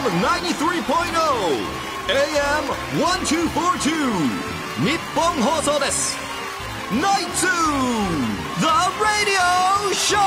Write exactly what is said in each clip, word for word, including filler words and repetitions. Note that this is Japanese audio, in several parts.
ムナインティスリーポイント エーエムせんにひゃくよんじゅうに 日本放送です。ナイツ The Radio Show。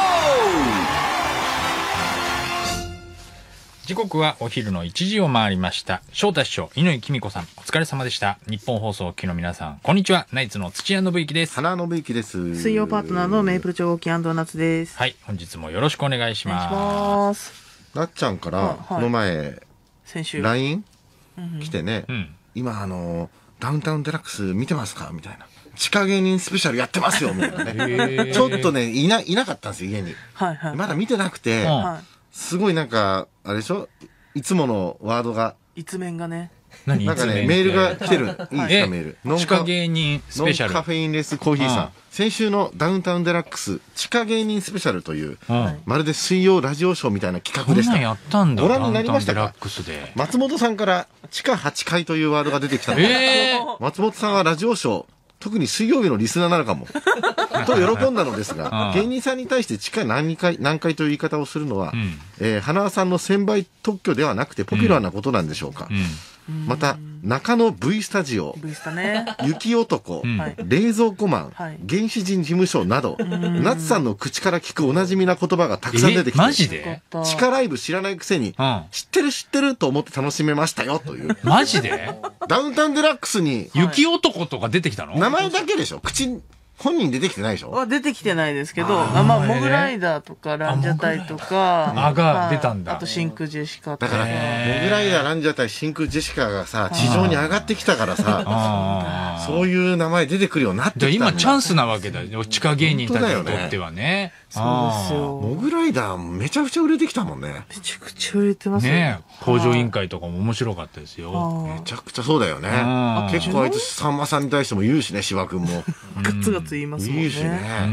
時刻はお昼のいちじを回りました。翔太師匠、乾きみこさん、お疲れ様でした。日本放送機の皆さん、こんにちは。ナイツの土屋信之です。 花信之です。 水曜パートナーのメイプル超合金夏です。 はい、本日もよろしくお願いします。 お願いします。 なっちゃんからこの前、はい、 先週ライン 来てね、 うん、 今あのダウンタウンデラックス見てますかみたいな。地下芸人スペシャルやってますよみたいなね。ちょっとねいないなかったんですよ家に。 はいはい。 まだ見てなくて、 はい、 すごいなんかあれでしょ。いつものワードが一面がね。 何なんかねメールが来てる。いいですかメール。 地下芸人スペシャル。 ノンカフェインレスコーヒーさん。先週のダウンタウンデラックス地下芸人スペシャルという、まるで水曜ラジオショーみたいな企画でした。 こんなんやったんだ。 ご覧になりましたか？松本さんから地下はちかいというワードが出てきたので、えー、松本さんはラジオショー特に水曜日のリスナーなのかもと喜んだのですが、芸人さんに対して地下何回何回という言い方をするのは、うん、えー、花輪さんの専売特許ではなくてポピュラーなことなんでしょうか。うんうん、また中野 V スタジオ、 ね、 雪男、うん、冷蔵庫マン、はい、原始人事務所など夏さんの口から聞くおなじみな言葉がたくさん出てきて、 マジで地下ライブ知らないくせに、うん、知ってる知ってると思って楽しめましたよという。 マジでダウンタウンデラックスに雪男とか出てきたの？ 名前だけでしょ。口本人出てきてないでしょ。 は出てきてないですけど、あ、まあ、モグライダーとか、ランジャタイとか、 あが出たんだ。 あと、真空ジェシカとか。 だから、モグライダー、ランジャタイ、真空ジェシカがさ、地上に上がってきたからさ、そういう名前出てくるようになってきた。 今、チャンスなわけだよ。地下芸人たちにとってはね。 そうですよ。 モグライダー、めちゃくちゃ売れてきたもんね。 めちゃくちゃ売れてますね。工場委員会とかも面白かったですよ。 めちゃくちゃそうだよね。結構あいつ、さんまさんに対しても言うしね、芝君も。 ガツガツ言いますもんね。 言うしね。 うん、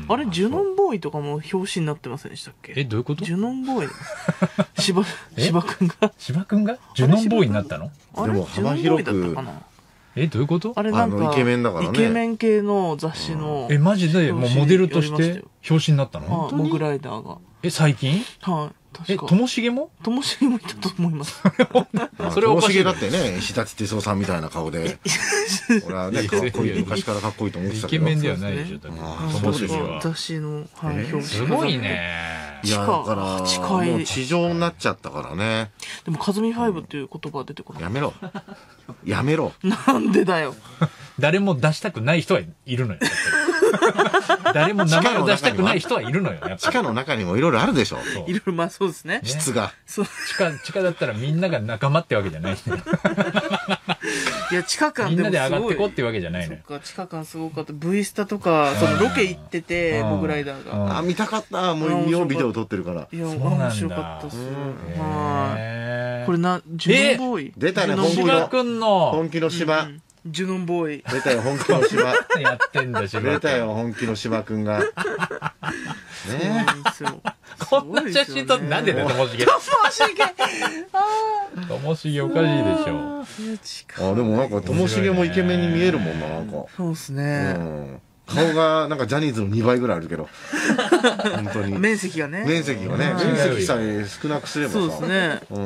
あれジュノンボーイとかも表紙になってませんでしたっけ？ え、どういうこと？ ジュノンボーイ芝芝くんが芝くんがジュノンボーイになったの？ でも幅広くえ、どういうこと？ あれなんかイケメンだからね。 イケメン系の雑誌の、 うん、え、マジでもうモデルとして表紙になったの？ はあ、モグライダーが。 え、最近？ はい。 え、ともしげもともしげもいたと思います。 それはともしげだってね、石立哲夫さんみたいな顔で。俺はね、かっこいい、昔からかっこいいと思ってたけど。 イケメンではないでしょ、だって。ともしげは。 私の、はい、表紙。 すごいね。 いや、だから、もう地上になっちゃったからね。 でも、カズミファイブっていう言葉は出てこない。 やめろ。やめろ。 なんでだよ。 誰も出したくない人はいるのよ。誰も名前を出したくない人はいるのよ。 地下の中にもいろいろあるでしょ。 いろいろ、まあそうですね。 質が。 そう。 地下、地下だったらみんなが仲間ってわけじゃない。 いや、地下感でもみんなで上がってこってわけじゃないのよ。 そっか、地下感すごかった。V スタとか、そのロケ行ってて、モグライダーが。 あ、見たかった。もう見ようビデオ撮ってるから。 いや、面白かったっす。はい。これな、ジュノンボーイ。 出たね、 本気の。 本気の芝。 ジュノンボーイ。 出たよ、本気の芝。 やってんだ、芝。 出たよ、本気の芝くんが。ねえ。 こんな写真撮ってなんでだよ、ともしげ。 ともしげ。 ともしげおかしいでしょ。 あ、でもなんか、ともしげもイケメンに見えるもんな、なんか。 そうですね。 顔がなんかジャニーズのにばいぐらいあるけど。本当に。 面積がね。 面積がね。面積さえ少なくすればさ。 そうですね。うん。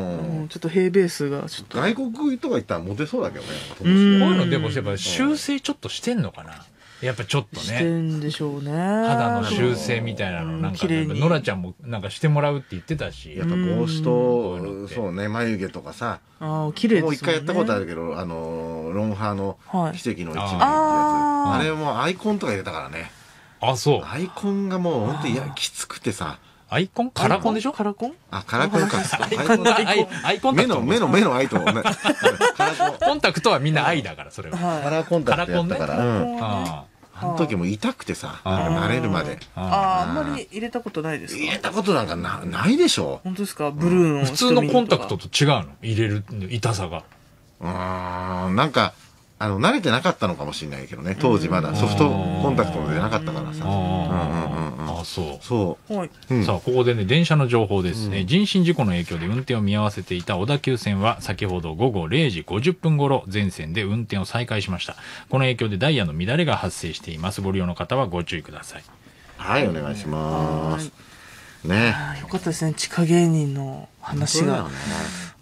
ちょっと平米数がちょっと。 外国とか行ったらモテそうだけどね。 こういうのでもやっぱ修正ちょっとしてんのかな。やっぱちょっとね。 してんでしょうね。 肌の修正みたいなのなんか、ノラちゃんもなんかしてもらうって言ってたし。 やっぱ帽子と、そうね、眉毛とかさ。 ああ、綺麗ですね。 もう一回やったことあるけど、あの、ロンハーの奇跡の一枚ってやつ。あれもアイコンとか入れたからね。 あ、そう。 アイコンがもう本当にきつくてさ。 アイコンカラコンでしょ？ カラコン？ あ、カラコンか。 アイコン目の、目の、目のアイと。 コンタクトはみんなアイだから、それは。 カラーコンタクトやったから。あの時も痛くてさ、慣れるまで。 ああ、あんまり入れたことないですか？ 入れたことなんかな、ないでしょ。 本当ですか？ブルーの。 普通のコンタクトと違うの？入れる痛さが。 うーん、なんか、あの、慣れてなかったのかもしれないけどね。当時まだソフトコンタクトでなかったからさ。 ああ、そう。 そう。 はい。 さあ、ここでね、電車の情報ですね。人身事故の影響で運転を見合わせていた小田急線は、先ほど午後れいじごじゅっぷん頃、全線で運転を再開しました。この影響でダイヤの乱れが発生しています。ご利用の方はご注意ください。 はい、お願いします。ね。 よかったですね。地下芸人の話が。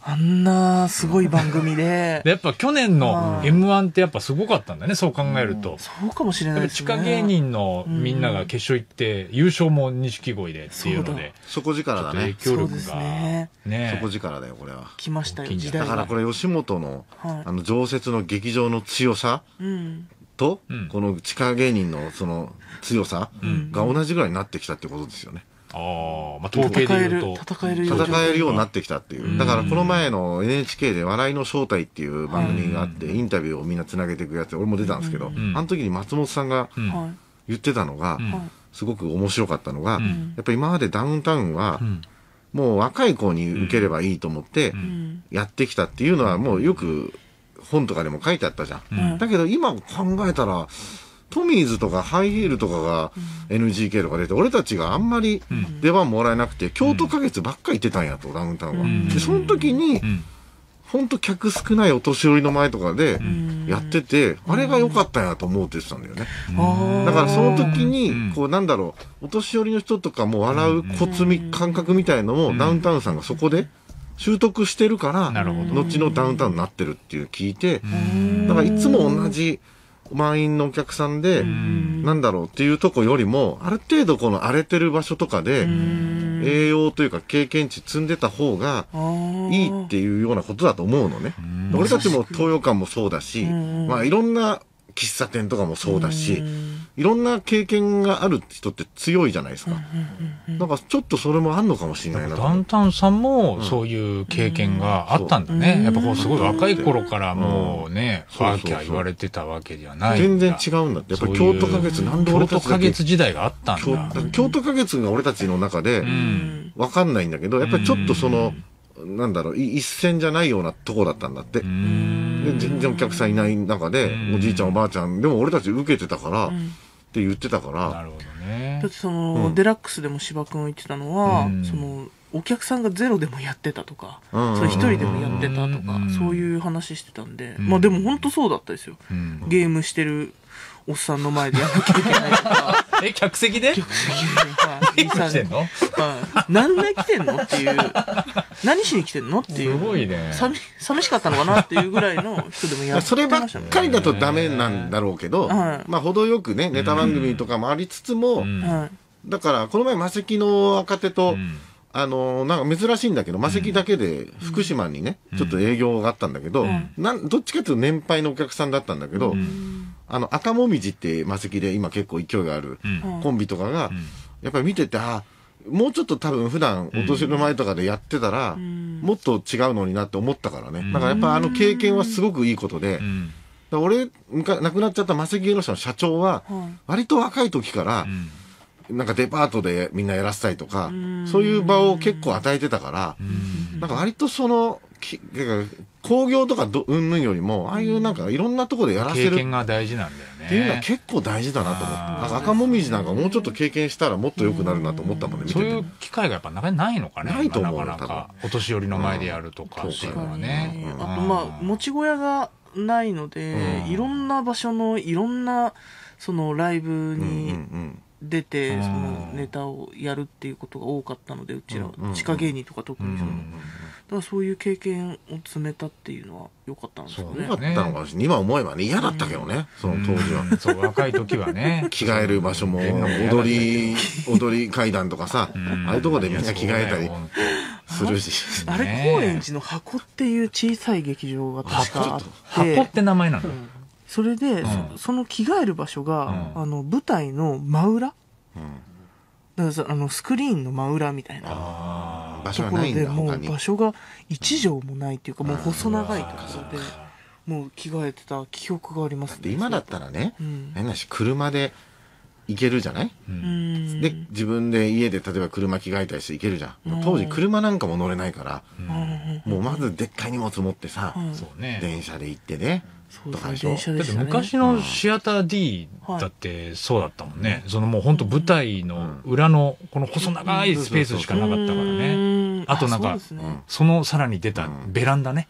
あんなすごい番組で。 でやっぱ去年の エムワン ってやっぱすごかったんだね、そう考えると。 そうかもしれないですね。 地下芸人のみんなが決勝行って、優勝も錦鯉でっていうので。 底力だね。 影響力が。 ね。 底力だよ、これは。 来ましたよ、時代だからこれ吉本の、あの、常設の劇場の強さと、この地下芸人のその強さが同じぐらいになってきたってことですよね。 ああ、まあ、統計で言うと戦える戦えるようになってきたっていう。だからこの前の エヌエイチケー で笑いの正体っていう番組があって、インタビューをみんなつなげていくやつで、俺も出たんですけど、あの時に松本さんが言ってたのが、すごく面白かったのが、やっぱり今までダウンタウンは、もう若い子に受ければいいと思ってやってきたっていうのはもうよく本とかでも書いてあったじゃん。だけど今考えたら、トミーズとかハイヒールとかが エヌジーケー とか出て、俺たちがあんまり出番もらえなくて、京都花月ばっかり行ってたんやと、ダウンタウンは。で、その時に、ほんと客少ないお年寄りの前とかでやってて、あれが良かったんやと思うって言ってたんだよね。だからその時に、こうなんだろう、お年寄りの人とかも笑うコツみ、感覚みたいのもダウンタウンさんがそこで習得してるから、後のダウンタウンになってるっていう聞いて、だからいつも同じ、満員のお客さんで、なんだろうっていうとこよりも、ある程度この荒れてる場所とかで、栄養というか経験値積んでた方がいいっていうようなことだと思うのね。俺たちも東洋館もそうだし、まあいろんな喫茶店とかもそうだし、いろんな経験がある人って強いじゃないですか。なんかちょっとそれもあんのかもしれないな。 ダウンタウンさんもそういう経験があったんだね。やっぱこうすごい若い頃からもうね、ワーキャー言われてたわけじゃない。 全然違うんだって。やっぱ京都花月なんで俺たち京都花月時代があったんだ。 京都花月が俺たちの中でわかんないんだけど、やっぱりちょっとその、なんだろう、一線じゃないようなとこだったんだって。で全然お客さんいない中で、おじいちゃんおばあちゃん、でも俺たち受けてたから、って言ってたから。 なるほどね。 だってその、デラックスでも芝君言ってたのは、その、お客さんがゼロでもやってたとか、それ一人でもやってたとか、そういう話してたんで、まあでも本当そうだったですよ。ゲームしてるおっさんの前でやらなきゃいけないとか。 え、客席で客席で。 ゲームしてんの？ はい。なんで来てんのっていう、何しに来てんのっていう。 すごいね。 寂、寂しかったのかなっていうぐらいの人でもやってましたね。 そればっかりだとダメなんだろうけど、まあ程よくね、ネタ番組とかもありつつも、だからこの前マセキの若手と、あの、なんか珍しいんだけど、マセキだけで福島にね、ちょっと営業があったんだけど、なん、どっちかというと年配のお客さんだったんだけど、あの、赤もみじってマセキで今結構勢いがあるコンビとかが、やっぱり見てて、あ、もうちょっと多分普段お年の前とかでやってたら、もっと違うのになって思ったからね。だからやっぱあの経験はすごくいいことで、俺、亡くなっちゃったマセキ芸能社の社長は、割と若い時から、なんかデパートでみんなやらせたいとか、そういう場を結構与えてたから、なんか割とその、工業とかうんぬんよりも、ああいうなんかいろんなところでやらせる。 経験が大事なんだよね。 っていうのは結構大事だなと思って。なんか赤もみじなんかもうちょっと経験したらもっと良くなるなと思ったもんね、見てて。 そういう機会がやっぱなかなかないのかね。 ないと思うよ、 なかなか。お年寄りの前でやるとかっていうのはね。 あとまあ、持ち小屋がないので、いろんな場所のいろんな、そのライブに、出てそのネタをやるっていうことが多かったので、うちら地下芸人とか特にその、だからそういう経験を詰めたっていうのは良かったんですよね。 良かったのかもしれない。今思えばね、嫌だったけどね、その当時は。 そう、若い時はね。 着替える場所も、踊り、踊り階段とかさ、ああいうとこでみんな着替えたりするし。 あれ、高円寺の箱っていう小さい劇場が確かあって。 箱って名前なの？ それで、その着替える場所が、あの、舞台の真裏、だからあの、スクリーンの真裏みたいな場所がないんだ、 もう場所が一畳もないっていうか、もう細長いところで、もう着替えてた記憶がありますね。 今だったらね、変なし、車で行けるじゃない？で、自分で家で例えば車着替えたりして行けるじゃん。当時車なんかも乗れないから、もうまずでっかい荷物持ってさ、電車で行ってね、 とかでしょ。 だって昔のシアター D だってそうだったもんね。そのもう本当舞台の裏のこの細長いスペースしかなかったからね。あとなんかそのさらに出たベランダね。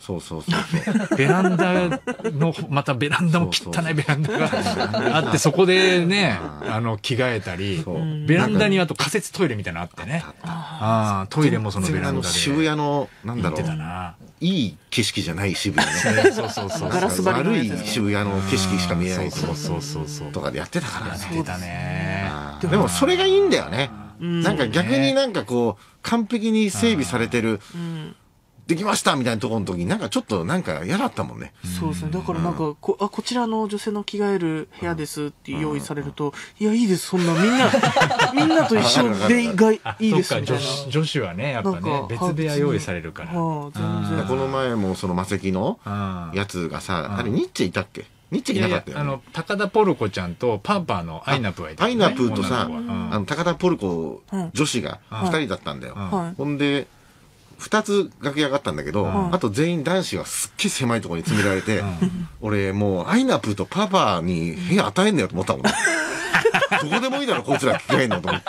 そうそうそうベランダの、またベランダも汚いベランダがあって、そこでね、あの、着替えたり、ベランダにあと仮設トイレみたいなのあってね。ああ、トイレもそのベランダで。 渋谷の、なんだろう。いい景色じゃない渋谷ね。 そうそうそう。 ガラス張りの悪い渋谷の景色しか見えない。 そうそうそうそう。 とかでやってたからね。 やってたね。 でもそれがいいんだよね。なんか逆になんかこう、完璧に整備されてる。できましたみたいなところの時になんかちょっとなんか嫌だったもんね。 そうですね。だからなんかこあこちらの女性の着替える部屋ですって用意されると、いやいいですそんなみんなみんなと一緒でがいいですみたいな。 女子はねやっぱね別部屋用意されるから。 この前もそのマセキのやつがさ、あれニッチェいたっけ？ニッチェいなかったよね。 あの高田ポルコちゃんとパーパーのアイナプーはいた。 アイナプーとさ、あの高田ポルコ女子がふたりだったんだよ。ほんで二つ楽屋があったんだけど、うん、あと全員男子がすっげえ狭いところに詰められて、うん、俺もうアイナプーとパパに部屋与えんねよと思ったもんね。どこでもいいだろこいつら聞けへんのと思って。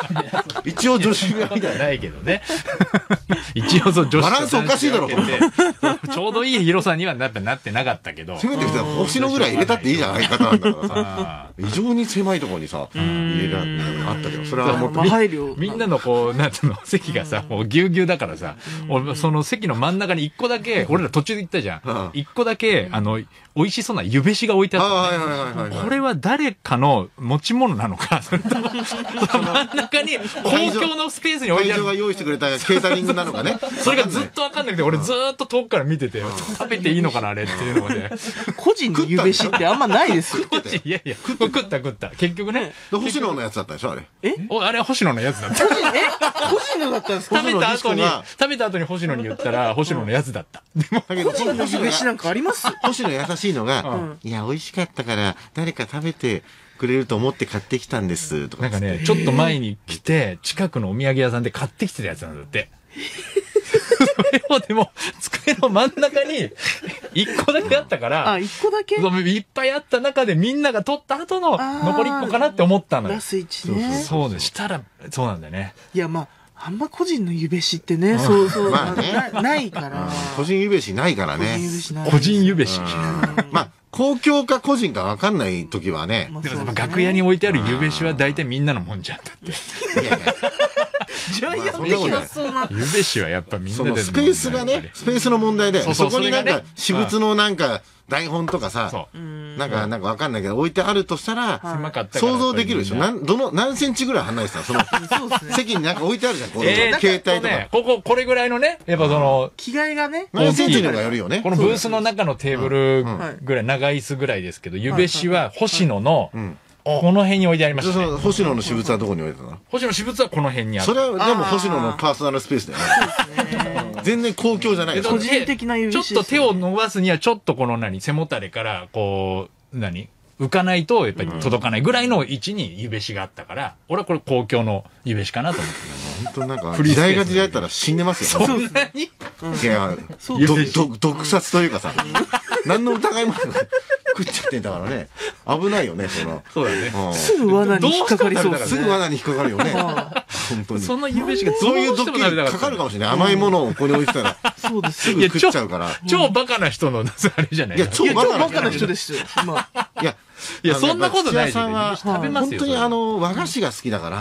一応女子部屋みたいないけどね。一応そう女子バランスおかしいだろと思って。 ちょうどいい広さにはやっぱなってなかったけど。 せめて星のぐらい入れたっていいじゃん相方なんだからさ。異常に狭いところにさ入れらあったけど、それはもっとみんなのこうなんていうの席がさもうぎゅうぎゅうだからさ、俺その席の真ん中に一個だけ俺ら途中で行ったじゃん。一個だけあの美味しそうな湯飯が置いてあった。これは誰かの持ち物なのか、それとも真ん中に公共のスペースに置いてある。 会場が用意してくれたケータリングなのかね。 それがずっとわかんなくて、俺ずっと遠くから見てて、食べていいのかなあれっていうので。 個人の湯飯ってあんまないですよ。 いやいや、食った食った。結局ね。 星野のやつだったでしょあれ。 え？あれは星野のやつだった。 え？星野だったんですか？ 食べた後に、食べた後に星野に言ったら、星野のやつだった。 でも、だけど、 星野の湯飯なんかあります？ 星野優しいのが、いや、美味しかったから、誰か食べてくれると思って買ってきたんです、とか。 なんかね、ちょっと前に来て、近くのお土産屋さんで買ってきてたやつなんだって。それをでも、机の真ん中に、一個だけあったから、 あ、一個だけいっぱいあった中でみんなが取った後の残り一個かなって思ったのよ。 ラスいちね。 そうでしたら、そうなんだよね。 いや、まあ、あんま個人の湯飯ってね、そうそう、 まあね、 な, ないから。 個人湯飯ないからね。 個人湯飯。 まあ、公共か個人か分かんない時はね。 でも楽屋に置いてある湯飯は大体みんなのもんじゃんだって。いやいや。 ジャイアン的なそうな。 湯飯はやっぱみんなで。 スペースがね、スペースの問題で、そこになんか私物のなんか台本とかさ、なんか、なんかわかんないけど置いてあるとしたら、想像できるでしょ。なん、どの、何センチぐらい離れてたその、席になんか置いてあるじゃん、こういう携帯とか。 ここ、これぐらいのね、やっぱその、 着替えがね、 何センチのがよるよね。 このブースの中のテーブルぐらい、長椅子ぐらいですけど、湯飯は星野の、この辺に置いてありましたね。 星野の私物はどこに置いてたの？ 星野の私物はこの辺にある。 それはでも星野のパーソナルスペースだよね。全然公共じゃない。 個人的な湯飯。ちょっと手を伸ばすにはちょっとこの何、背もたれからこう、何浮かないとやっぱり届かないぐらいの位置に湯飯があったから、俺はこれ公共の湯飯かなと思って。 本当なんか、時代が時代だったら死んでますよね。そんなに？ いや、毒殺というかさ、何の疑いもなく食っちゃってんだからね。危ないよね、その。 そうだね。 すぐ罠に引っかかりそう。 すぐ罠に引っかかるよね。本当に。 その湯飯がそういうドッキリかかるかもしれない。甘いものをここに置いてたら、 そうです。 すぐ食っちゃうから。 超バカな人のあれじゃない。 いや、超バカな人ですよ。 いや、 いや、そんなことない。 さんは、本当にあの、和菓子が好きだから、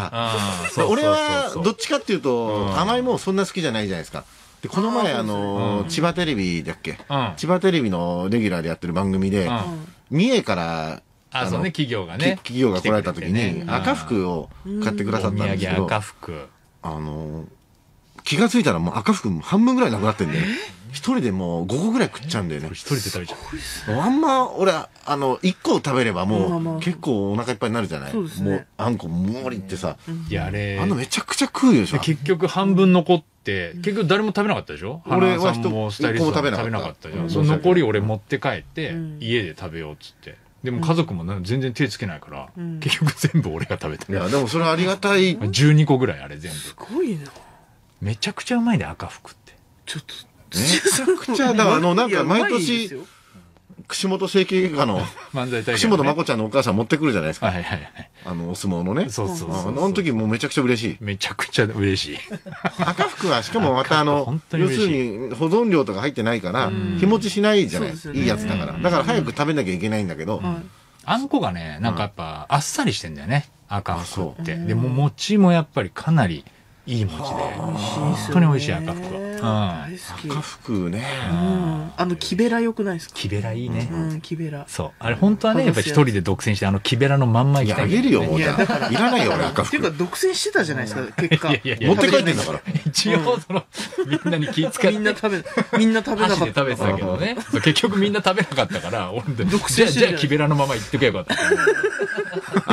俺はどっちかっていうと、甘いもんそんな好きじゃないじゃないですか。で、この前、あの、千葉テレビだっけ、千葉テレビのレギュラーでやってる番組で、三重から、 あ、そうね、企業がね。 企業が来られた時に、赤服を買ってくださったんですけど、 赤服。 あの、気がついたらもう赤服半分ぐらいなくなってんだよ。一人でもうごこぐらい食っちゃうんだよね。 一人で食べちゃう。 あんま、俺、あの、一個食べればもう結構お腹いっぱいになるじゃない。もう、あんこもりってさ。 いや、あれ。 あのめちゃくちゃ食うでしょ。 結局半分残って、結局誰も食べなかったでしょ？ 俺は一個もスタイリスト食べなかったじゃん。その残り俺持って帰って、家で食べようっつって。でも家族も全然手つけないから、結局全部俺が食べた。 いや、でもそれありがたい。 じゅうにこぐらいあれ全部。 すごいな。 めちゃくちゃうまいね、赤服って。 ちょっと。 めちゃくちゃ、だからあの、なんか毎年、 串本整形外科の、 漫才大会、ね。 串本まこちゃんのお母さん持ってくるじゃないですか。 はいはいはい。 あの、お相撲のね。 そうそうそうそう。 あの時もうめちゃくちゃ嬉しい。 めちゃくちゃ嬉しい。 赤福は、しかもまたあの、要するに保存料とか入ってないから、日持ちしないじゃない。いいやつだから。だから早く食べなきゃいけないんだけど。 あんこがね、なんかやっぱ、あっさりしてんだよね。赤福って。でも、餅もやっぱりかなり、いい餅で、本当に美味しい赤福は。 赤福ね。 あの木べら良くないですか？ 木べらいいね。 木べら。 そう。あれ本当はね、やっぱ一人で独占してあの木べらのまんまいきたい。 あげるよ、もう。いらないよ、俺赤福。 っていうか独占してたじゃないですか、結果。 持って帰ってんだから。 一応そのみんなに気使って。 みんな食べ、みんな食べなかった。 箸で食べてたけどね。結局みんな食べなかったから、俺独占して。じゃあ木べらのまま行ってくればよかった。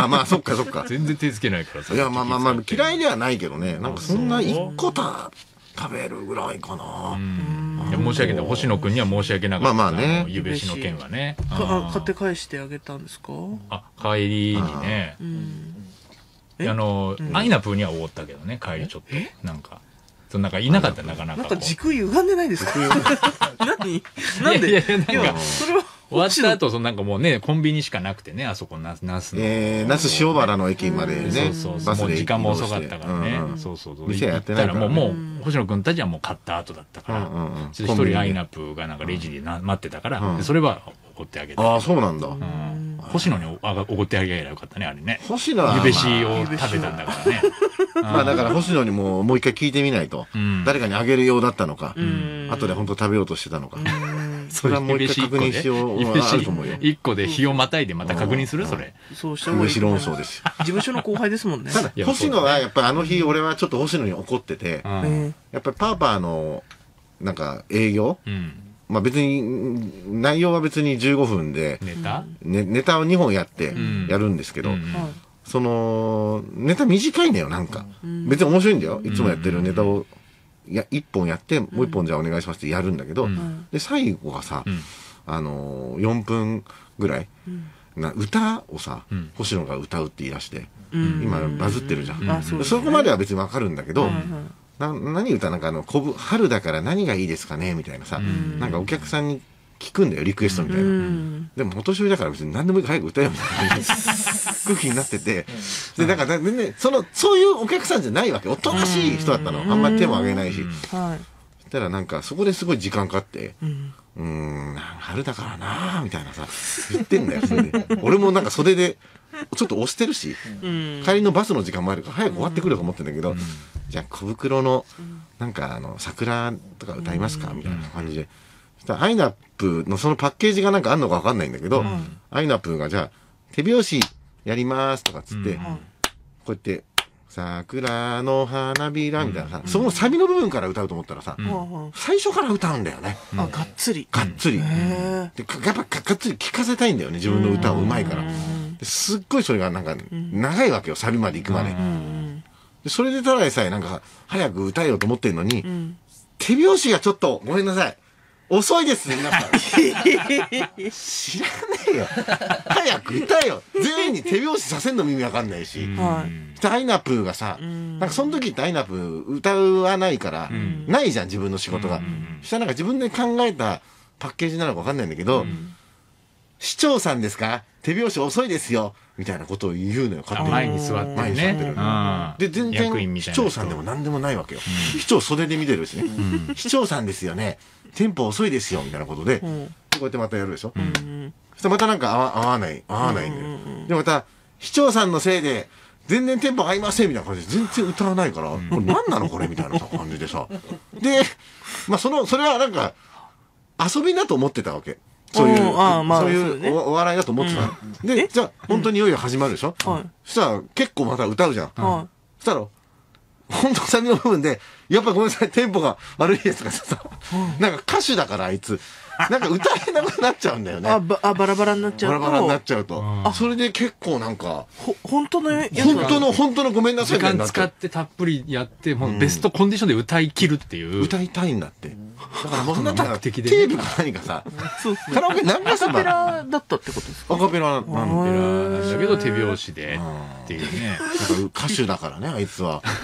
あ、まあそっかそっか。 全然手つけないからさ。 いや、まあまあまあ嫌いではないけどね。なんかそんな一個た食べるぐらいかな。 いや申し訳ない。星野くんには申し訳なかった。 まあまあね。 ゆべしの件はね。 買って返してあげたんですか？ あ、帰りにね。あの、アイナプーにはおごったけどね、帰りちょっと。なんか。そのなんかいなかったなかなか。 なんか軸歪んでないですか？何？なんで？ いやいや、なんか、それは。終わった後、そのなんかもうね、コンビニしかなくてね、あそこ、那須の。 えー、那須塩原の駅までね。 そうそうそう。もう時間も遅かったからね。そうそうそう。 店やってないから。 もう、もう、星野くんたちはもう買った後だったから、一人アイナップがなんかレジで待ってたから、それはおごってあげて。 ああ、そうなんだ。 星野におごってあげればよかったね、あれね。 星野は。 ゆべしを食べたんだからね。 まあだから星野にももう一回聞いてみないと。誰かにあげるようだったのか、後で本当食べようとしてたのか。それはもう一回確認しよう。あると思うよ。 一個で日をまたいでまた確認するそれ。 そうした方がいい。 飯論争です。 事務所の後輩ですもんね。 ただ、星野はやっぱりあの日俺はちょっと星野に怒ってて、やっぱりパーパーのなんか営業、まあ別に、内容は別にじゅうごふんで、 ネタネタをにほんやってやるんですけど、その、ネタ短いんだよ、なんか。別に面白いんだよ。いつもやってるネタを。いや、一本やって、もう一本じゃあお願いしますってやるんだけど、で、最後がさ、あの、よんぷんぐらい、な歌をさ、星野が歌うって言い出して、今バズってるじゃん。そこまでは別にわかるんだけど、な何歌なんかあの、こぶ、春だから何がいいですかねみたいなさ、なんかお客さんに聞くんだよ、リクエストみたいな。でも、お年寄りだから別に何でもいいから早く歌えよみたいな空気になってて、で、だから全然、その、そういうお客さんじゃないわけ。おとなしい人だったの。あんまり手も挙げないし。そしたらなんか、そこですごい時間かかって、うーん、春だからなーみたいなさ、言ってんだよ、それで。俺もなんか袖で、ちょっと押してるし、帰りのバスの時間もあるから早く終わってくると思ってんだけど、じゃあ小袋の、なんかあの、桜とか歌いますかみたいな感じで。そしたらアイナップのそのパッケージがなんかあんのかわかんないんだけど、アイナップがじゃあ、手拍子やりますとかっつって、こうやって、桜の花びらみたいなさ、そのサビの部分から歌うと思ったらさ、最初から歌うんだよね。 あ、がっつり。 がっつり。で、やっぱがっつり聴かせたいんだよね、自分の歌をうまいから。すっごいそれがなんか、長いわけよ、サビまで行くまで。でそれでただでさえなんか、早く歌えようと思ってんのに、手拍子がちょっと、ごめんなさい。遅いですね、皆さん。知らねえよ。早く歌えよ。全員に手拍子させんの耳わかんないし。アイナプーがさ、なんかその時ってアイナプー歌わないから、ないじゃん、自分の仕事が。そしたらなんか自分で考えたパッケージなのかわかんないんだけど、市長さんですか手拍子遅いですよ。みたいなことを言うのよ、勝手に。 前に座って前に座ってる。で、全然、市長さんでも何でもないわけよ。市長袖で見てるしね。市長さんですよね。テンポ遅いですよ、みたいなことで。こうやってまたやるでしょ。そしたらまたなんか合わ合わない、合わないんだよ。で、また、市長さんのせいで、全然テンポ合いませんみたいな感じで全然歌わないから、これ何なのこれみたいな感じでさ。で、まあその、それはなんか、遊びだと思ってたわけ。そういう、そういうお笑いだと思ってた。で、じゃあ、本当にいよいよ始まるでしょ。そしたら、結構また歌うじゃん。そしたら、本当サビの部分で、やっぱごめんなさい、テンポが悪いですとかさ、なんか歌手だからあいつ、なんか歌えなくなっちゃうんだよね。 あ、ば、あ、バラバラになっちゃうと。 バラバラになっちゃうと。あ、それで結構なんか、 ほ、本当のやつ本当の、本当のごめんなさい時間使ってたっぷりやって、もうベストコンディションで歌い切るっていう。 歌いたいんだって。だからもうそんな目的で。 テープか何かさ、カラオケ流せば。 アカペラだったってことですか？ アカペラなんだ。 アカペラなんだけど手拍子でっていうね。 歌手だからね、あいつは。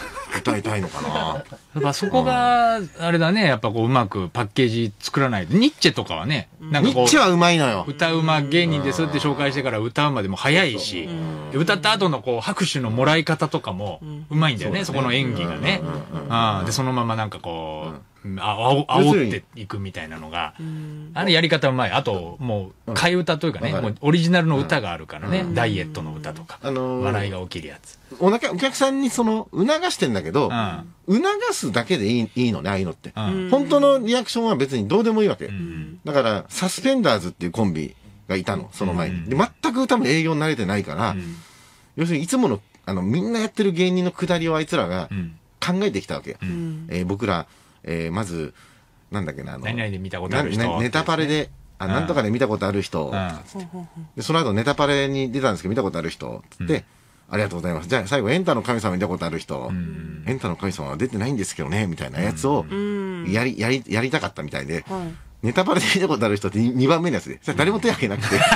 伝えたいのかな。 やっぱそこが、あれだね、やっぱこう、うまくパッケージ作らないと。ニッチェとかはね、なんかこう。 ニッチェはうまいのよ。 歌うま芸人ですって紹介してから歌うまでも早いし、歌った後のこう、拍手のもらい方とかもうまいんだよね、そこの演技がね。で、そのままなんかこう、あお煽っていくみたいなのが、あれやり方うまい。あと、もう、替え歌というかね、もうオリジナルの歌があるからね、ダイエットの歌とか、笑いが起きるやつ。 おなかお客さんにその、促してんだけど、促すだけでいいいいのね、ああいうのって。本当のリアクションは別にどうでもいいわけ。だから、サスペンダーズっていうコンビがいたの、その前に。で、全く多分営業に慣れてないから、要するにいつもの、あの、みんなやってる芸人のくだりをあいつらが考えてきたわけ。えー僕ら、えー、まず、なんだっけな、あの、 何々で見たことある人、 ね、ネタパレで、あ、なんとかで見たことある人、で、その後ネタパレに出たんですけど、見たことある人、つって、ありがとうございます。じゃあ最後、エンタの神様見たことある人、エンタの神様は出てないんですけどね、みたいなやつを、やり、やり、やりたかったみたいで、ネタパレで見たことある人ってにばんめのやつで、誰も手挙げなくて。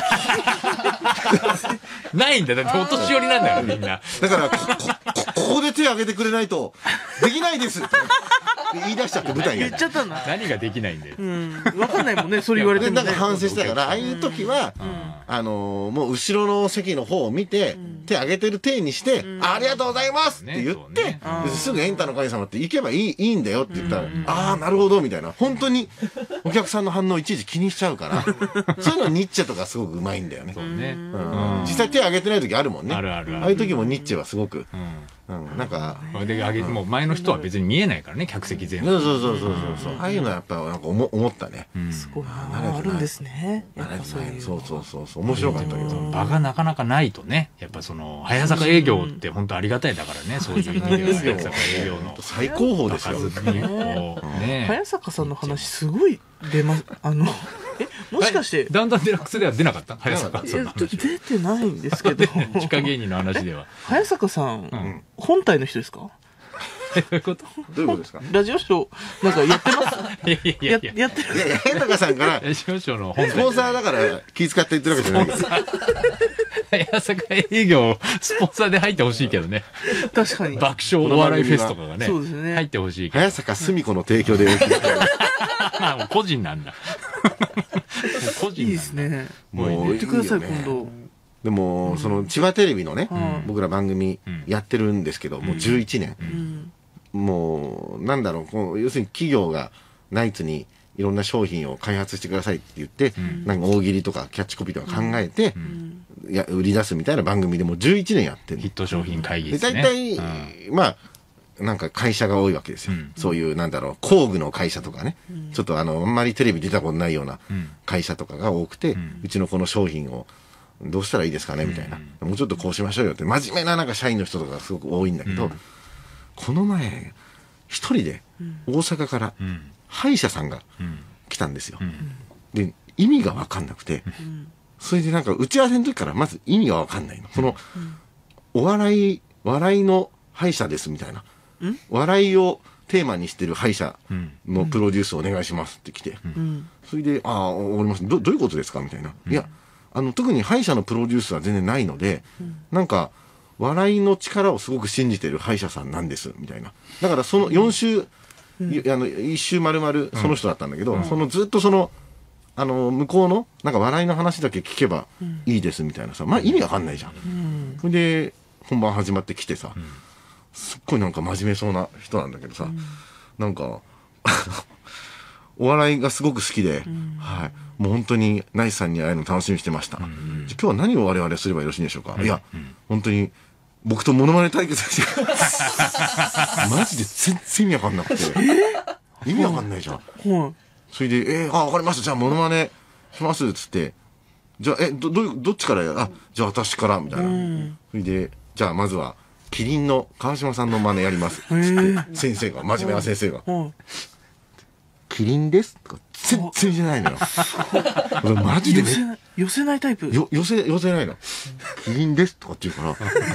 ないんだよ。だってお年寄りなんだよ、みんな。 だから、こ、こ、ここで手挙げてくれないと、できないです言い出しちゃって舞台に。 言っちゃったんだ。 何ができないんだよ。 うん。わかんないもんね、それ言われてもね。 だから反省したから、ああいう時は、あの、もう後ろの席の方を見て、手挙げてる体にして、ありがとうございますって言って、すぐエンタの神様って行けばいい、いいんだよって言ったら、ああ、なるほど、みたいな。本当に、お客さんの反応いちいち気にしちゃうから、そういうのはニッチェとかすごくうまいんだよね。 そうね。 実際手挙げてない時あるもんね。 あるあるある。 ああいう時もニッチェはすごく、うん、なんか、 で、あげ、もう前の人は別に見えないからね、客席全部。 そうそうそうそうそう。ああいうのはやっぱなんか思思ったね。 すごいな。あるんですね。やっぱそういう。 そうそうそうそう。面白かったけど。 場がなかなかないとね、やっぱその、早坂営業って本当ありがたいだからね、そういう意味では、早坂営業の。 最高峰ですよ。 ね。 早坂さんの話すごい出ます。あの、え、もしかして。 ダウンタウンデラックスでは出なかった早坂さんの話。 出てないんですけど。 地下芸人の話では。 早坂さん、本体の人ですか？ どういうことどういうことですか？ ラジオショー、なんかやってますいやいやいや。 やってる。 いやいや、早坂さんから、 ラジオショーの本体。 スポンサーだから気遣って言ってるわけじゃないけど。 早坂営業、スポンサーで入ってほしいけどね。 確かに。 爆笑お笑いフェスとかがね。 そうですね。 入ってほしい。 早坂澄子の提供でお送りしてる。 まあ、もう個人なんだ。個人いいですね。 もう言ってください、今度。 でも、その、千葉テレビのね、僕ら番組やってるんですけど、もうじゅういちねん。もう、なんだろう、こう要するに企業がナイツにいろんな商品を開発してくださいって言って、なんか大喜利とかキャッチコピーとか考えて、いや売り出すみたいな番組でもうじゅういちねんやってる。 ヒット商品会議ですね。で、大体、まあ、なんか会社が多いわけですよ。そういう、なんだろう、工具の会社とかね。ちょっとあの、あんまりテレビ出たことないような会社とかが多くて、うちのこの商品をどうしたらいいですかねみたいな。もうちょっとこうしましょうよって、真面目ななんか社員の人とかすごく多いんだけど、この前、一人で大阪から歯医者さんが来たんですよ。で、意味がわかんなくて、それでなんか打ち合わせの時からまず意味がわかんないの。その、お笑い、笑いの歯医者ですみたいな。笑いをテーマにしてる歯医者のプロデュースお願いしますって来て。それで、ああ、わかります。ど、どういうことですかみたいな。いや、あの、特に歯医者のプロデュースは全然ないので、なんか、笑いの力をすごく信じてる歯医者さんなんです、みたいな。だからそのよん週、あの、いっ週丸々その人だったんだけど、そのずっとその、あの、向こうの、なんか笑いの話だけ聞けばいいですみたいなさ、まあ意味わかんないじゃん。それで、本番始まってきてさ、すっごいなんか真面目そうな人なんだけどさ、なんか、お笑いがすごく好きで、はい。もう本当にナイスさんに会えるの楽しみにしてました。じゃあ今日は何を我々すればよろしいんでしょうか？いや、本当に、僕とモノマネ対決して、マジで全然意味わかんなくて。意味わかんないじゃん。それで、えー、あ、わかりました。じゃあモノマネします。つって、じゃあ、え、ど、ど、どっちからや、あ、じゃあ私から、みたいな。それで、じゃあまずは、キリンの川島さんの真似やります。つって、先生が、真面目な先生が。キリンですとか、全然じゃないのよ。俺マジでね。 寄せないタイプよ、寄せ、寄せないの。キリンですとかって言うから。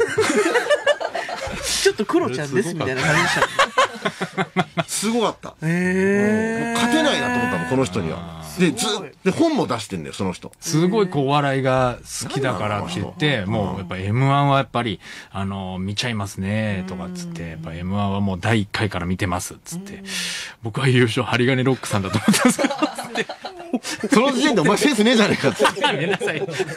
ちょっとクロちゃんですみたいな感じでした。 すごかった。 へ勝てないなと思ったの、この人には。で、ずっで、本も出してんだよ、その人。 すごいこう、お笑いが好きだからって言って、もうやっぱ エムワン はやっぱり、あの、見ちゃいますね、とかっつって、やっぱ エムワン はもうだいいっかいから見てます、つって。僕は優勝、針金ロックさんだと思ったんですけど、つって。 その時点でお前センスねえじゃねえかって。 やめなさい。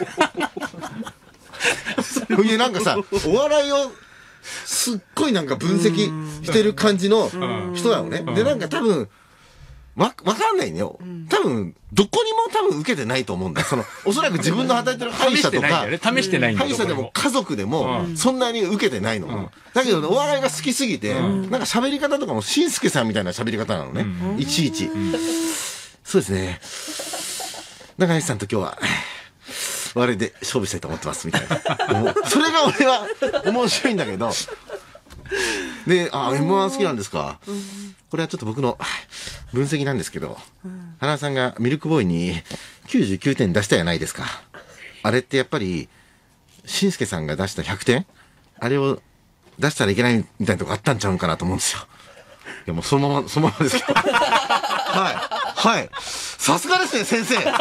いや、なんかさ、お笑いを、すっごいなんか分析してる感じの人なのね。で、なんか多分、わ、わかんないねよ。多分、どこにも多分受けてないと思うんだよ。その、おそらく自分の働いてる歯医者とか、 試してないんだよね。 歯医者でも家族でも、そんなに受けてないの。だけど、お笑いが好きすぎて、なんか喋り方とかも、しんすけさんみたいな喋り方なのね。いちいち。そうですね。中西さんと今日は、お笑いで勝負したいと思ってます、みたいな。それが俺は面白いんだけど、で、あ、エムワン 好きなんですか。これはちょっと僕の分析なんですけど、花さんがミルクボーイにきゅうじゅうきゅうてん出したじゃないですか。あれってやっぱり、しんすけさんが出したひゃくてんあれを出したらいけないみたいなとこあったんちゃうんかなと思うんですよ。いやもうそのまま、そのままですけど。はい。はい。さすがですね、先生。すごい。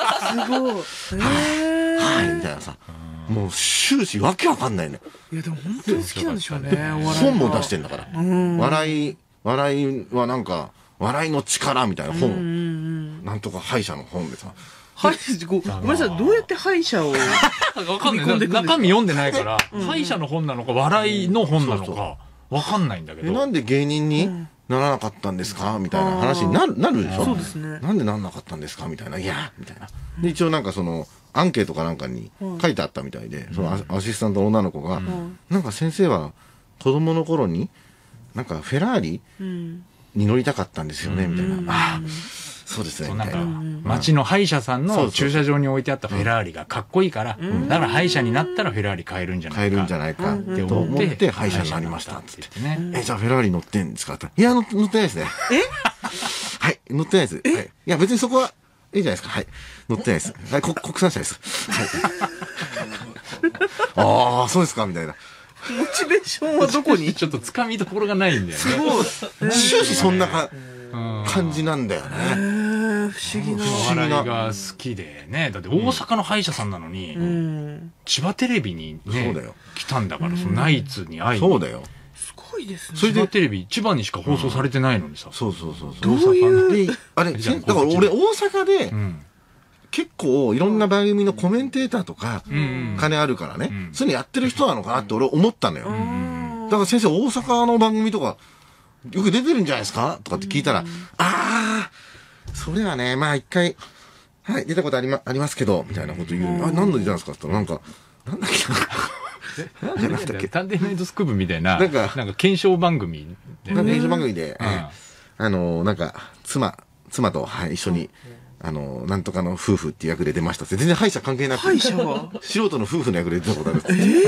はい。みたいなさ。もう終始わけわかんないね。 いやでも本当に好きなんでしょうね。 本も出してんだから。笑い、笑いはなんか、笑いの力みたいな本。なんとか歯医者の本でさ。 歯医者、ごめんなさい、どうやって歯医者を。 わかんない。中身読んでないから、歯医者の本なのか、笑いの本なのか、わかんないんだけど。 なんで芸人にならなかったんですかみたいな話になる、なるでしょ。 そうですね。 なんでなんなかったんですかみたいな。いやみたいな。で、一応なんかその、アンケートかなんかに書いてあったみたいで、そのアシスタントの女の子が、なんか先生は子供の頃に、なんかフェラーリに乗りたかったんですよね、みたいな。ああ、そうですね、みたいな。 街の歯医者さんの駐車場に置いてあったフェラーリがかっこいいから、だから歯医者になったらフェラーリ買えるんじゃないか。 買えるんじゃないかって思って歯医者になりましたって言ってね。え、じゃあフェラーリ乗ってんですかって。いや、乗ってないですね。えはい、乗ってないです。はい。いや、別にそこは、いいじゃないですか。はい。乗ってないです。はい、国産車です。はい。ああ、そうですかみたいな。 モチベーションはどこにちょっと掴みどころがないんだよね。 そう。終始そんな感じなんだよね。 不思議な。 お笑いが好きでね。だって大阪の歯医者さんなのに、千葉テレビにね、来たんだから、そのナイツに会いに。 そうだよ。 すごいですね。 千葉テレビ、千葉にしか放送されてないのにさ。 そうそうそう。 どういう。 あれ、だから俺大阪で、結構いろんな番組のコメンテーターとか、金あるからね、そういうのやってる人なのかなって俺思ったのよ。だから先生、大阪の番組とか、よく出てるんじゃないですかとかって聞いたら、ああ、それはね、まあ一回、はい、出たことありま、ありますけど、みたいなこと言う。あ、何の出たんですかって言ったら、なんか、なんだっけな。 なんだっけ探偵ナイトスクープみたいな、なんか、なんか検証番組で。なんか検証番組で、あの、なんか、妻、妻と、はい、一緒に、あの、なんとかの夫婦っていう役で出ましたって、全然歯医者関係なくて。 歯医者は素人の夫婦の役で出たことある。 ええ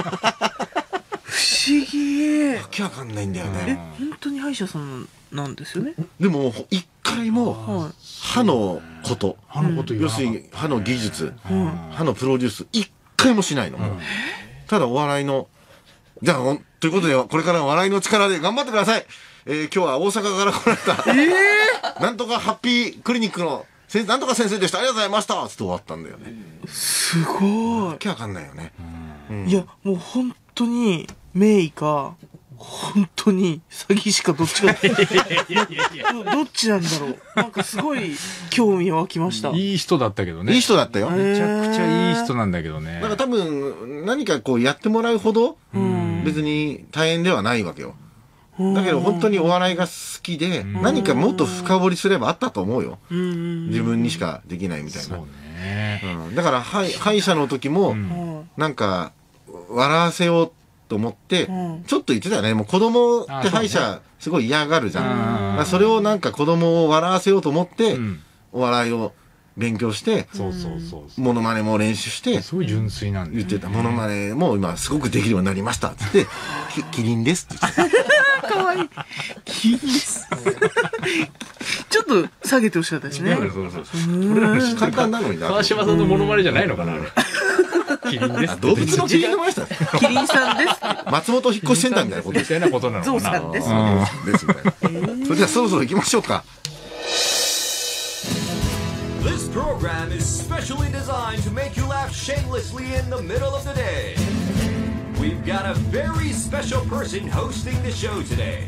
不思議。 わけわかんないんだよね。 え、本当に歯医者さんなんですよね。 でも、一回も、歯のこと、歯のこと、要するに歯の技術、歯のプロデュース、一回もしないの。ただお笑いの、じゃあ、ということで、これから笑いの力で頑張ってください。えー、今日は大阪から来られた、えー、なんとかハッピークリニックの、なんとか先生でした。ありがとうございましたつって終わったんだよね。 すごい。 わけわかんないよね。 うん、いや、もう本当に、名医か、本当に詐欺師かどっちかどっちなんだろう。なんかすごい興味湧きました。 いい人だったけどね。 いい人だったよ。 めちゃくちゃいい人なんだけどね。 なんか多分何かこうやってもらうほど別に大変ではないわけよ。だけど本当にお笑いが好きで何かもっと深掘りすればあったと思うよ。自分にしかできないみたいな。そうね。うん、だから歯医者の時もなんか笑わせようと思って、うん、ちょっと言ってたよね。もう子供って歯医者すごい嫌がるじゃん。そ, それをなんか子供を笑わせようと思って、うん、お笑いを勉強して、 そうそうそう。 モノマネも練習して、 すごい純粋なんだ、ね。 言ってた。モノマネも今すごくできるようになりました。つって、キリンですって言ってた。かわいい。キリンです。ちょっと下げてほしかったですね。そうそうそう。 俺らの知ってる簡単なのにな。 川島さんのモノマネじゃないのかな、あれ。キリンです。 動物のキリンの前した。 キリンさんです。 松本引っ越しセンターみたいなことみたいなことなのかな。 ゾウさんです。 ですみたいな。それではそろそろ行きましょうか。 This program program is specially designed to make you laugh shamelessly in the middle of the day. We've got a very special person hosting the show today.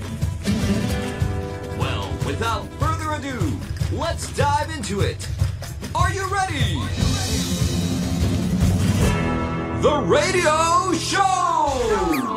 Well, without further ado, let's dive into it. Are you ready? The Radio Show!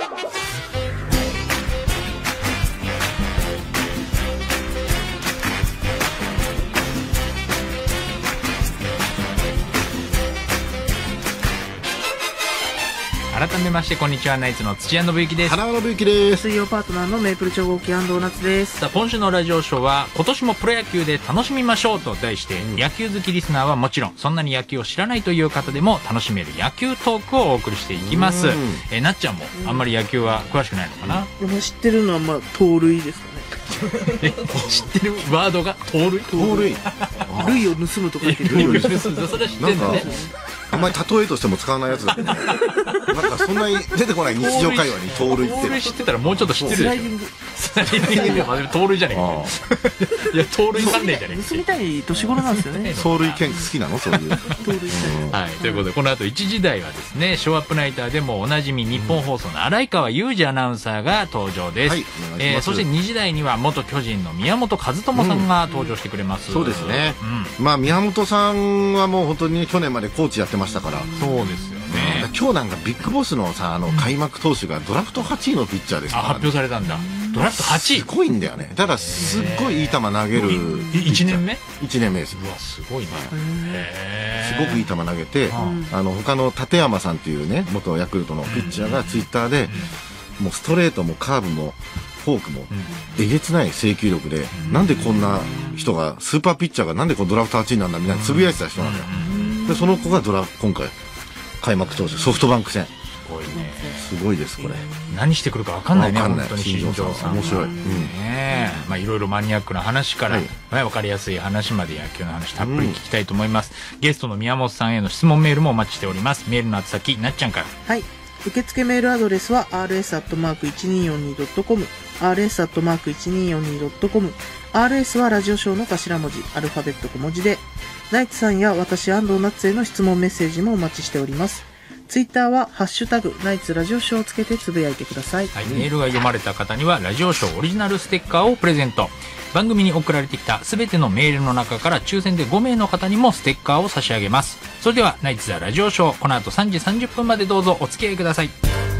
改めましてこんにちは、ナイツの土屋信之です。 花輪信之です。 水曜パートナーのメープル超合金安藤夏です。 さあ、今週のラジオショーは今年もプロ野球で楽しみましょうと題して、うん、野球好きリスナーはもちろんそんなに野球を知らないという方でも楽しめる野球トークをお送りしていきます。えなっちゃんもあんまり野球は詳しくないのかな。 でも知ってるのはまあ盗塁ですかね。 え知ってるワードが盗塁盗塁塁を盗むとか言ってる。 塁を盗むそれは知ってるんだね。 あんまり例えとしても使わないやつだね。なんかそんなに出てこない日常会話に盗塁って。 盗塁知ってたらもうちょっと知ってるでしょ。スライディング。スライディングは盗塁じゃねえか。いや盗塁関連じゃねえか。 盗みたい年頃なんですよね。 盗塁犬好きなのそういう。盗塁犬。はい、ということでこの後いちじ台はですね、ショーアップナイターでもおなじみ日本放送の荒川裕二アナウンサーが登場です。はい、えー、そしてにじ台には元巨人の宮本和知さんが登場してくれます。 そうですね。まあ宮本さんはもう本当に去年までコーチやってましたから。 そうですよね。 今日なんかビッグボスのさあの開幕投手がドラフトはちいのピッチャーですから、ね、 あ発表されたんだ。ドラフトはちいすごいんだよね。ただすっごいいい球投げる。 いちねんめいちねんめです。 うわすごいね。 すごくいい球投げて、あの他の立山さんっていうね元ヤクルトのピッチャーがツイッターでもうストレートもカーブもフォークもえげつない制球力で、なんでこんな人がスーパーピッチャーがなんでこのドラフトはちいなんだみたいなつぶやいてた人なんだよ。でその子がドラ今回開幕投手ソフトバンク戦。 すごいね。 すごいですこれ。 何してくるか分かんないね。 分かんない。 本当に新庄さん面白い。 ねまあいろいろマニアックな話から、はい、分かりやすい話まで野球の話たっぷり聞きたいと思います。うん、ゲストの宮本さんへの質問メールもお待ちしております。メールの宛先なっちゃんから。 はい。受付メールアドレスは アールエス アットマーク いちにーよんにー ドットコム アールエス アットマーク いちにーよんにー ドットコム アールエス はラジオショーの頭文字アルファベット小文字で、ナイツさんや私安藤ナッツへの質問メッセージもお待ちしております。ツイッターはハッシュタグナイツラジオショーをつけてつぶやいてください。 はい、メールが読まれた方にはラジオショーオリジナルステッカーをプレゼント。番組に送られてきたすべてのメールの中から抽選でごめいの方にもステッカーを差し上げます。それではナイツザラジオショー、この後さんじさんじゅっぷんまでどうぞお付き合いください。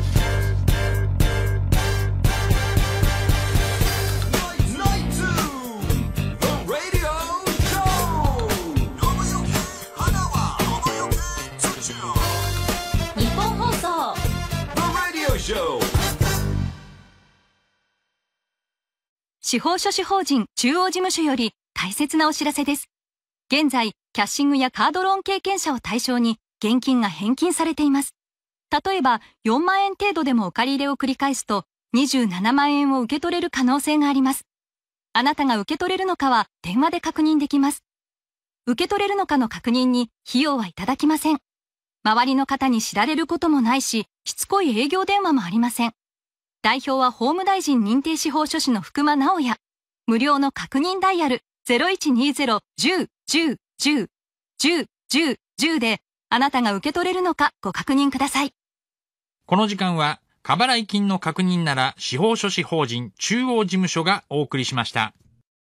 司法書士法人中央事務所より大切なお知らせです。現在、キャッシングやカードローン経験者を対象に現金が返金されています。例えば、よんまんえん程度でもお借り入れを繰り返すと、にじゅうななまんえんを受け取れる可能性があります。あなたが受け取れるのかは電話で確認できます。受け取れるのかの確認に費用はいただきません。周りの方に知られることもないし、しつこい営業電話もありません。代表は法務大臣認定司法書士の福間直也。無料の確認ダイヤル ゼロいちにーゼロ じゅう じゅう じゅう じゅう じゅう じゅう であなたが受け取れるのかご確認ください。 この時間は過払い金の確認なら司法書士法人中央事務所がお送りしました。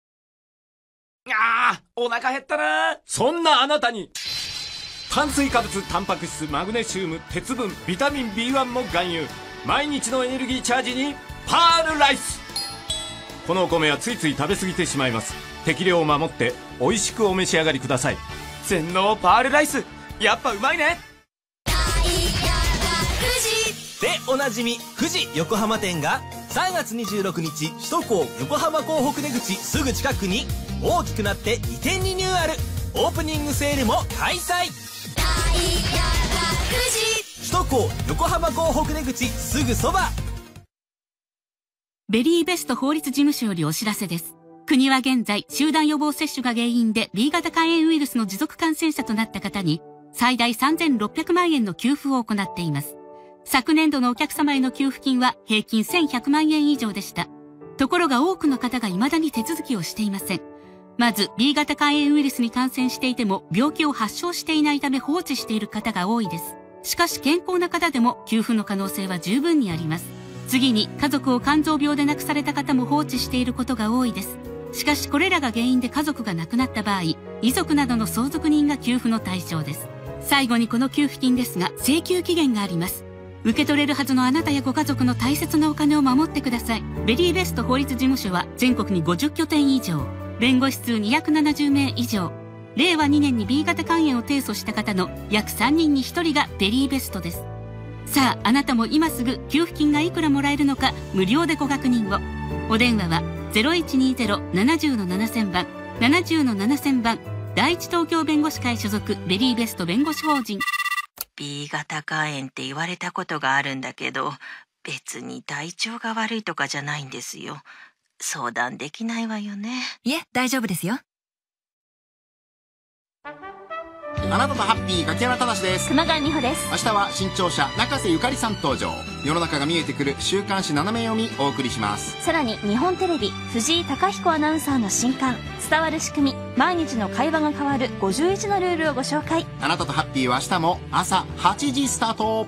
あーお腹減ったな。そんなあなたに炭水化物、タンパク質、マグネシウム、鉄分、ビタミン ビーワン も含有。毎日のエネルギーチャージにパールライス。このお米はついつい食べ過ぎてしまいます。適量を守って美味しくお召し上がりください。全農パールライス、やっぱうまいね。 でおなじみ富士横浜店がさんがつにじゅうろくにち首都高横浜港北出口すぐ近くに大きくなって移転リニューアル。オープニングセールも開催。首都高横浜港北出口すぐそば。 ベリーベスト法律事務所よりお知らせです。国は現在集団予防接種が原因で ビー 型肝炎ウイルスの持続感染者となった方に最大さんぜんろっぴゃくまんえんの給付を行っています。昨年度のお客様への給付金は平均せんひゃくまんえん以上でした。ところが多くの方が未だに手続きをしていません。 まず ビー 型肝炎ウイルスに感染していても病気を発症していないため放置している方が多いです。しかし健康な方でも給付の可能性は十分にあります。次に家族を肝臓病で亡くされた方も放置していることが多いです。しかしこれらが原因で家族が亡くなった場合、遺族などの相続人が給付の対象です。最後にこの給付金ですが請求期限があります。受け取れるはずのあなたやご家族の大切なお金を守ってください。ベリーベスト法律事務所は全国にごじゅっ拠点以上、弁護士数にひゃくななじゅうめい以上、れいわにねんに ビー 型肝炎を提訴した方の約さんにんにひとりがベリーベストです。さああなたも今すぐ給付金がいくらもらえるのか無料でご確認を。お電話は ゼロいちにゼロ ななゼロ ななせんばん ななゼロ ななせんばん第一東京弁護士会所属ベリーベスト弁護士法人。 ビー 型肝炎って言われたことがあるんだけど、別に体調が悪いとかじゃないんですよ。相談できないわよね。 いえ、大丈夫ですよ。 あなたとハッピー柿原忠です。 熊谷美穂です。 明日は新潮社中瀬ゆかりさん登場。世の中が見えてくる週刊誌斜め読みお送りします。 さらに日本テレビ藤井貴彦アナウンサーの新刊伝わる仕組み、毎日の会話が変わるごじゅういちのルールをご紹介。 あなたとハッピーは明日も朝はちじスタート。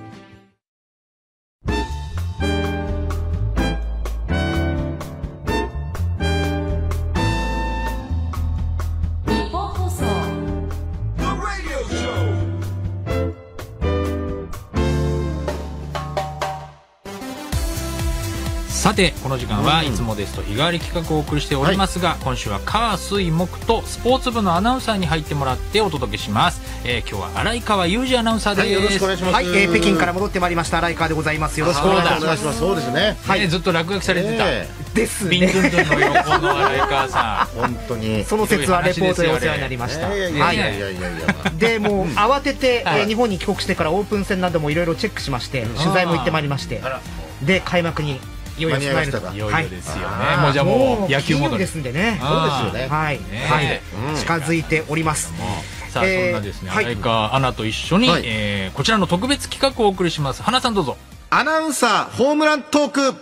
さてこの時間はいつもですと日替わり企画をお送りしておりますが、はい、今週は火水木とスポーツ部のアナウンサーに入ってもらってお届けします。えー、今日は荒井川裕二アナウンサーです。はい、 よろしくお願いします。はい、えー、北京から戻ってまいりました荒井川でございます。よろしくお願いします。 そうですね。 はい、ね、ずっと落書きされてた、えー、ですね。ビンドゥンドゥンの横の荒井川さん本当にその説はレポートでお世話になりました。はい、いやいやいやいやでもう慌てて、えー、日本に帰国してからオープン戦などもいろいろチェックしまして、うん、取材も行ってまいりまして、で開幕にいよいよ備えるとか、 いよいよですよね。もうじゃあもう野球戻りですんでね。 そうですよね。 はい、はい、近づいております。 さあ、そんなですね、荒井川アナと一緒に、えー、こちらの特別企画をお送りします。花さんどうぞ。 アナウンサーホームラントーク。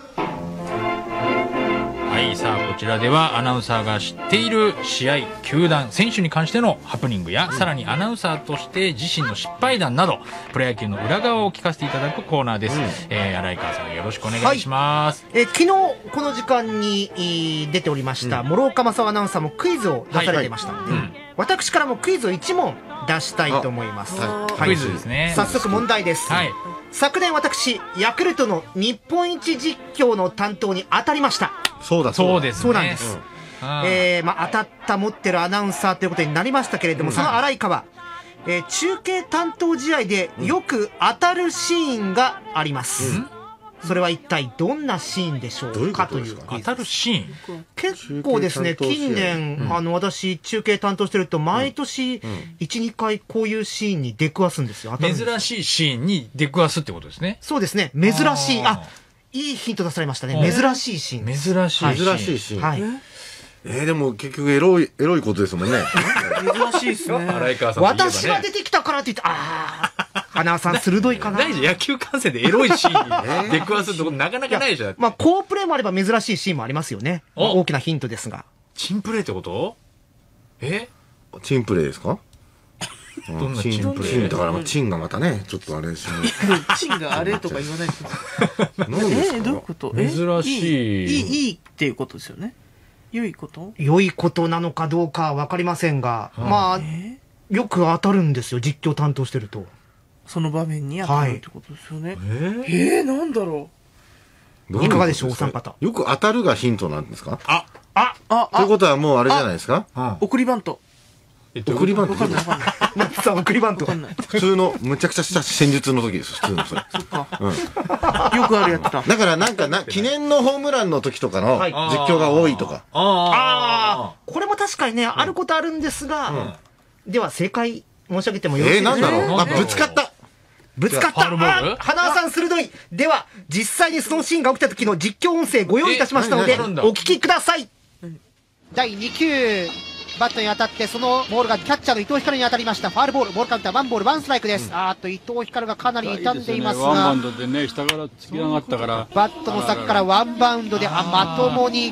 はい、さあこちらではアナウンサーが知っている試合、球団、選手に関してのハプニングや、うん、さらにアナウンサーとして自身の失敗談などプロ野球の裏側を聞かせていただくコーナーです。うん、えー、荒井川さんよろしくお願いします。 はい、えー、昨日この時間に出ておりました、うん、諸岡正夫アナウンサーもクイズを出されてましたので、はいはい、うん、私からもクイズをいち問出したいと思います。 はい、クイズですね。 早速問題です。はい、昨年私ヤクルトの日本一実況の担当に当たりました。 そうだそうですね。 そうなんです。うん、えー、まあ当たった持ってるアナウンサーということになりましたけれども、うん、その荒井川、えー、中継担当試合でよく当たるシーンがあります。うん、それは一体どんなシーンでしょうかという当たるシーン。 結構ですね、近年、うん、あの私中継担当してると毎年いち、にかいこういうシーンに出くわすんですよ。 珍しいシーンに出くわすってことですね。 そうですね、珍しい。あ、いいヒント出されましたね。珍しいシーン。 珍しいシーン。 珍しいシーン。はい。えー、でも結局エロい、エロいことですもんね。 珍しいですね。 荒井川さん、 私が出てきたからって言って、ああ、花さん鋭いかな。 ないじゃん、野球観戦でエロいシーンに出くわすってことなかなかないじゃん。 まあ、好プレーもあれば珍しいシーンもありますよね。まあ、大きなヒントですが。 チンプレーってこと？え？ チンプレーですか？ どんなチンプレー？ チンだから、チンがまたね、ちょっとあれですね。 チンがあれとか言わないと。え、どういうこと？ 珍しい。 いい、いいっていうことですよね。良いこと？ 良いことなのかどうかわかりませんが、まあ、よく当たるんですよ、実況担当してると。 その場面に当たるってことですよね。えー、なんだろう。いかがでしょう、お三方。 よく当たるがヒントなんですか？ あ、 あ、 あ、 ということはもうあれじゃないですか？ 送りバント。 送りバント。 夏さん送りバント。 普通のむちゃくちゃした戦術の時です。普通のそれ。 そっか。うん。よくあるやつだ。 だからなんかな記念のホームランの時とかの実況が多いとか。 ああ。これも確かにね、あることあるんですが、では正解申し上げてもよろしいですか？ えー、なんだろう。あ、ぶつかった。 ぶつかった。あ、花輪さん鋭い。では実際にそのシーンが起きた時の実況音声ご用意いたしましたのでお聞きください。だいに球。バットに当たってそのボールがキャッチャーの伊藤光に当たりました。ファウルボール、ボールカウンターワンボールワンストライクです。うん、あーっと伊藤光がかなり傷んでいますが、ワンバウンドでね、下から突き上がったからバットの先からワンバウンドであまともに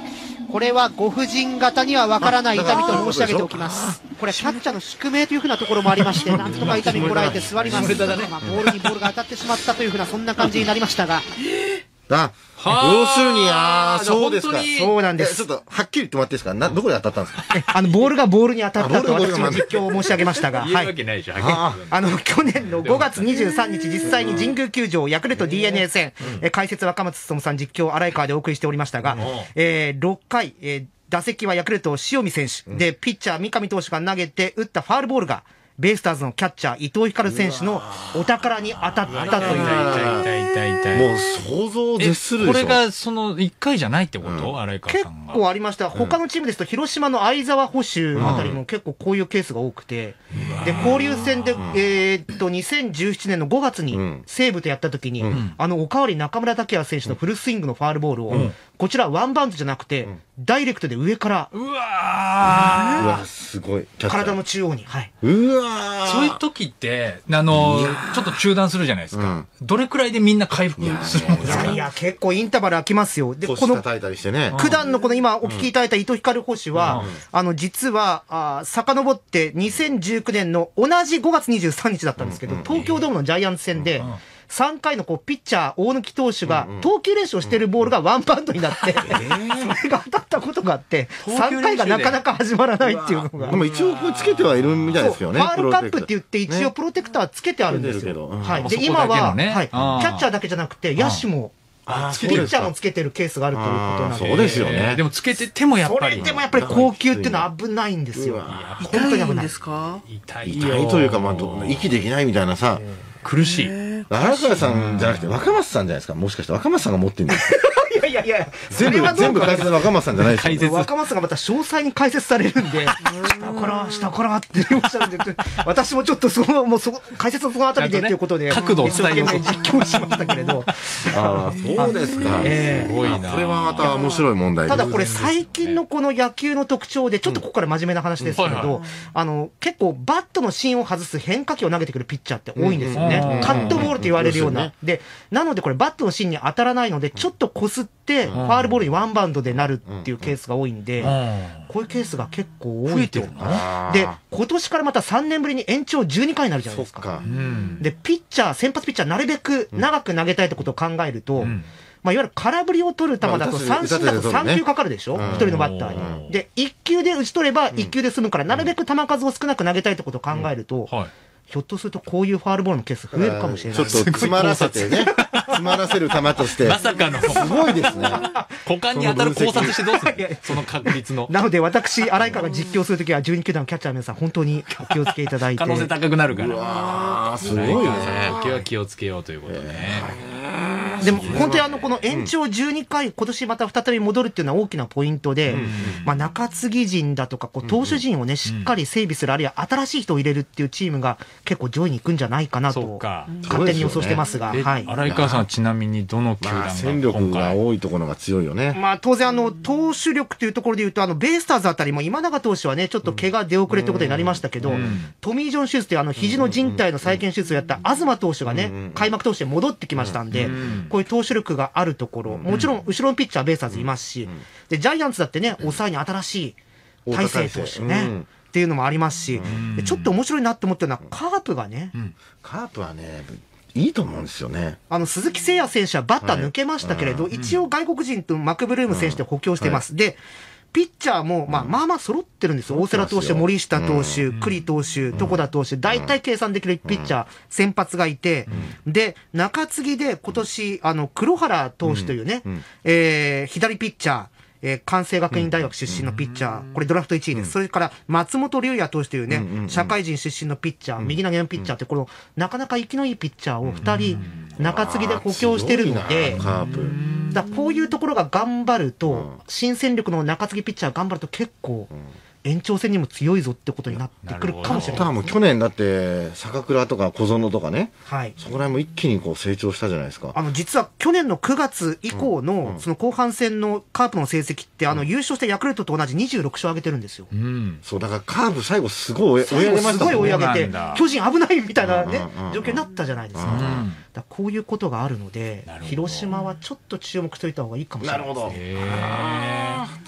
これはご婦人方にはわからない痛みと申し上げておきます。これキャッチャーの宿命というふうなところもありまして、なんとか痛みこらえて座ります。まあ、ボールにボールが当たってしまったというふうなそんな感じになりましたが。 だ要するに、ああ、そうですか。 そうなんです。 ちょっと、はっきり言ってもらっていいですかな、どこで当たったんですかあの、ボールがボールに当たったと私も実況を申し上げましたが。 言えるわけないでしょ、 あの、去年のごがつにじゅうさんにち、実際に神宮球場、ヤクルト ディーエヌエー 戦、解説若松勉さん、実況、荒井川でお送りしておりましたが、えー、ろっかい、えー、打席はヤクルト塩見選手、で、ピッチャー三上投手が投げて、打ったファールボールが、ベイスターズのキャッチャー伊藤光選手のお宝に当たったという。 痛い痛い痛い痛い。 もう想像を絶するでしょ。 これがそのいっかいじゃないってこと、荒井川さんが。 結構ありました。他のチームですと広島の相澤捕手あたりも結構こういうケースが多くて、で交流戦でえっとにせんじゅうななねんのごがつに西武とやった時に、あのおかわり中村剛也選手のフルスイングのファールボールをこちらワンバウンドじゃなくてダイレクトで上から、 うわー、うわすごい体の中央に、はい、 うわそういう時ってあのちょっと中断するじゃないですか。どれくらいでみんな回復するんですか。 いや結構インターバル空きますよ。 でこの叩いたりしてね。 九段のこの今お聞きいただいた伊藤光捕手は、あの実はあ遡ってにせんじゅうきゅうねんの同じごがつにじゅうさんにちだったんですけど、東京ドームのジャイアンツ戦で。さんかいのこうピッチャー大貫投手が投球練習をしているボールがワンバウンドになって、それが当たったことがあって、さんかいがなかなか始まらないっていうのが。 でも一応つけてはいるみたいですよね。 ファールカップって言って一応プロテクターつけてあるんですよ。はい。で、今は、はい、キャッチャーだけじゃなくて野手も、ピッチャーもつけてるケースがあるということなんで。 そうですよね。 でもつけててもやっぱり。 それでもやっぱり高級っていうのは危ないんですよ。 本当に危ないですか？ 痛い。 痛いというか、まあ、息できないみたいなさ。 苦しい。 荒川さんじゃなくて若松さんじゃないですか。もしかして若松さんが持ってるんですか。 いやいやいや、 全部全部解説の若松さんじゃないですか。 若松さんがまた詳細に解説されるんで、下から下からって言いましたので、私もちょっとそのもうそ解説のそのあたりでっていうことで角度を伝えようと実況しましたけれど。 ああそうですか。 すごいな。 これはまた面白い問題。 ただこれ最近のこの野球の特徴でちょっとここから真面目な話ですけれど、あの結構バットの芯を外す変化球を投げてくるピッチャーって多いんですよね。カットボールと言われるような。でなのでこれバットの芯に当たらないのでちょっとこすってファールボールにワンバウンドでなるっていうケースが多いんで、こういうケースが結構多いと。で今年からまたさんねんぶりに延長じゅうにかいになるじゃないですか。でピッチャー先発ピッチャーなるべく長く投げたいってことを考えると、まあいわゆる空振りを取る球だと三振だとさんきゅうかかるでしょ、一人のバッターに。でいっきゅうで打ち取ればいっきゅうで済むから、なるべく球数を少なく投げたいってことを考えると、ひょっとするとこういうファールボールのケース増えるかもしれない。 ちょっと詰まらせてね。詰まらせる球として。 まさかの。 すごいですね。 股間に当たる考察してどうするその確率の。 なので私、荒井川が実況するときはじゅうにきゅうだんのキャッチャーの皆さん本当にお気をつけいただいて。 可能性高くなるから。 うわー、すごいね。 時は気をつけようということね。 でも本当にあのこの延長じゅうにかい、今年また再び戻るっていうのは大きなポイントで、まあ中継ぎ陣だとかこう投手陣をねしっかり整備する、あるいは新しい人を入れるっていうチームが結構上位に行くんじゃないかなと勝手に予想してますが、はい。 荒井川さんはちなみにどの球団が戦力が多いところが強いよね。 まあ当然あの投手力というところでいうとあのベイスターズあたりも今永投手はねちょっと怪我出遅れということになりましたけど、トミー・ジョン手術というあの肘の靭帯の再建手術をやった東投手がね開幕投手で戻ってきましたんで、こういう投手力があるところ、もちろん後ろのピッチャーベイスターズいますし、でジャイアンツだってね抑えに新しい大勢投手ねっていうのもありますし、ちょっと面白いなって思ったのはカープがね、 カープはねいいと思うんですよね。 あの鈴木誠也選手はバッター抜けましたけれど、一応外国人とマクブルーム選手で補強してます。でピッチャーも、まあ、まあまあ揃ってるんですよ。大瀬良投手、森下投手、栗投手、床田投手、大体計算できるピッチャー、先発がいて、で、中継ぎで今年、あの、黒原投手というね、えー、左ピッチャー、えー、関西学院大学出身のピッチャー、これドラフトいちいです。それから松本龍也投手というね、社会人出身のピッチャー、右投げのピッチャーって、この、なかなか生きのいいピッチャーをふたり、中継ぎで補強してるので、だこういうところが頑張ると、新戦力の中継ぎピッチャー頑張ると結構、延長戦にも強いぞってことになってくるかもしれない。 ただもう去年だって坂倉とか小園とかね、 はい、 そこら辺も一気にこう成長したじゃないですか。 あの実は去年のくがつ以降のその後半戦のカープの成績ってあの優勝したヤクルトと同じにじゅうろくしょう上げてるんですよ。 うん、そうだからカープ最後すごい追い上げましたもんね。 すごい追い上げて巨人危ないみたいなね状況になったじゃないですか。だこういうことがあるので広島はちょっと注目しておいた方がいいかもしれないですね。 なるほど。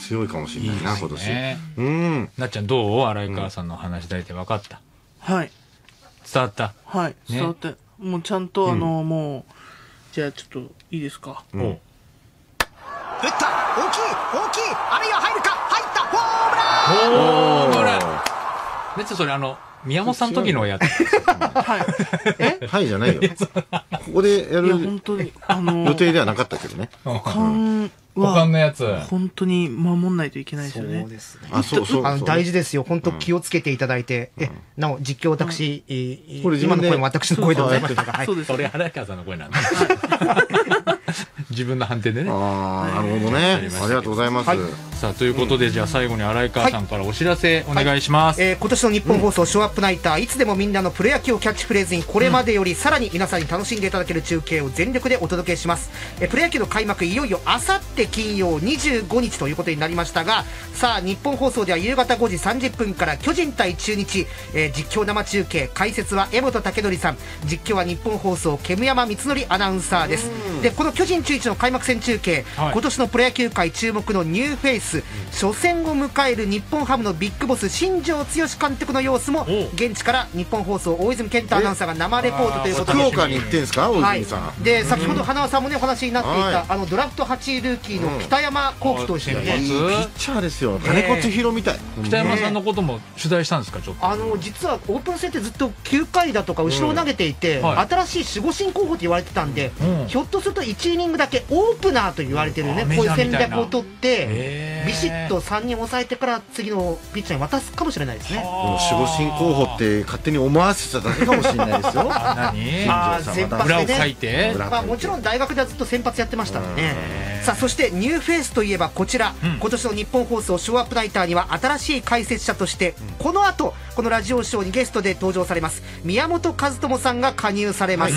強いかもしれないな、 いい今年。 ねうん。 なっちゃんどう？荒井川さんの話大体分かった？ はい。 伝わった？ はい、伝わって。もうちゃんと、あの、もう、じゃあちょっと、いいですか。 打った、大きい、大きい、あるいは入るか、入った、ホームラン。 ホームラン。別にそれあの宮本さんの時のやつ。 はい。 えはいじゃないよ。ここでやる予定ではなかったけどね。 勘他のやつ。 本当に守んないといけないですよね。 そうですね。 あ、そうそう。 あの大事ですよ。本当気をつけていただいて。え、なお実況私、 これ今の声も私の声でございましたが。 そうです。それ荒川さんの声なんだ。自分の判定でね。 ああ、なるほどね。ありがとうございます。 さあということで、じゃあ最後に荒川さんからお知らせお願いします。 え今年の日本放送ショーアップナイター、いつでもみんなのプロ野球をキャッチフレーズに、これまでよりさらに皆さんに楽しんでいただける中継を全力でお届けします。えプロ野球の開幕、いよいよあさって金曜にじゅうごにちということになりましたが、さあ日本放送では夕方ごじさんじゅっぷんから巨人対中日、えー、実況生中継、解説は江本武則さん、実況は日本放送煙山光則アナウンサーです。でこの巨人中日の開幕戦中継、はい、今年のプロ野球界注目のニューフェイス、初戦を迎える日本ハムのビッグボス新庄剛志監督の様子も現地から日本放送大泉健太アナウンサーが生レポートということで、 福岡に行ってんですか、大泉さん。 はい、で先ほど花輪さんもねお話になっていた、はい、あのドラフトはちいルーキーの北山幸輝投手ね、 いいピッチャーですよ。金子千尋みたい。 北山さんのことも取材したんですか？ちょっとあの実はオープン戦ってずっときゅうかいだとか後ろを投げていて、うんはい、新しい守護神候補と言われてたんで、うん、ひょっとするといちイニングだけオープナーと言われてるね、こういう戦略を取ってビシッとさんにん抑えてから次のピッチャーに渡すかもしれないですね。でも守護神候補って勝手に思わせただけかもしれないですよ。 何？ あ先発でね、 裏を書いて、 まあ、もちろん大学ではずっと先発やってましたんでね。さあそしてニューフェイスといえばこちら、うん、今年の日本放送ショーアップナイターには新しい解説者として、うん、この後このラジオショーにゲストで登場されます宮本和智さんが加入されます。はい、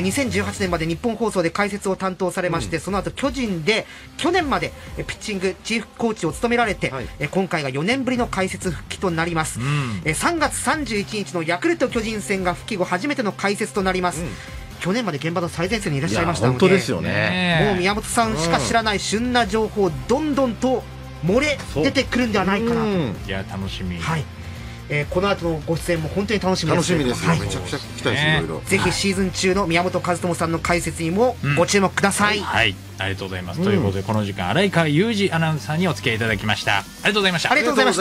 にせんじゅうはちねんまで日本放送で解説を担当されまして、うん、その後巨人で去年までピッチングチーフコーチを務められて、はい、今回がよねんぶりの解説復帰となります。うん、さんがつさんじゅういちにちのヤクルト巨人戦が復帰後初めての解説となります。うん、去年まで現場の最前線にいらっしゃいましたので、 本当ですよね。 もう宮本さんしか知らない旬な情報どんどんと漏れ出てくるんではないかなと。 いや楽しみ。 はい。えー、この後のご出演も本当に楽しみです。 楽しみですよ。はい、めちゃくちゃ聞きたいです、ね、いろいろ。 ぜひシーズン中の宮本和智さんの解説にもご注目ください。 うん、はい、ありがとうございます。うん、ということでこの時間荒井川裕二アナウンサーにお付き合いいただきました。ありがとうございました。 ありがとうございました。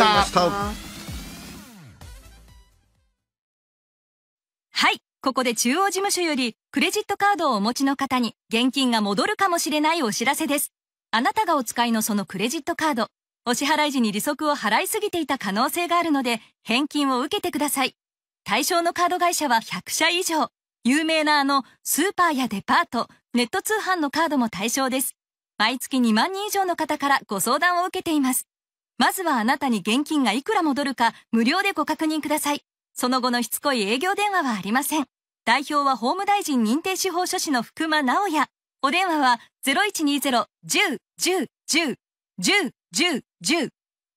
はい、ここで中央事務所よりクレジットカードをお持ちの方に現金が戻るかもしれないお知らせです。あなたがお使いのそのクレジットカード、お支払い時に利息を払いすぎていた可能性があるので返金を受けてください。対象のカード会社はひゃくしゃ以上。有名なあのスーパーやデパート、ネット通販のカードも対象です。毎月にまんにん以上の方からご相談を受けています。まずはあなたに現金がいくら戻るか無料でご確認ください。その後のしつこい営業電話はありません。代表は法務大臣認定司法書士の福間直也。お電話は ゼロいちにゼロ じゅう じゅう じゅう じゅう じゅう じゅう。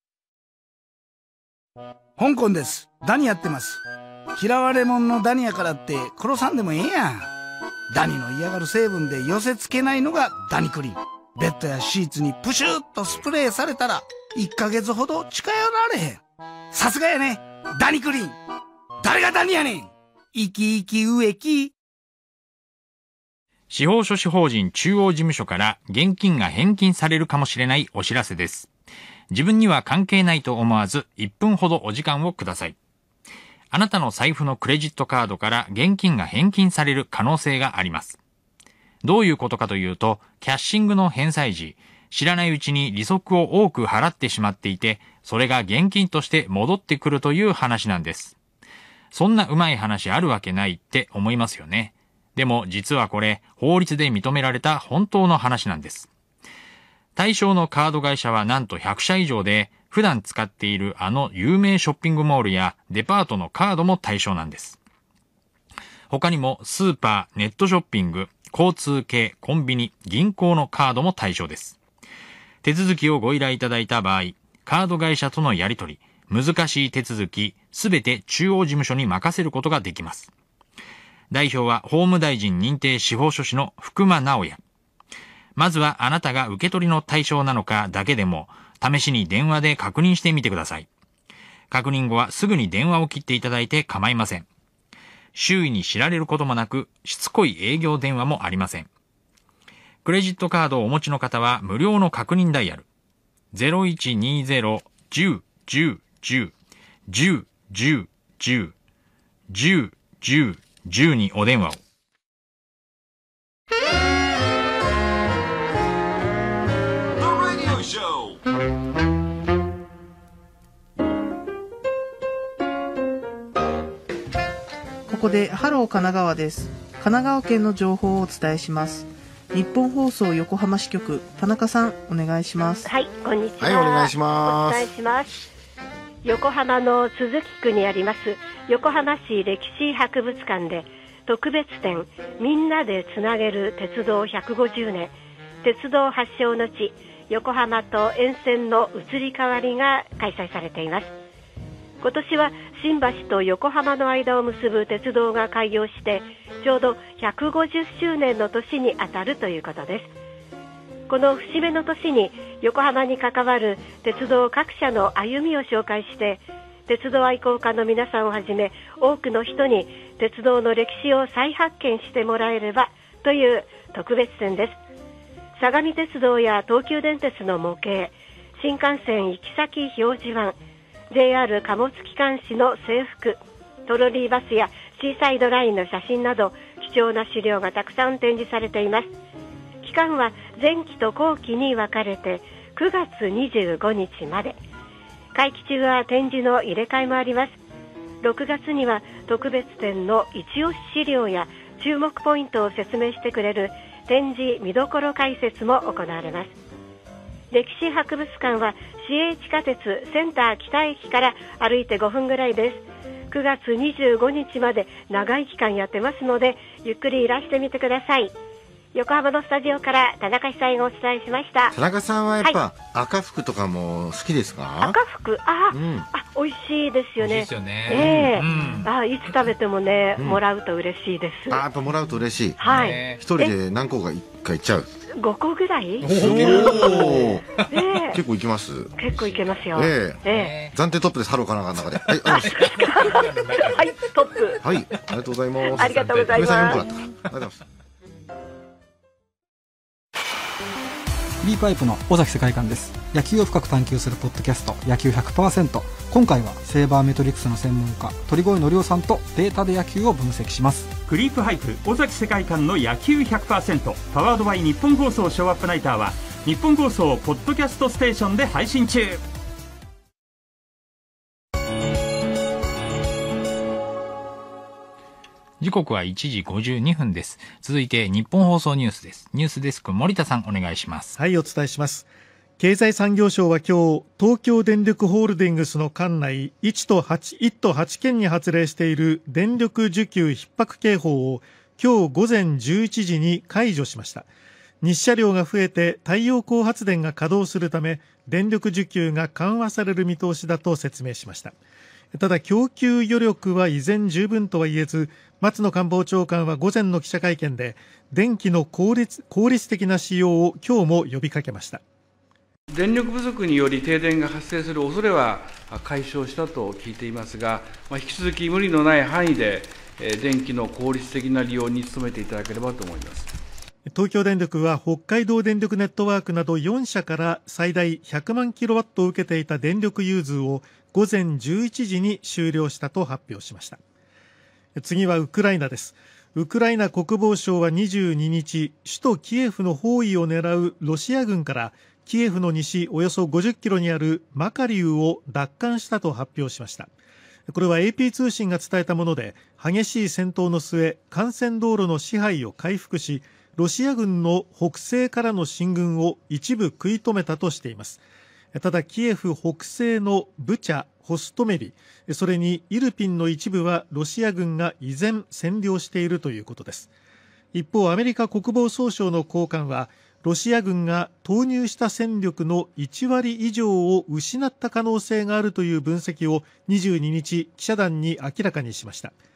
香港です。ダニやってます。嫌われ者のダニやからって殺さんでもええやん。ダニの嫌がる成分で寄せ付けないのがダニクリン。ベッドやシーツにプシュッとスプレーされたらいっかげつほど近寄られへん。さすがやね、ダニクリン。誰がダニやねん。生き生き植木。 司法書士法人中央事務所から現金が返金されるかもしれないお知らせです。自分には関係ないと思わずいっぷんほどお時間をください。あなたの財布のクレジットカードから現金が返金される可能性があります。どういうことかというと、キャッシングの返済時、知らないうちに利息を多く払ってしまっていて、それが現金として戻ってくるという話なんです。そんなうまい話あるわけないって思いますよね。でも実はこれ、法律で認められた本当の話なんです。対象のカード会社はなんとひゃくしゃ以上で、普段使っているあの有名ショッピングモールやデパートのカードも対象なんです。他にもスーパー、ネットショッピング、交通系、コンビニ、銀行のカードも対象です。手続きをご依頼いただいた場合、カード会社とのやり取り、難しい手続き、すべて中央事務所に任せることができます。代表は法務大臣認定司法書士の福間直也。 まずはあなたが受け取りの対象なのかだけでも、試しに電話で確認してみてください。確認後はすぐに電話を切っていただいて構いません。周囲に知られることもなく、しつこい営業電話もありません。クレジットカードをお持ちの方は無料の確認ダイヤル ゼロいちにゼロ じゅう じゅう じゅう じゅう じゅう じゅう じゅう じゅう じゅうにお電話を。 ここでハロー神奈川です。神奈川県の情報をお伝えします。日本放送横浜支局、田中さんお願いします。 はい、こんにちは。 はい、お願いします。 お伝えします。横浜の都筑区にあります横浜市歴史博物館で特別展、みんなでつなげる鉄道ひゃくごじゅうねん、鉄道発祥の地横浜と沿線の移り変わりが開催されています。今年は新橋と横浜の間を結ぶ鉄道が開業してちょうどひゃくごじゅっしゅうねんの年にあたるということです。この節目の年に横浜に関わる鉄道各社の歩みを紹介して、鉄道愛好家の皆さんをはじめ多くの人に鉄道の歴史を再発見してもらえればという特別展です。相模鉄道や東急電鉄の模型、新幹線行き先表示板、ジェイアール 貨物機関士の制服、トロリーバスやシーサイドラインの写真など貴重な資料がたくさん展示されています。期間は前期と後期に分かれてくがつにじゅうごにちまで。会期中は展示の入れ替えもあります。ろくがつには特別展の一押し資料や注目ポイントを説明してくれる展示見どころ解説も行われます。歴史博物館は市営地下鉄センター北駅から歩いてごふんぐらいです。くがつにじゅうごにちまで長い期間やってますので、ゆっくりいらしてみてください。横浜のスタジオから田中久恵がお伝えしました。 田中さんはやっぱ、 はい、 赤福とかも好きですか？ 赤福、あ、うん、あ、美味しいですよね。 美味しいですよね。 ええーうん、 あ、いつ食べてもね、 うん、 もらうと嬉しいです。 あ、やっぱもらうと嬉しい。 はい。 一人で何個か一回いっちゃう。 ごこぐらい？ おー、えー、結構いきます。 結構いけますよ。 ええーえー、暫定トップです。ハロー神奈川の中で。はい、 はい、トップ。 はい、ありがとうございます。 ありがとうございます。 ありがとうございます。 B パイプの尾崎世界観です。野球を深く探求するポッドキャスト野球 ひゃくパーセント。 今回はセーバーメトリックスの専門家鳥越則夫さんとデータで野球を分析します。 クリープハイプ尾崎世界観の野球 ひゃくパーセント パワードバイ日本放送ショーアップナイターは日本放送ポッドキャストステーションで配信中。 時刻はいちじごじゅうにふんです。続いて日本放送ニュースです。ニュースデスク森田さんお願いします。 はい、お伝えします。経済産業省は今日、東京電力ホールディングスの管内いちとはちけんに発令している電力需給逼迫警報を今日午前じゅういちじに解除しました。日射量が増えて太陽光発電が稼働するため電力需給が緩和される見通しだと説明しました。ただ供給余力は依然十分とは言えず、松野官房長官は午前の記者会見で電気の効率、効率的な使用を今日も呼びかけました。 電力不足により停電が発生する恐れは解消したと聞いていますが、引き続き無理のない範囲で電気の効率的な利用に努めていただければと思います。 東京電力は北海道電力ネットワークなどよんしゃから最大ひゃくまんキロワットを受けていた電力融通を午前じゅういちじに終了したと発表しました。次はウクライナです。ウクライナ国防省はにじゅうににち、首都キエフの包囲を狙うロシア軍からキエフの西およそごじゅっキロにあるマカリウを奪還したと発表しました。これは エーピー 通信が伝えたもので、激しい戦闘の末、幹線道路の支配を回復し、ロシア軍の北西からの進軍を一部食い止めたとしています。ただキエフ北西のブチャ、ホストメリ、それにイルピンの一部はロシア軍が依然占領しているということです。一方、アメリカ国防総省の高官はロシア軍が投入した戦力のいちわり以上を失った可能性があるという分析をにじゅうににち記者団に明らかにしました。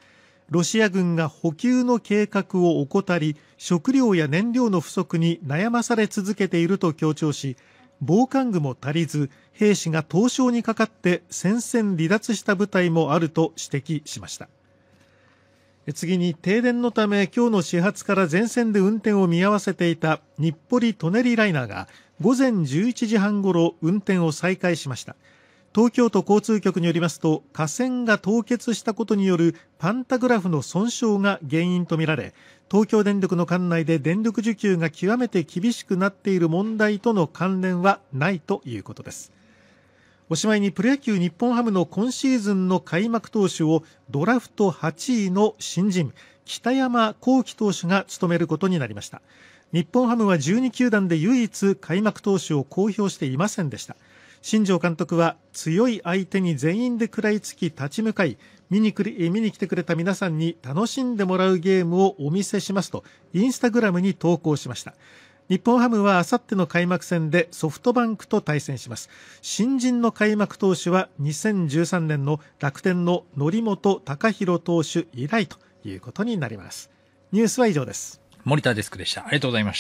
ロシア軍が補給の計画を怠り、食料や燃料の不足に悩まされ続けていると強調し、防寒具も足りず、兵士が凍傷にかかって戦線離脱した部隊もあると指摘しました。次に、停電のため今日の始発から全線で運転を見合わせていた日暮里・舎人ライナーが午前じゅういちじはんごろ運転を再開しました。東京都交通局によりますと、架線が凍結したことによるパンタグラフの損傷が原因とみられ、東京電力の管内で電力需給が極めて厳しくなっている問題との関連はないということです。おしまいに、プロ野球日本ハムの今シーズンの開幕投手をドラフトはちいの新人北山亘基投手が務めることになりました。日本ハムはじゅうにきゅうだんで唯一開幕投手を公表していませんでした。新庄監督は、強い相手に全員で食らいつき立ち向かい、見にくり見に来てくれた皆さんに楽しんでもらうゲームをお見せしますとインスタグラムに投稿しました。日本ハムはあさっての開幕戦でソフトバンクと対戦します。新人の開幕投手はにせんじゅうさんねんの楽天の則本昂大投手以来ということになります。ニュースは以上です。 森田デスクでした。ありがとうございました。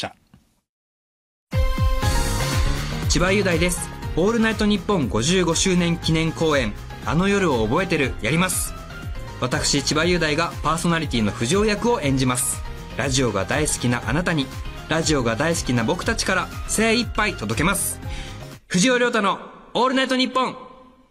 千葉雄大です。オールナイトニッポンごじゅうごしゅうねん記念公演、あの夜を覚えてる、やります。私千葉雄大がパーソナリティの藤尾役を演じます。ラジオが大好きなあなたに、ラジオが大好きな僕たちから精一杯届けます。藤尾亮太のオールナイトニッポン。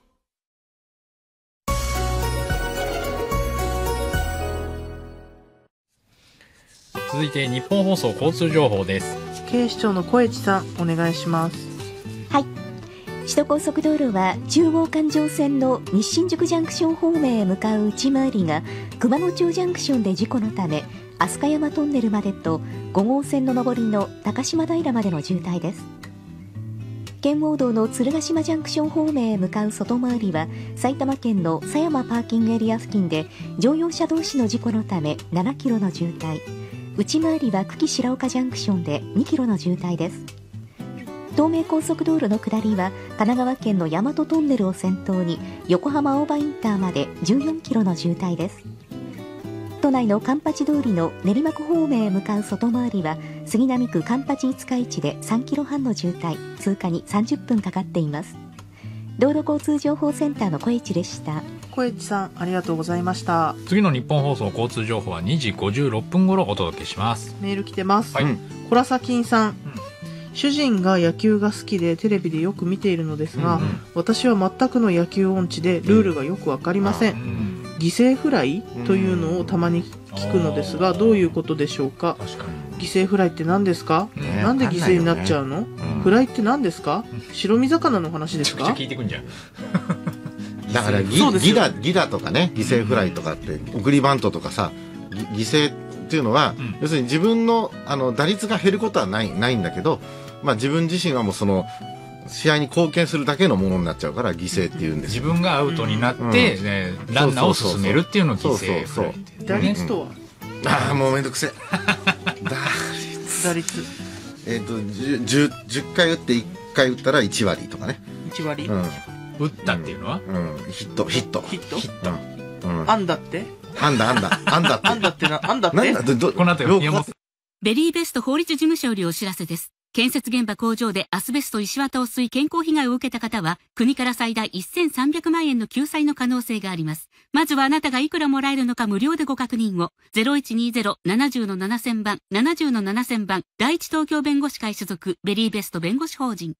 続いて日本放送交通情報です。 警視庁の小市さん、お願いします。 はい、首都高速道路は中央環状線の西新宿ジャンクション方面へ向かう内回りが熊野町ジャンクションで事故のため、飛鳥山トンネルまでとご号線の上りの高島平までの渋滞です。圏央道の鶴ヶ島ジャンクション方面へ向かう外回りは埼玉県の狭山パーキングエリア付近で乗用車同士の事故のためななキロの渋滞、内回りは久喜白岡ジャンクションでにキロの渋滞です。東名高速道路の下りは神奈川県の大和トンネルを先頭に横浜青葉インターまでじゅうよんキロの渋滞です。都内の環八通りの練馬区方面へ向かう外回りは杉並区環八五日市でさんキロはんの渋滞、通過にさんじゅっぷんかかっています。道路交通情報センターの小市でした。 小市さん、ありがとうございました。 次の日本放送交通情報はにじごじゅうろっぷん頃お届けします。 メール来てます。 はい、 コラサキンさん、うん、主人が野球が好きでテレビでよく見ているのですが、うんうん、私は全くの野球音痴でルールがよくわかりません、うん、犠牲フライというのをたまに聞くのですが、うん、どういうことでしょうか。確かに犠牲フライって何ですか、ね、なんで犠牲になっちゃうの、ね、うん、フライって何ですか、白身魚の話ですか。 めちゃくちゃ聞いてくんじゃんだからギギダギダとかね、犠牲フライとかって送りバントとかさ、犠牲っていうのは、うん、要するに自分のあの打率が減ることはないないんだけど、まあ、自分自身はもうその試合に貢献するだけのものになっちゃうから犠牲っていうんですよ。 自分がアウトになって、うんね、ランナーを進めるっていうのを犠牲フライって。 打率とは、 うん、ああもうめんどくせえ打率打率えっ、ー、と 10, 10回打っていっかい打ったらいちわりとかね。 いちわり、 うん、打ったっていうのは、 うん、ヒットヒットヒットヒット、 うん、アンダってアンダアンダアンダってアンダってなアンダってなんだどこの後よベリーベスト法律事務所よりお知らせです。建設現場工場でアスベスト石綿を吸い健康被害を受けた方は国から最大せんさんびゃくまんえんの救済の可能性があります。まずはあなたがいくらもらえるのか無料でご確認を。 ゼロいちにゼロ ななゼロのななせんばんななゼロのななせんばん第一東京弁護士会所属ベリーベスト弁護士法人。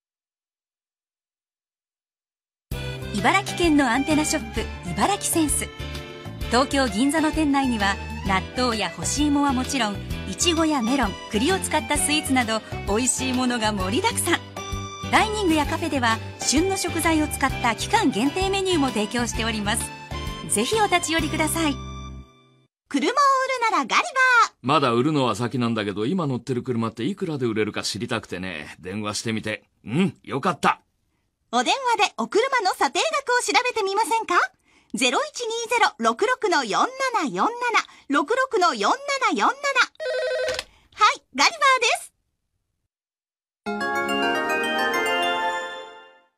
茨城県のアンテナショップ茨城センス。東京銀座の店内には納豆や干し芋はもちろんいちごやメロン、栗を使ったスイーツなど美味しいものが盛りだくさん。ダイニングやカフェでは旬の食材を使った期間限定メニューも提供しております。ぜひお立ち寄りください。 車を売るならガリバー。 まだ売るのは先なんだけど、今乗ってる車っていくらで売れるか知りたくてね、電話してみて、うん、よかった。 お電話でお車の査定額を調べてみませんか。 ゼロいちにゼロ ろくろく よんななよんなな ろくろく よんななよんなな。 はい、ガリバーです。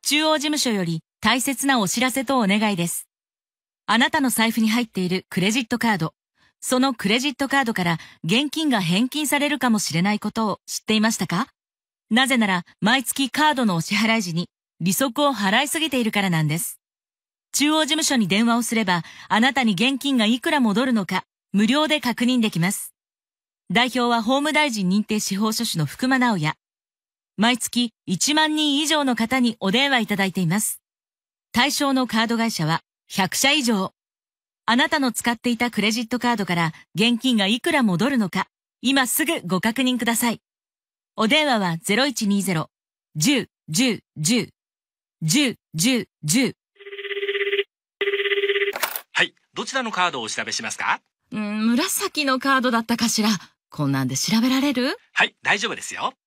中央事務所より大切なお知らせとお願いです。あなたの財布に入っているクレジットカード、 そのクレジットカードから現金が返金されるかもしれないことを知っていましたか？なぜなら、毎月カードのお支払い時に利息を払いすぎているからなんです。中央事務所に電話をすれば、あなたに現金がいくら戻るのか、無料で確認できます。代表は法務大臣認定司法書士の福間直也。毎月いちまんにん以上の方にお電話いただいています。対象のカード会社はひゃくしゃ以上。あなたの使っていたクレジットカードから現金がいくら戻るのか、今すぐご確認ください。お電話は ゼロいちにゼロ じゅう じゅう じゅう じゅう じゅう じゅう。 はい、どちらのカードをお調べしますか？ うーん、紫のカードだったかしら。こんなんで調べられる？ はい、大丈夫ですよ。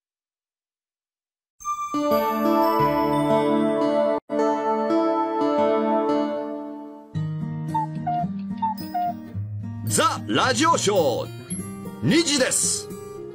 ザ・ラジオショーにじです。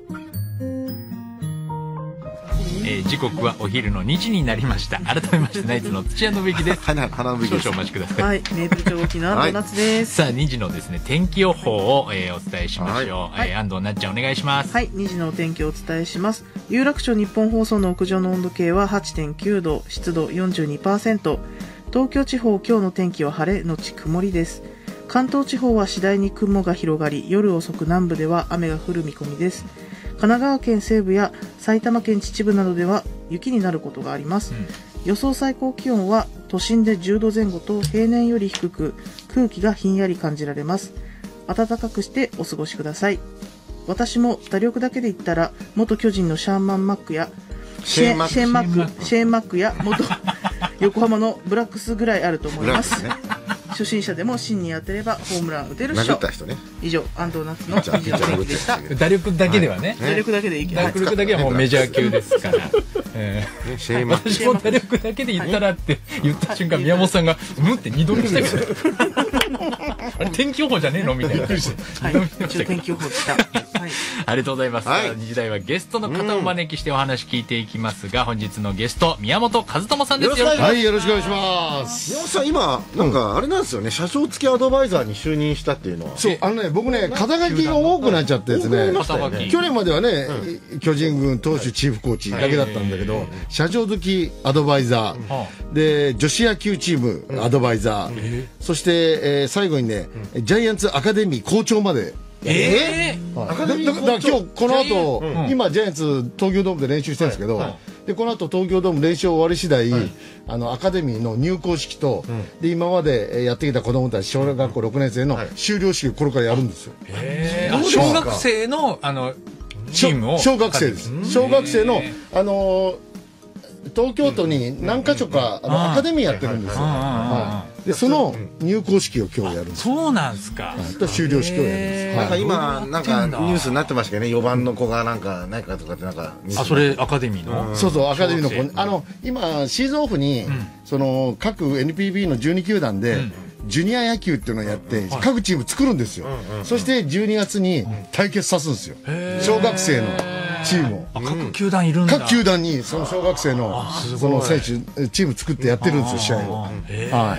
えー、時刻はお昼のにじになりました。改めましてナイツの土屋信之です。 花花信之です。 少々お待ちください。 はい、メープル超合金の安藤夏です。 さあ、にじのですね、天気予報を、えー、お伝えしましょう。はい、えー、安藤なっちゃんお願いします。 はい、にじのお天気をお伝えします。有楽町日本放送の屋上の温度計は はちてんきゅうど、湿度 よんじゅうにパーセント。東京地方、今日の天気は晴れのち曇りです。関東地方は次第に雲が広がり、夜遅く南部では雨が降る見込みです。神奈川県西部や埼玉県秩父などでは雪になることがあります。うん、予想最高気温は都心でじゅうどぜん後と平年より低く、空気がひんやり感じられます。暖かくしてお過ごしください。私も打力だけで言ったら元巨人のシャーマンマックやシェーンマックシェーンマックや元横浜のブラックスぐらいあると思います。初心者でも芯に当てればホームラン打てるっしょ。以上、安藤夏のにじの天気でした。 打力だけではね。 打力だけでいいけど。 打力だけはもうメジャー級ですから。私も打力だけで言ったらって言った瞬間、宮本さんがうんって二度見したけど。あれ天気予報じゃねえのみたいな。はい、 一応天気予報でした。 ありがとうございます。にじ台はゲストの方をお招きしてお話聞いていきますが、本日のゲスト宮本和智さんです。 はい、よろしくお願いします。宮本さん、今なんかあれなんですよね、社長付きアドバイザーに就任したっていうのは。 そう、あのね、僕ね、肩書きが多くなっちゃってですね、去年まではね、巨人軍投手チーフコーチだけだったんだけど、社長付きアドバイザーで女子野球チームアドバイザー、そして最後にね、ジャイアンツアカデミー校長まで。ええ、だから今日この後、今ジャイアンツ東京ドームで練習してるんですけど、でこの後東京ドーム練習終わり次第、あのアカデミーの入校式と、で今までやってきた子どもたち小学校ろくねん生の修了式をこれからやるんですよ。 小学生のあのチームを小学生です。小学生のあの東京都に何か所かあのアカデミーやってるんですよ。でその入校式を今日やるんです。 そうなんですか。 と修了式をやるんです。 なんか今なんかニュースになってましたけどね、よばんの子がなんかないかとかってなんか。 あ、それアカデミーの。 そうそう、アカデミーの子。あの今シーズンオフにその各 エヌピービー のじゅうに球団でジュニア野球っていうのをやって各チーム作るんですよ。そしてじゅうにがつに対決さすんですよ。小学生のチームを。 各球団いるんだ。 各球団にその小学生のその選手チーム作ってやってるんですよ、試合を。はい。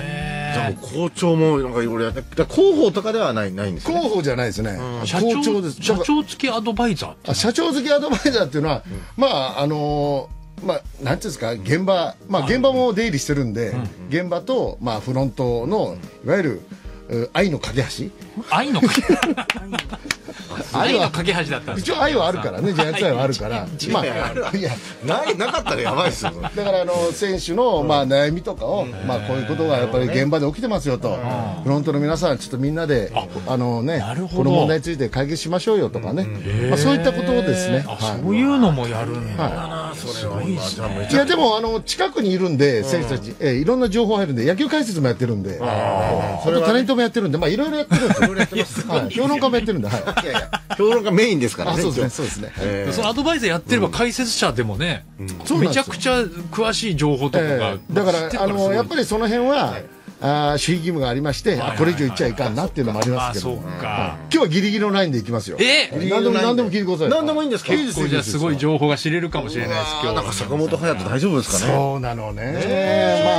じゃあもう校長もなんかいろいろやって、広報とかではないないんですね。 広報じゃないですね。 社長です。社長付きアドバイザー。 社長付きアドバイザーっていうのは、まああのまあなんていうんですか、現場、まあ現場も出入りしてるんで、現場とまあフロントのいわゆる愛の架け橋。 愛の架け橋。愛の架け橋だったんです。 一応愛はあるからね、ジャイアンツ愛はあるから。まあいやないなかったらやばいですよ。 だからあの選手のまあ悩みとかを、まあこういうことがやっぱり現場で起きてますよと、フロントの皆さんちょっとみんなであのね、この問題について解決しましょうよとかね、まあそういったことですね。 そういうのもやるんだ。 それはいいやでもあの近くにいるんで選手たちいろんな情報入るんで、野球解説もやってるんで、それタレントもやってるんで、まあいろいろやってるんですよ。評論家もやってるんで、はい。 いやいや評論家メインですからね。 そうですね、そうですね。 そのアドバイザーやってれば解説者でもね、めちゃくちゃ詳しい情報とかが。 だからあのやっぱりその辺はあ守秘義務がありまして、これ以上言っちゃいかんなっていうのもありますけど、今日はギリギリのラインでいきますよ。 え何でも何でも聞いてください。 何でもいいんですか。 結構じゃあすごい情報が知れるかもしれないです。今日なんか坂本勇人大丈夫ですかね。 そうなのね。まああの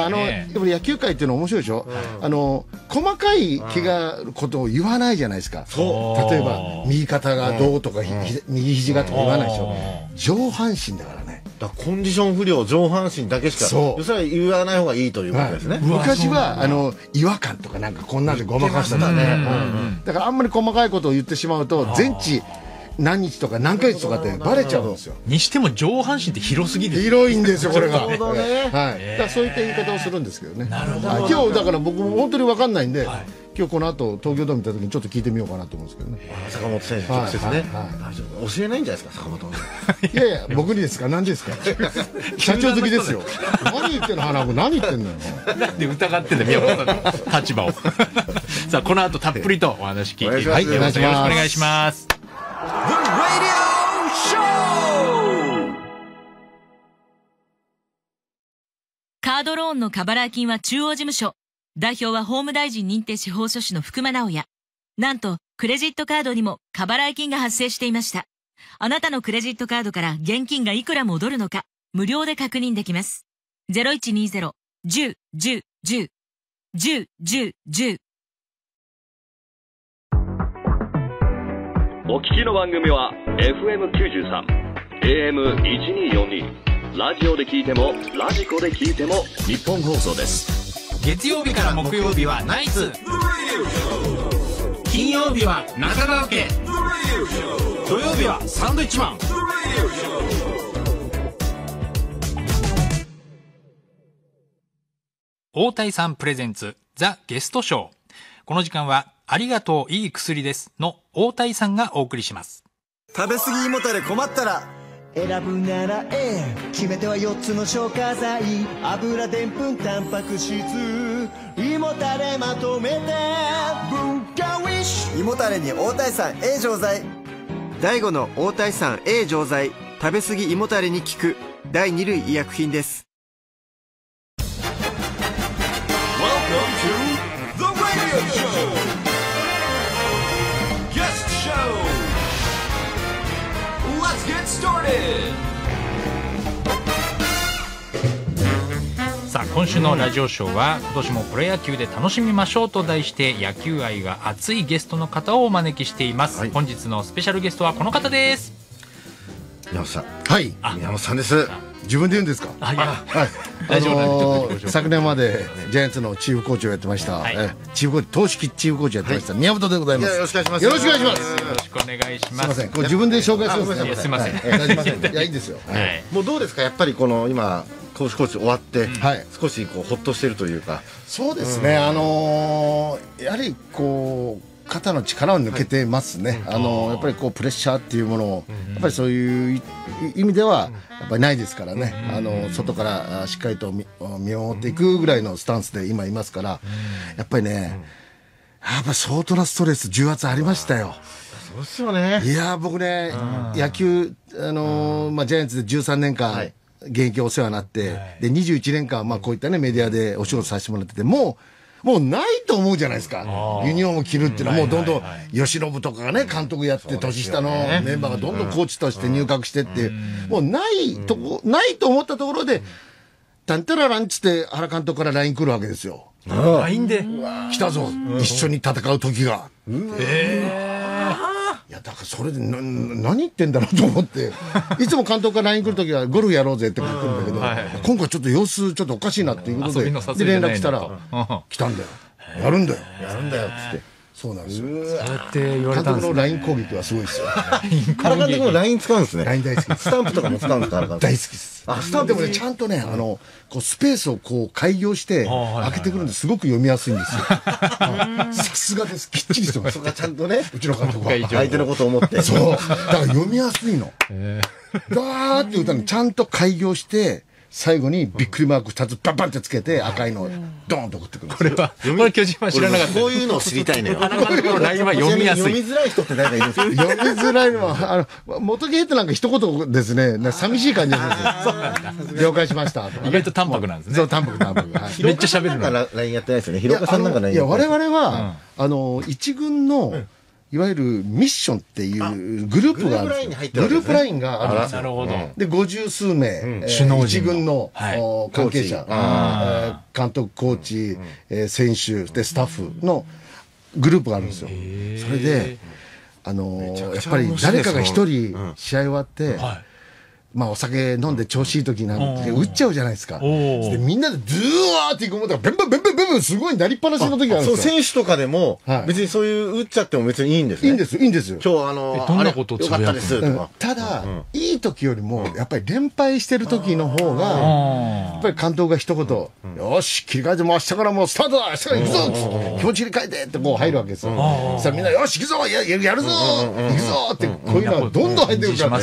ぱり野球界っていうのは面白いでしょ、うん、あの細かい怪我のことを言わないじゃないですか。そう例えば右肩がどうとか、うん、右肘がとか言わないでしょ。上半身だからね。 だからコンディション不良上半身だけしかそうそれは言わない方がいいということですね、 はい、昔はあの違和感とかなんかこんなんでごまかしてたね、うんうん、だからあんまり細かいことを言ってしまうと全治何日とか何ヶ月とかってバレちゃうんですよ。 にしても上半身って広すぎる。 広いんですよこれが。 なるほどね。 はい。だからそういった言い方をするんですけどね。なるほど。今日だから僕も本当に分かんないんで、はい、今日この後東京ドーム行った時にちょっと聞いてみようかなと思うんですけどね。 坂本選手直接ね。はいはいはい、教えないんじゃないですか坂本。 いやいや僕にですか何ですか。社長好きですよ。何言ってんの花子何言ってんのよ。 なんで疑ってんだ宮本さんの立場を。さあこの後たっぷりとお話聞いてはいよろしくお願いします。 カードローンの過払い金は中央事務所。代表は法務大臣認定司法書士の福間直也。なんと、クレジットカードにも過払い金が発生していました。あなたのクレジットカードから現金がいくら戻るのか、無料で確認できます。ゼロいちにゼロ じゅう じゅう じゅう じゅう じゅう じゅう。 お聞きの番組は エフエムきゅうじゅうさん、エーエムせんにひゃくよんじゅうに、ラジオで聞いてもラジコで聞いても日本放送です。 月曜日から木曜日はナイツ、金曜日は中川家、土曜日はサンドイッチマン。 大谷さんプレゼンツザ・ゲストショー。この時間はありがとういい薬ですの大谷さんがお送りします。 食べ過ぎ胃もたれ困ったら選ぶなら A、 決め手はよっつの消化剤、油でんぷんタンパク質、胃もたれまとめて文化ウィッシュ。 胃もたれに大谷さん A 錠剤、第五の大谷さん A 錠剤、食べ過ぎ胃もたれに効く第二類医薬品です。 Welcome to the radio show Guest Show. Let's get started. さあ今週のラジオショーは今年もプロ野球で楽しみましょうと題して野球愛が熱いゲストの方をお招きしています、はい、本日のスペシャルゲストはこの方です。 宮本さん。はい、宮本さんです。自分で言うんですか。 あ、いや、 はい、あのー、昨年までジャイアンツのチーフコーチをやってました、はい、えチーフコーチ投手チーフコーチやってました、はい、宮本でございます。 よろしくお願いします。 よろしくお願いします。 よろしくお願いします。 すみません、これ自分で紹介しますね。 すみません、 大丈夫です。いやいいんですよ、 はい、もうどうですか、やっぱりこの今投手コーチ終わって、うん、少しこうほっとしてるというか。 そうですね、うん、あのー、やはりこう肩の力を抜けてますね、はい、あのやっぱりこうプレッシャーっていうものを、うん、やっぱりそういう意味ではやっぱりないですからね、うん、あの外からしっかりと見守っていくぐらいのスタンスで今いますから、うん、やっぱりね、うん、やっぱり相当なストレス重圧ありましたよ。 そうですよね。 いや僕ね、うん、野球あのーまあ、ジャイアンツでじゅうさんねんかん、はい、現役お世話になって、はい、でにじゅういちねんかん、まあ、こういったねメディアでお仕事させてもらってて、もうもうないと思うじゃないですか。ユニフォームを着るっていうのはもうどんどん由伸とかがね監督やって年下のメンバーがどんどんコーチとして入閣してってもうないとこないと思ったところでタンタラランつって原監督から ライン 来るわけですよ。 ライン で来たぞ一緒に戦う時が。えーいやだからそれでな何言ってんだろうと思っていつも監督から ライン 来るときはゴルフやろうぜって来るんだけど、はい、今回ちょっっと様子ちょっとおかしいなっていうことで、で連絡来たら来たんだよ、やるんだよやるんだよっつって。 そうなんですよ。 そうやって言われたんですね。監督のライン 攻撃はすごいですよ。 原監督の ライン 使うんですね。 ライン 大好きです。 スタンプとかも使うんですか。大好きです。あ、スタンプでもねちゃんとねあのこうスペースをこう開業して開けてくるんですごく読みやすいんですよ。さすがです。きっちりしてます。 そこがちゃんとねうちの監督は相手のことを思って。 そう。だから読みやすいの。ダーって歌にちゃんと開業して。最後にびっくりマークふたつパンパンってつけて赤いのをドーンと送ってくる。 これはこれ巨人は知らなかった。 こういうのを知りたいね。 原監督のラインは読みやすい。 読みづらい人って誰かいるんですか。 読みづらいのはあの元ゲーってなんか一言ですね。寂しい感じですね。了解しました。 意外と淡白なんですね。 そう淡白淡白。 めっちゃ喋るの。 ラインやってないですよね。広岡さんなんかライン。 いや我々はあの一軍のいわゆるミッションっていうグループがあるんですよ。グループラインがあるんですよ。 なるほど。 で、五十数名、えー首脳陣の一軍の、 はいお関係者、えー監督、コーチ、えー選手、で、スタッフのグループがあるんですよ。それで、あのーやっぱり誰かが一人試合終わって、まあお酒飲んで調子いい時なんて打っちゃうじゃないですか。でみんなでドゥワーっていくもんだから、ベンベンベンベンベンベンすごいなりっぱなしの時があるんですよ。 そう、選手とかでも、別にそういう打っちゃっても別にいいんですね。 いいんです、いいんですよ。 今日あの、 どんなあれことをよかったですとか。 ただ、いい時よりも、やっぱり連敗してる時の方が、やっぱり監督が一言、よし、切り替えてもう明日からもうスタートだ明日から行くぞ気持ち入れ替えてってこう入るわけですよ。そしたらみんな、よし、行くぞややるぞ行くぞって、こういうのはどんどん入ってくるから、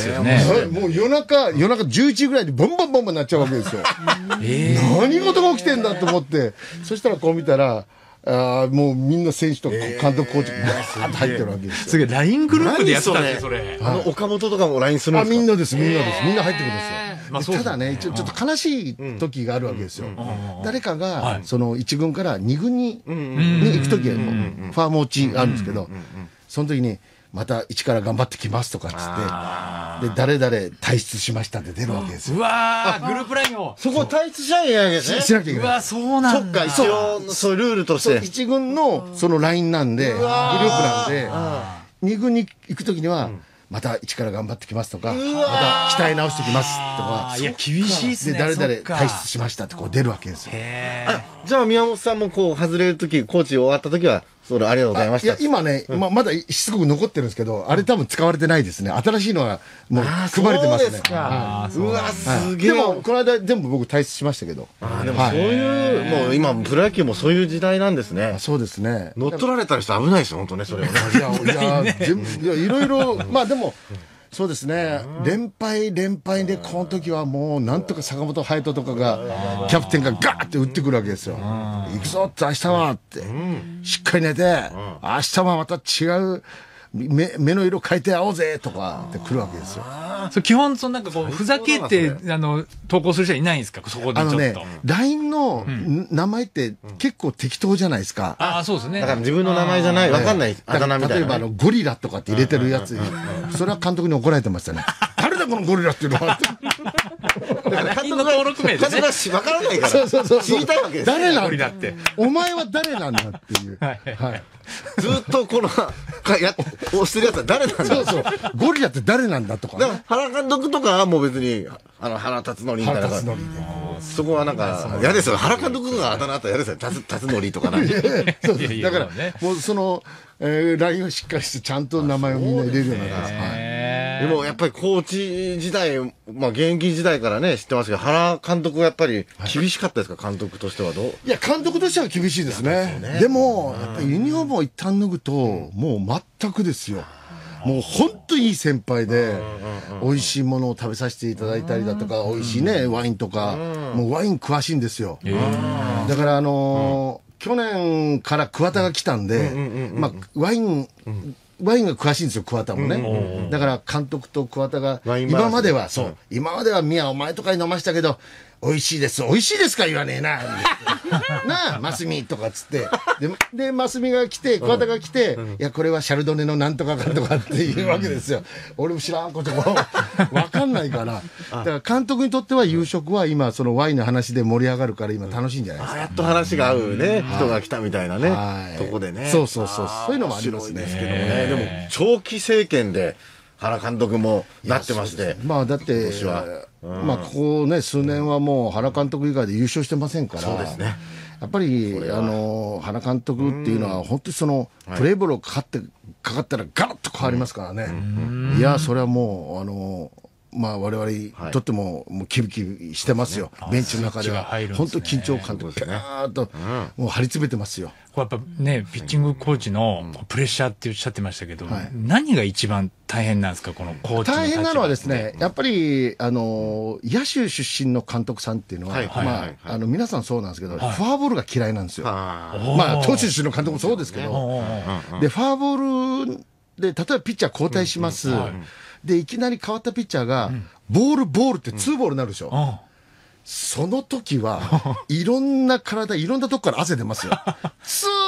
もう夜中、夜中じゅういちじぐらいでボンボンボンボンなっちゃうわけですよ。何事が起きてんだと思って、そしたらこう見たら、あもうみんな選手と監督、コーチがガーッと入ってるわけですよ。 すげえ、ライン グループでやってたんですそれ。 あの、岡本とかも ライン するんですか？ あ、みんなです、みんなです。みんな入ってくるんですよ。ただね、ちょっと悲しい時があるわけですよ。誰かが、その一軍から二軍に行く時は、ファーム落ちあるんですけど、その時に、また一から頑張ってきますとかっつって、で、誰々退出しましたって出るわけですよ。 うわー、グループラインを。 そこ退出しなきゃいけないわけですね。 しなきゃいけない。 うわ、そうなんだ。 そっか、一応、そういうルールとして。 一軍のそのラインなんで、グループなんで、二軍に行くときには、また一から頑張ってきますとか、また鍛え直してきますとか、 いや、厳しいっすね。 で、誰々退出しましたってこう出るわけですよ。 じゃあ、宮本さんもこう、外れるとき、コーチ終わったときは、それありがとうございました。 いや、今ね、ままだしつこく残ってるんですけど、あれ多分使われてないですね。新しいのはもう配られてますね。 うわ、すげえ。 でも、この間全部僕退出しましたけど。 あでもそういう、もう今、プロ野球もそういう時代なんですね。 そうですね。 乗っ取られたりして危ないですよ、本当ね、それはね。 いや、いや、全部、いや、いろいろ、まあでも、そうですね。連敗、連敗で、この時はもう、なんとか坂本勇人とかが、キャプテンがガーって打ってくるわけですよ。行くぞって、明日はって。しっかり寝て、明日はまた違う、目、目の色変えて会おうぜとかって来るわけですよ。 そう基本、そのなんかこう、ふざけて、あの、投稿する人はいないんですかそこでちょっと。あのね、 ライン の名前って結構適当じゃないですか。 ああ、そうですね。 だから自分の名前じゃない、わかんないあだ名みたいな。 例えば、あの、ゴリラとかって入れてるやつ、それは監督に怒られてましたね。誰だこのゴリラっていうのは。 ライン の登録名でね。 わからないから。 そうそうそう。 知りたいわけです。 誰なんゴリラって。 お前は誰なんだっていう。はい。 ずっとこの、かや、押してるやつは誰なんだそうそう。ゴリラって誰なんだとか。 だから、原監督とかはもう別に、あの、原辰徳みたいな。原辰徳。そこはなんか、嫌ですよ。原監督があだ名あったら嫌ですよ。辰徳とかなんで。 そうです。だから、もうその、えー、ラインをしっかりして、ちゃんと名前をみんな入れるようになります。 でもやっぱりコーチ時代、まあ現役時代からね、知ってますけど、原監督はやっぱり厳しかったですか、監督としてはどう？ いや、監督としては厳しいですね。でも、やっぱりユニフォームを一旦脱ぐと、もう全くですよ。もう本当にいい先輩で、美味しいものを食べさせていただいたりだとか、美味しいね、ワインとか、もうワイン詳しいんですよ。だからあのー、去年から桑田が来たんで、まあ、ワイン、ワインが詳しいんですよ、桑田もね。だから監督と桑田が、今までは、そう、今までは宮お前とかに飲ましたけど、美味しいです。美味しいですか言わねえな。なあ、マスミとかっつって。で、で、マスミが来て、桑田が来て、うん、いや、これはシャルドネのなんとかかとかっていうわけですよ。俺も知らんことも、わかんないから。だから監督にとっては夕食は今、そのワインの話で盛り上がるから今楽しいんじゃないですか。 あ、やっと話が合うね。人が来たみたいなね。とこでね。 そうそうそう。そういうのもありますね。 ですけどもね。でも、長期政権で、原監督もなってまして。 まあだって、まあここね、数年はもう原監督以外で優勝してませんから。 そうですね。 やっぱり、あの、原監督っていうのは、本当にその、プレーボールをかかって、かかったらガラッと変わりますからね。いや、それはもう、あの、まあ我々にとっても、もうキビキビしてますよ。ベンチの中では。本当緊張感とか、ガーッと、もう張り詰めてますよ。 やっぱね、ピッチングコーチのプレッシャーっておっしゃってましたけど、何が一番大変なんですか、このコーチの大変なのはですね、やっぱり、あの、野手出身の監督さんっていうのは、まあ、あの、皆さんそうなんですけど、フォアボールが嫌いなんですよ。まあ、投手出身の監督もそうですけど、で、フォアボールで、例えばピッチャー交代します。で、いきなり変わったピッチャーが、ボール、ボールってツーボールになるでしょ。その時は、いろんな体、いろんなとこから汗出ますよ。スーン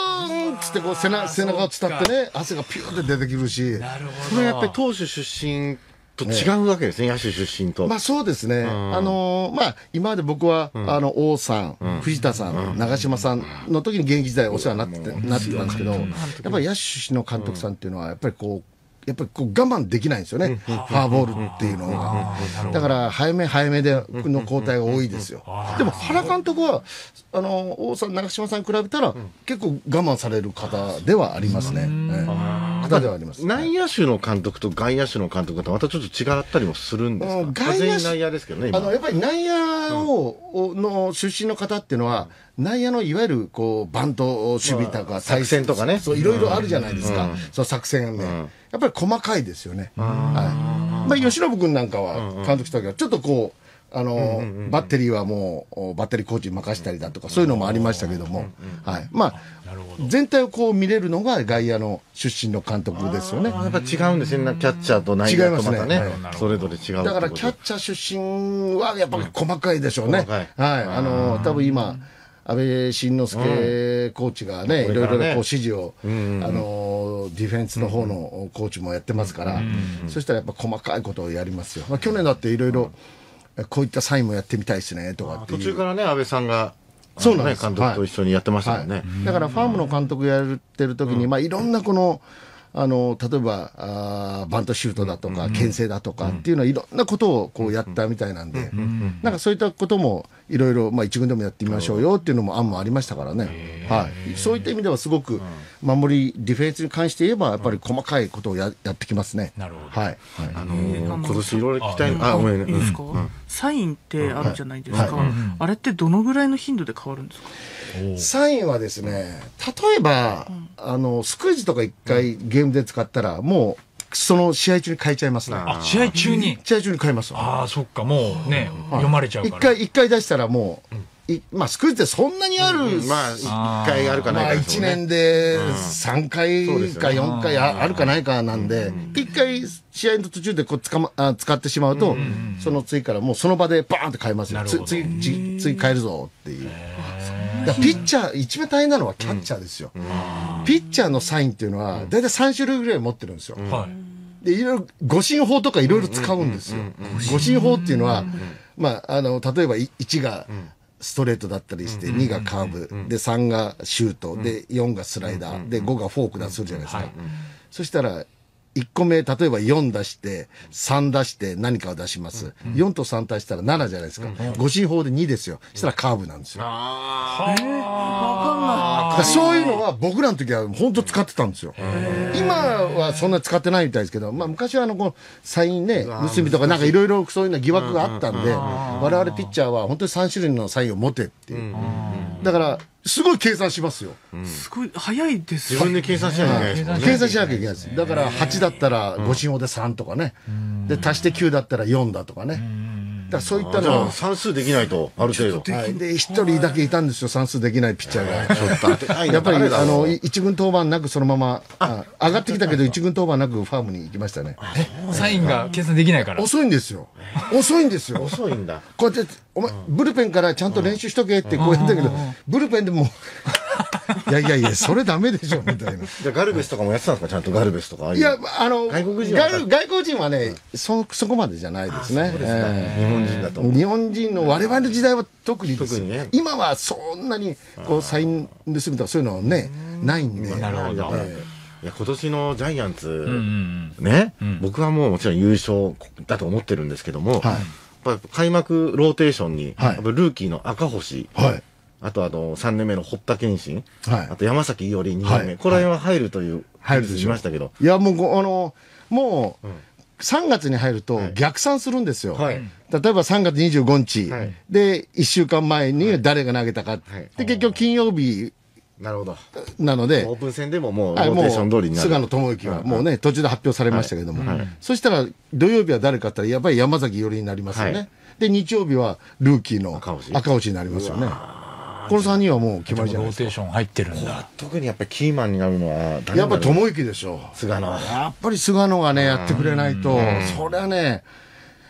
ーンっつってこう背中背中を伝ってね、汗がピューって出てくるし。 なるほど。それはやっぱり投手出身と違うわけですね、野手出身と。 まあそうですね。あのー、まあ今まで僕は、うん、あの、王さん、うん、藤田さん、うん、長嶋さんの時に現役時代お世話になってて、うん、なってたんですけど、やっぱり野手出身の監督さんっていうのは、やっぱりこう、やっぱりこう我慢できないんですよね、フォアボールっていうのが。だから早め早めでの交代が多いですよ。でも原監督はあの王さん、長嶋さんに比べたら結構我慢される方ではありますね。方ではあります。 内野手の監督と外野手の監督とまたちょっと違ったりもするんですか。 外野手内野ですけどね。 あのやっぱり内野をの出身の方っていうのは。内野のいわゆるこうバント守備とか作戦とかね、 そういろいろあるじゃないですか、その作戦ね、やっぱり細かいですよね。はい。まあ吉信君なんかは監督した時はちょっとこうあのバッテリーはもうバッテリーコーチに任したりだとかそういうのもありましたけども、はい。まあ全体をこう見れるのが外野の出身の監督ですよね。 やっぱ違うんですね。キャッチャーと内野とまたね、それぞれ違う。 だからキャッチャー出身はやっぱり細かいでしょうね。はい。あの多分今。安倍晋之助コーチがね、いろいろこう指示を、あのディフェンスの方のコーチもやってますから、そしたらやっぱ細かいことをやりますよ。まあ、去年だっていろいろこういったサインもやってみたいですねとかっていう。 途中からね、安倍さんがそうなんです、 監督と一緒にやってましたもんね。 はいはい、だからファームの監督やってる時に、まあいろんなこのあの例えばあバントシュートだとか、うん、牽制だとかっていうのはいろんなことをこうやったみたいなんで、うんうん、なんかそういったこともいろいろ、まあ、一軍でもやってみましょうよっていうのも案もありましたからね、はい、そういった意味ではすごく守りディフェンスに関して言えばやっぱり細かいことを や, やってきますね。 なるほど、 はい、 あのー、今年いろいろ聞きたいのあごめんね、いいですか、うん、サインってあるじゃないですか、はいはい、あれってどのぐらいの頻度で変わるんですか。 サインはですね、例えば、うん、あのスクイズとか一回ゲームで使ったらもうその試合中に変えちゃいますね。 あ、試合中に試合中に変えます。 ああ、そっか、もうね、読まれちゃうから一回一回出したらもう、うん、まあスクイズってそんなにある、うん、 まあ一回あるかないか、ね、 まあいちねんでさんかいかよんかいあるかないかなんで、一回試合の途中でこうつか、ま、あ使ってしまうと、その次からもうその場でバーンって変えますよ。つ次次次変えるぞっていう。だピッチャー一番大変なのはキャッチャーですよ。ピッチャーのサインっていうのはだいたいさん種類ぐらい持ってるんですよ。でいろいろ護身法とかいろいろ使うんですよ。護身法っていうのは、まああの例えばいちがストレートだったりして、にがカーブでさんがシュートでよんがスライダーでごがフォークだするじゃないですか。そしたらいっこめ、例えばよん出して、さん出して何かを出します。うん、よんとさん足したらななじゃないですか。護身法でにですよ。そしたらカーブなんですよ。あー。わかんない。そういうのは僕らの時は本当使ってたんですよ。今はそんな使ってないみたいですけど、まあ昔はあの、このサインね、盗みとかなんかいろいろそういうような疑惑があったんで、我々ピッチャーは本当にさん種類のサインを持てっていう。だから、すごい計算しますよ。 うん、すごい早いですよ。自分で計算しなきゃいけないですもんね。 計算しなきゃいけないです。だからはちだったら護身法でさんとかね。で足してきゅうだったらよんだとかね。だからそういったのは算数できないとある程度。 はい、で一人だけいたんですよ、算数できないピッチャーが。ちょっとやっぱりあの一軍登板なくそのままあ上がってきたけど一軍登板なくファームに行きましたね。 サインが計算できないから。 遅いんですよ。遅いんですよ。 遅いんだ。 こうやってお前ブルペンからちゃんと練習しとけってこうやったけど、ブルペンでもいやいやいや、それダメでしょみたいな。 じゃガルベスとかもやってたんですか、ちゃんとガルベスとか。 いや、あの外国人は外国人はね、そそこまでじゃないですね。 日本人だと。 日本人の我々の時代は特にですね。今はそんなにこうサイン盗みとかそういうのはねないんで。 なるほど。 いや今年のジャイアンツね、僕はもうもちろん優勝だと思ってるんですけども、やっぱ開幕ローテーションにルーキーの赤星。あとあのさんねんめの堀田健信、はい、あと山崎伊織にねんめ、はい、これは入るという入るとしましたけど、 いやもうあのもう、うん、さんがつに入ると逆算するんですよ、はい、例えばさんがつにじゅうごにち、はい、でいっしゅうかんまえに誰が投げたか、はい、で結局金曜日なるほどなのでオープン戦でももうローテーション通りになる、 菅野智之はもうね途中で発表されましたけども、はいはい、そしたら土曜日は誰かって言ったらやっぱり山崎伊織になりますよね、はい、で日曜日はルーキーの赤星、赤星になりますよね。このさんにんはもう決まりじゃないですか。 ローテーション入ってるんだ。 特にやっぱりキーマンになるのはやっぱり智之でしょう。 菅野。 やっぱり菅野がねやってくれないと、それはね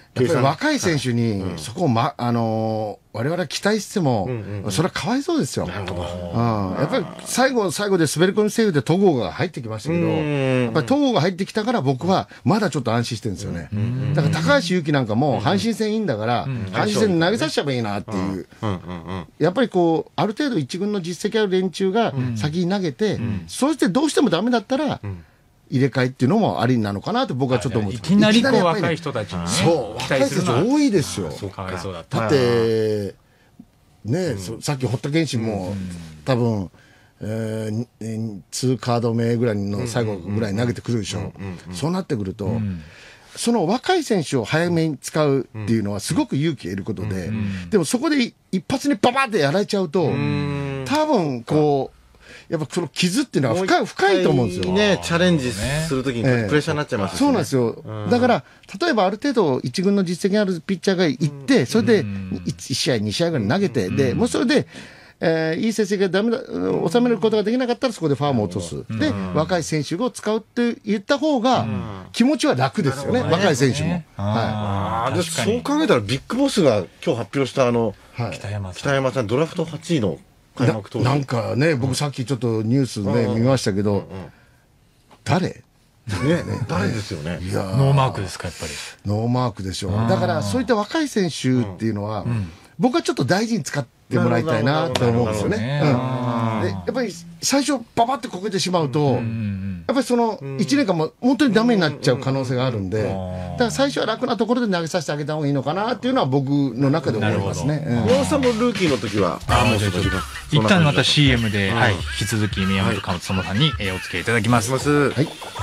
やっぱり若い選手に、そこを、ま、あのー、我々は期待しても、うんうん、それはかわいそうですよ。なるほど。うん。やっぱり最後、最後で滑り込みセーフで戸郷が入ってきましたけど、やっぱり戸郷が入ってきたから僕はまだちょっと安心してるんですよね。だから高橋優貴なんかも阪神戦いいんだから、阪神戦投げさせちゃえばいいなっていう。やっぱりこう、ある程度一軍の実績ある連中が先に投げて、そしてどうしてもダメだったら、入れ替えっていうのもありなのかなと僕はちょっと思って、 いきなりこう若い人たちにね、 そう若い人たち多いですよ。 かわいそうだった。 だってね、さっき堀田健信も多分えー、にカード目ぐらいの最後ぐらいに投げてくるでしょ。そうなってくると、その若い選手を早めに使うっていうのはすごく勇気を得ることで、でもそこで一発にババってやられちゃうと、多分こうやっぱその傷っていうのは深い、深いと思うんですよ。 ね、チャレンジするときにプレッシャーになっちゃいますしね。 そうなんですよ。だから、例えばある程度一軍の実績があるピッチャーが行って、それでいち試合、に試合ぐらい投げて、で、もうそれで、えー、いい成績がダメだ、収めることができなかったらそこでファームを落とす。で、若い選手を使うって言った方が、気持ちは楽ですよね、若い選手も。 はい。そう考えたらビッグボスが今日発表したあの、北山さん。北山さん、ドラフトはちいの。 な, なんかね、僕さっきちょっとニュースね、見ましたけど、誰ね、 誰ですよね。 いやノーマークですか、やっぱり。 ノーマークでしょう。だから、そういった若い選手っていうのは、僕はちょっと大事に使ってもらいたいなと思うんですよね。で、やっぱり最初、パパってこけてしまうと、やっぱりそのいちねんかんも本当にダメになっちゃう可能性があるんで、だから最初は楽なところで投げさせてあげた方がいいのかなっていうのは僕の中で思いますね。 岩尾さんもルーキーの時は、ああ、もうちょっと一旦また シーエム で、はい、引き続き宮本かもつそもさんに、えー、お付き合いいただきます。 はい。 日本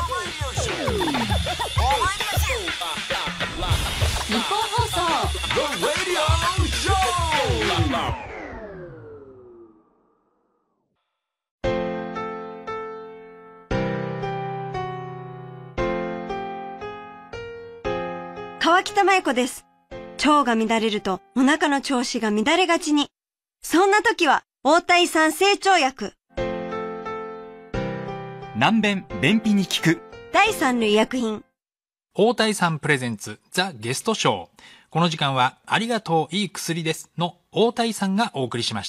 放送川北麻由子です。腸が乱れるとお腹の調子が乱れがちに。そんな時は大谷さん成腸薬。 軟便、便秘に効く第三類薬品。 大谷さんプレゼンツザ・ゲストショー。この時間はありがとういい薬ですの大谷さんがお送りしました。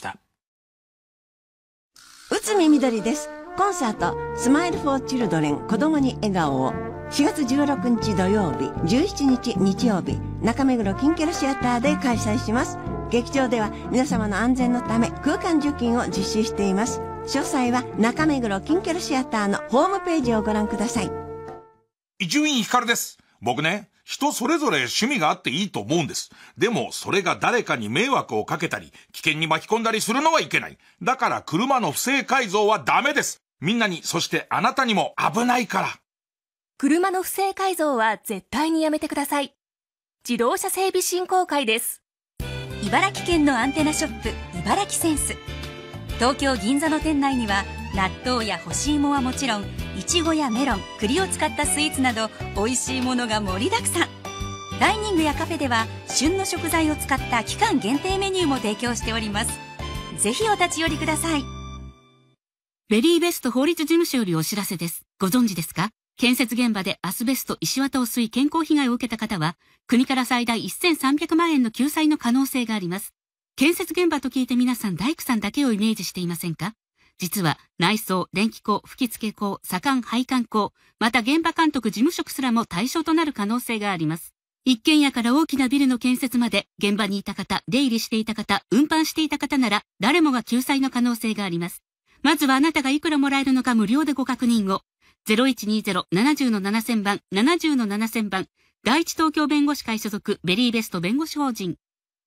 内海みどりです。コンサートスマイルフォーチルドレン子供に笑顔をしがつじゅうろくにち土曜日、じゅうしちにち日曜日、中目黒キンケルシアターで開催します。劇場では皆様の安全のため空間除菌を実施しています。詳細は中目黒キンケルシアターのホームページをご覧ください。 伊集院光です。僕ね、人それぞれ趣味があっていいと思うんです。でもそれが誰かに迷惑をかけたり危険に巻き込んだりするのはいけない。だから車の不正改造はダメです。みんなに、そしてあなたにも危ないから。 車の不正改造は絶対にやめてください。自動車整備振興会です。 茨城県のアンテナショップ茨城センス。東京銀座の店内には納豆や干し芋はもちろん、いちごやメロン、栗を使ったスイーツなど美味しいものが盛りだくさん。ダイニングやカフェでは旬の食材を使った期間限定メニューも提供しております。ぜひお立ち寄りください。 ベリーベスト法律事務所よりお知らせです。ご存知ですか？建設現場でアスベスト、石綿を吸い健康被害を受けた方は、国から最大せんさんびゃくまんえんの救済の可能性があります。建設現場と聞いて皆さん大工さんだけをイメージしていませんか？実は内装、電気工、吹付工、左官、配管工、また現場監督事務職すらも対象となる可能性があります。一軒家から大きなビルの建設まで、現場にいた方、出入りしていた方、運搬していた方なら、誰もが救済の可能性があります。まずはあなたがいくらもらえるのか無料でご確認を。ゼロいちにゼロ ななゼロのななせんばん、ななゼロのななせんばん、第一東京弁護士会所属ベリーベスト弁護士法人。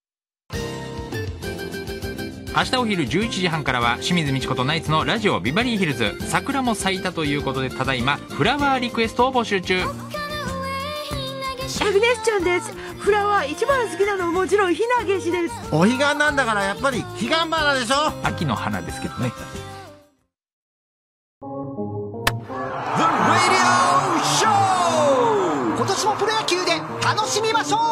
明日お昼じゅういちじはんからは清水美智子とナイツのラジオビバリーヒルズ。桜も咲いたということで、ただいまフラワーリクエストを募集中。 アグネスちゃんです。フラワー一番好きなのはもちろんヒナゲシです。 お彼岸なんだからやっぱり彼岸花でしょ。 秋の花ですけどね。 今年もプロ野球で楽しみましょう。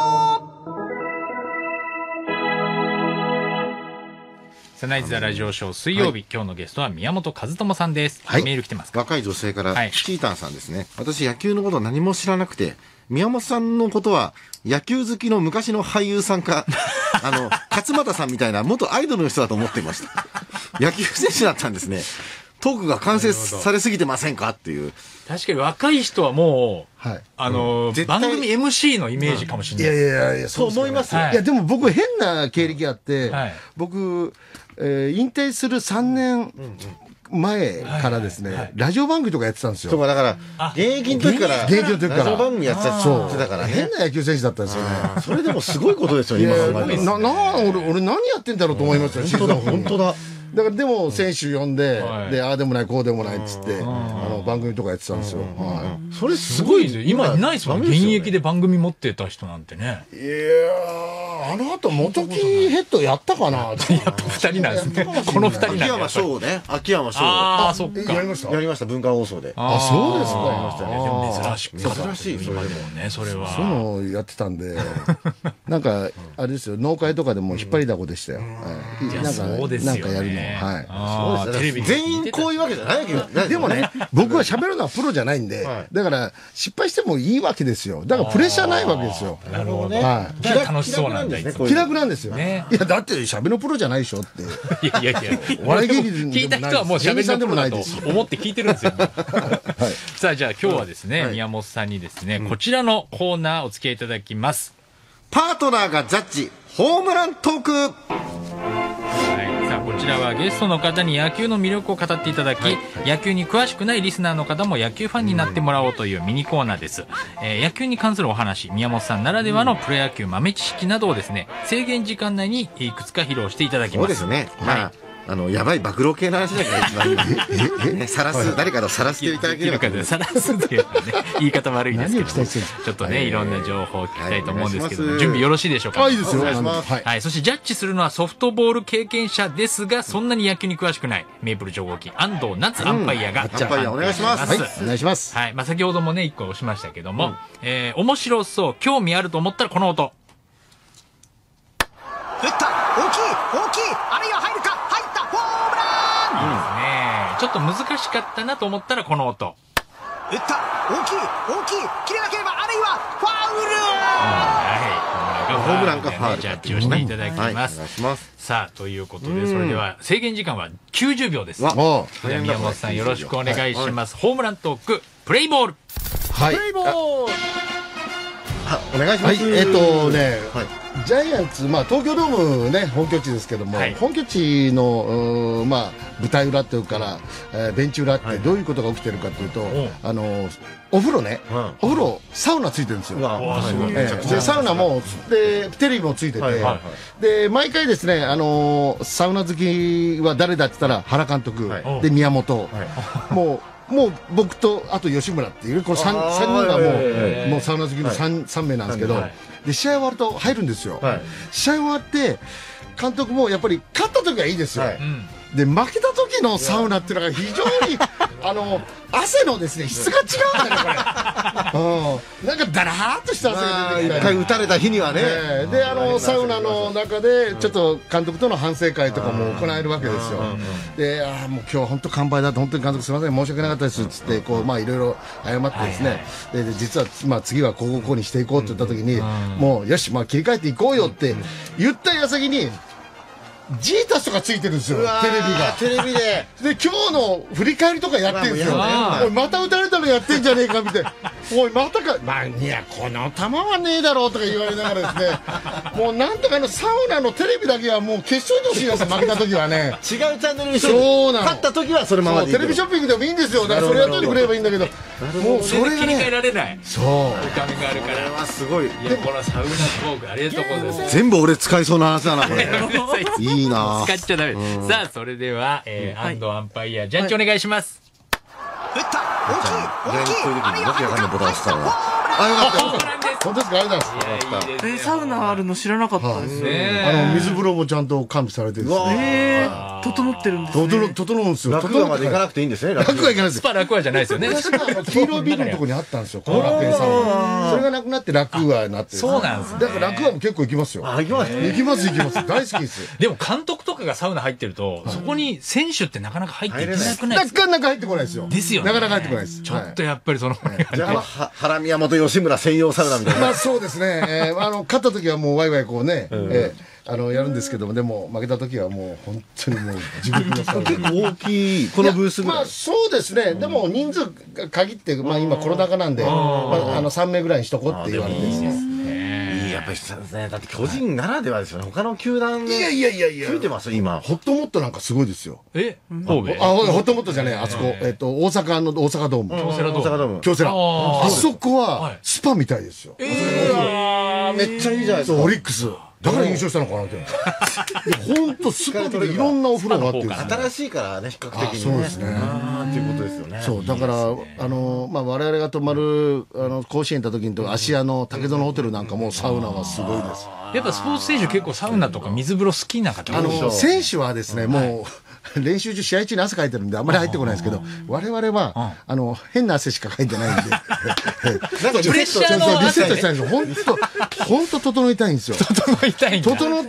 サナイズ・ザ・ラジオショー水曜日、はい、今日のゲストは宮本和智さんです、はい、メール来てますか？ 若い女性から、はい、チータンさんですね。私野球のこと何も知らなくて宮本さんのことは、野球好きの昔の俳優さんか、あの、勝俣さんみたいな元アイドルの人だと思っていました。野球選手だったんですね。トークが完成されすぎてませんかっていう。 確かに若い人はもう、はい、あの、うん、番組 エムシー のイメージかもしれない。 いやいやいや、 そう思いますよ。 いや、でも僕変な経歴あって、はい、僕、えー、引退するさんねん前からですね、はいはいはい、ラジオ番組とかやってたんですよ。 そうか、だから、現役の時から、 現役の時から、 ラジオ番組やってたそうだからね。 変な野球選手だったんですよね。 それでもすごいことですよ、今考えて。 な、な、俺、俺何やってんだろうと思いましたよ、 本当だ、本当だ。 だからでも選手呼んで、うん、でああでもないこうでもないっつって、うん、あの番組とかやってたんですよ。はい、 それすごいですよ。今いないですもんね。現役で番組持ってた人なんてね。 いやー、あの後元木ヘッドやったかな。やっぱ二人なんですね。この二人なんで。 秋山翔ね。秋山翔。 ああ、そっか。 やりました。 やりました。文化放送で。 あ、そうですか。 やりましたね。 でも珍しく。 珍しい。それでもね、それは。 そういうのやってたんで、なんかあれですよ。農会とかでも引っ張りだこでしたよ。なんかなんかやるの。はい。 テレビ全員こういうわけじゃないけど、 でもね、僕は喋るのはプロじゃないんで、だから失敗してもいいわけですよ。だからプレッシャーないわけですよ。 なるほどね。 はい。 楽しそうなんだ。 気楽なんですよ。いや、だって喋のプロじゃないでしょって。 いやいやいや、 お笑い芸人聞いた人はもう喋りのプロだと思って聞いてるんですよ。さあ、じゃあ今日はですね、宮本さんにですね、こちらのコーナーお付き合いいただきます。 パートナーがジャッジ、ホームラントーク。 こちらはゲストの方に野球の魅力を語っていただき、はい、野球に詳しくないリスナーの方も野球ファンになってもらおうというミニコーナーです。えー、野球に関するお話、宮本さんならではのプロ野球豆知識などをですね、制限時間内にいくつか披露していただきます。 そうですね。まあ、はい、あの、やばい暴露系の話だから一番いい。ね、さらす、誰かのさらしていただければ。 さらすっていうね、言い方悪いですけど、ちょっとね、いろんな情報を聞きたいと思うんですけど、準備よろしいでしょうか。 はい、いいですよ。 はい。そしてジャッジするのはソフトボール経験者ですが、そんなに野球に詳しくない、メープル超合金、安藤夏アンパイアが、 アンパイアお願いします。 はい、お願いします。 はい。まあ、先ほどもね、一個押しましたけども、えー、面白そう、興味あると思ったらこの音。 打った、大きい、大きい、あるいは入るか、入った、ホームラン。 いいですね。ちょっと難しかったなと思ったらこの音。 打った、大きい、大きい、切れなければ、あるいはファウル。 はい、ホームランかファウル。ジャッジをしていただきます。はい、お願いします。 さあ、ということで、それでは制限時間はきゅうじゅうびょうです。じゃあ宮本さんよろしくお願いします。ホームラントーク、プレイボール。 はい。 プレイボール。 お願いします。 はい、えっとね、ジャイアンツ、まあ、東京ドームね、本拠地ですけども、はい、本拠地の、まあ、舞台裏というから、えー、ベンチ裏ってどういうことが起きてるかというと、はい、あの、お風呂ね、うん、お風呂、サウナついてるんですよ。えー、で、サウナも、で、テレビもついてて、はいはいはい、で、毎回ですね、あの、サウナ好きは誰だって言ったら、原監督、はい、で、宮本、はい、もう、もう僕とあと吉村っていうこの 3, 3人がもう、もうサウナ好きの 3, 3名なんですけど、はい、で試合終わると入るんですよ、はい、試合終わって監督もやっぱり勝った時はいいですよ、はい、で負けた時のサウナっていうのが非常にあの汗のですね質が違うんだねこれ、うん、なんかダラーっとした汗が出てきた一回打たれた日にはね、 えー、であのサウナの中でちょっと監督との反省会とかも行えるわけですよ。で、ああもう今日は本当完敗だと、本当に監督すみません申し訳なかったですっつってこうまあいろいろ謝ってですね、はいはい、で実はまあ次はこうこうにしていこうって言った時に、もうよしまあ切り替えていこうよって言った矢先にジータスとかついてるんですよ、テレビが。 テレビで。 で、今日の振り返りとかやってるんですよ。おい、また打たれたのやってんじゃねえか、みたいな。おい、またか、まあ、いや、この球はねえだろうとか言われながらですね、もうなんとかのサウナのテレビだけはもう決勝にほしいですよ、負けた時はね。 違うチャンネルにそうなの。 勝った時はそれままでいい。 テレビショッピングでもいいんですよ。だからそれやっといてくれればいいんだけど、 もうそれがね。切り替えられない。 そう。 画面があるから。これはすごい。いや、このサウナトーク、ありがとうございます。 全部俺使いそうな話だな、これ。いいな使っちゃダメ。さあ、それでは、えー、安藤アンパイア、ジャッジお願いします。 打った、大きい、大きい、あるいは入るか、 ボタン押したら。 あ、よかった。本当ですか、ありがとうございます。 え、サウナあるの知らなかったですね。 あの、水風呂もちゃんと完備されてるんですね。 整ってるんですね。 整、整うんですよ。 落語まで行かなくていいんですね。 落語は行かないです。 スパ落語じゃないですよね。 確かあの黄色いビルのとこにあったんですよ。後楽園さんは。それがなくなって落語になってる。 そうなんですね。 だから落語も結構行きますよ。 あ、行きます。 行きます行きます。大好きです。 でも監督とかがサウナ入ってると、そこに選手ってなかなか入っていけなくないですか？ なかなか入ってこないですよ。 ですよね。 なかなか入ってこないです。 ちょっとやっぱりその、 じゃあ、原宮本吉村専用サウナみたいな。 まあそうですね。えー、あの、勝った時はもうワイワイこうね、えー、あの、やるんですけども、でも負けた時はもう本当にもう地獄のサウナ。 結構大きい、このブースぐらい。 まあそうですね。でも人数が限って、まあ今コロナ禍なんで、まああのさん名ぐらいにしとこうって言われてですね。 やっぱりね、だって巨人ならではですよね。他の球団で。 いやいやいやいや。 増えてます今。 ホットモットなんかすごいですよ。 え神戸あ、ホットモットじゃねえ、あそこ。えっと、大阪の大阪ドーム。 京セラドーム。 大阪ドーム。京セラ。あそこはスパみたいですよ。 えめっちゃいいじゃないですか。 オリックス。だから優勝したのかなって。本当スパでいろんなお風呂があって。 新しいからね、比較的に。 そうですね。 っていうことですよね。 そう、だから、あの、まあ、我々が泊まる、あの、甲子園行った時に、芦屋の竹園ホテルなんかもサウナはすごいです。 やっぱスポーツ選手結構サウナとか水風呂好きな方あの、選手はですね、もう、練習中、試合中に汗かいてるんで、あんまり入ってこないですけど、我々は、あの、変な汗しかかいてないんで。なんかプレッシャーのリセットしたいんですよ。本当、本当整いたいんですよ。 整いたいんだ。 整って、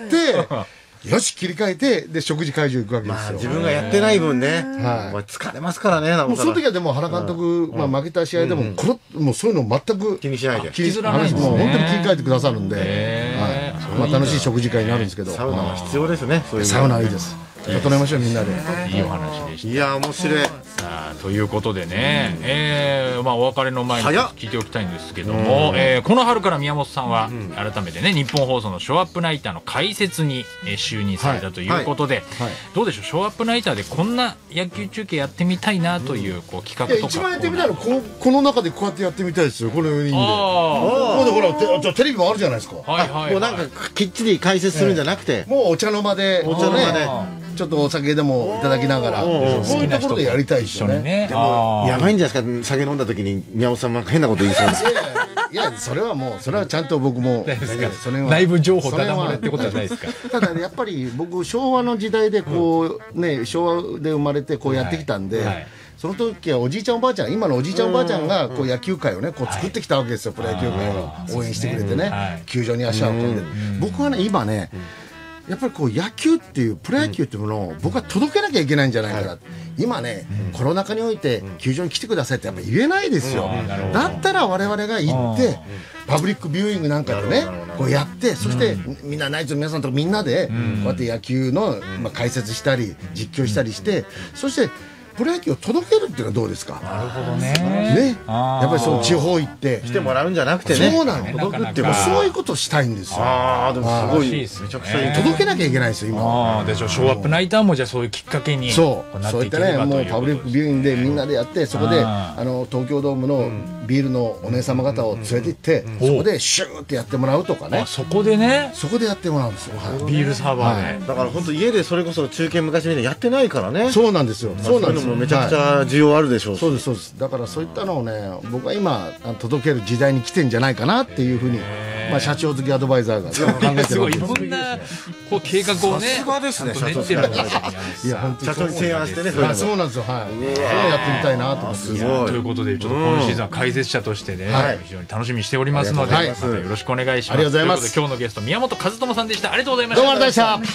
よし、切り替えて、で、食事会場行くわけですよ。 自分がやってない分ね。はい。疲れますからね、 もうその時はでも原監督、まあ負けた試合でも、この、もうそういうの全く気にしないで。 気にしない。もう本当に切り替えてくださるんで、はい。まあ楽しい食事会になるんですけど。 サウナは必要ですね。 サウナはいいです。整えましょうみんなで。 いいお話でした。 いや面白い。 さあということでね、えー、まあお別れの前に聞いておきたいんですけども、えー、この春から宮本さんは改めてね、日本放送のショーアップナイターの解説に就任されたということで、どうでしょう、ショーアップナイターでこんな野球中継やってみたいなというこう企画とか。 一番やってみたいのここの中でこうやってやってみたいですよ。このよにんで。ああ。ほらテじゃテレビもあるじゃないですか。 はいはい。もうなんかきっちり解説するんじゃなくて、 もうお茶の間でお茶の間で。 ちょっとお酒でもいただきながら、そういったことでやりたいですよね。 でもやばいんじゃないですか、酒飲んだ時に宮本さんなんか変なこと言いそうです。 いやそれはもうそれはちゃんと僕も内部情報だだ漏れってことじゃないですか。 ただやっぱり僕昭和の時代でこうね、昭和で生まれてこうやってきたんで。その時はおじいちゃんおばあちゃん、今のおじいちゃんおばあちゃんがこう野球界をねこう作ってきたわけですよ。プロ野球界を応援してくれてね、球場に足を運んで。僕はね今ねやっぱりこう野球っていうプロ野球っていうものを僕は届けなきゃいけないんじゃないかな、はい、今ね、うん、コロナ禍において球場に来てくださいってやっぱ言えないですよ。だったら我々が行ってパブリックビューイングなんかでねこうやって、そしてみんなナイツの皆さんとみんなでこうやって野球のまあ解説したり実況したりして、そしてプロ野球を届けるっていうのはどうですか。 なるほどね。 ね、やっぱりその地方行って来てもらうんじゃなくてね。 そうなの。届くっていうそういうことをしたいんですよ。 ああでもすごいめちゃくちゃいい。 届けなきゃいけないですよ今。 ああでしょ。ショーアップナイターもじゃあそういうきっかけにそうそういったねもうパブリックビューイングでみんなでやって、そこであの東京ドームのビールのお姉様方を連れて行ってそこでシューってやってもらうとかね。 そこでねそこでやってもらうんですよ。 ビールサーバーで。 だから本当家でそれこそ中継昔みたいにやってないからね。 そうなんですよ。そうなんですよ。 めちゃくちゃ需要あるでしょう。 そうですそうです。だからそういったのをね僕は今届ける時代に来てんじゃないかなっていうふうに、まあ社長付きアドバイザーが考えてる。 すごいいろんなこう計画をね。 さすがですね社長。 いや本当に社長に提案してね。 そうなんですよ。はい。そういうのやってみたいなと思って。 すごい。ということでちょっと今シーズンは解説者としてね非常に楽しみにしておりますのでまたよろしくお願いします。 ありがとうございます。 今日のゲスト宮本和知さんでした。ありがとうございました。 どうもありがとうございました。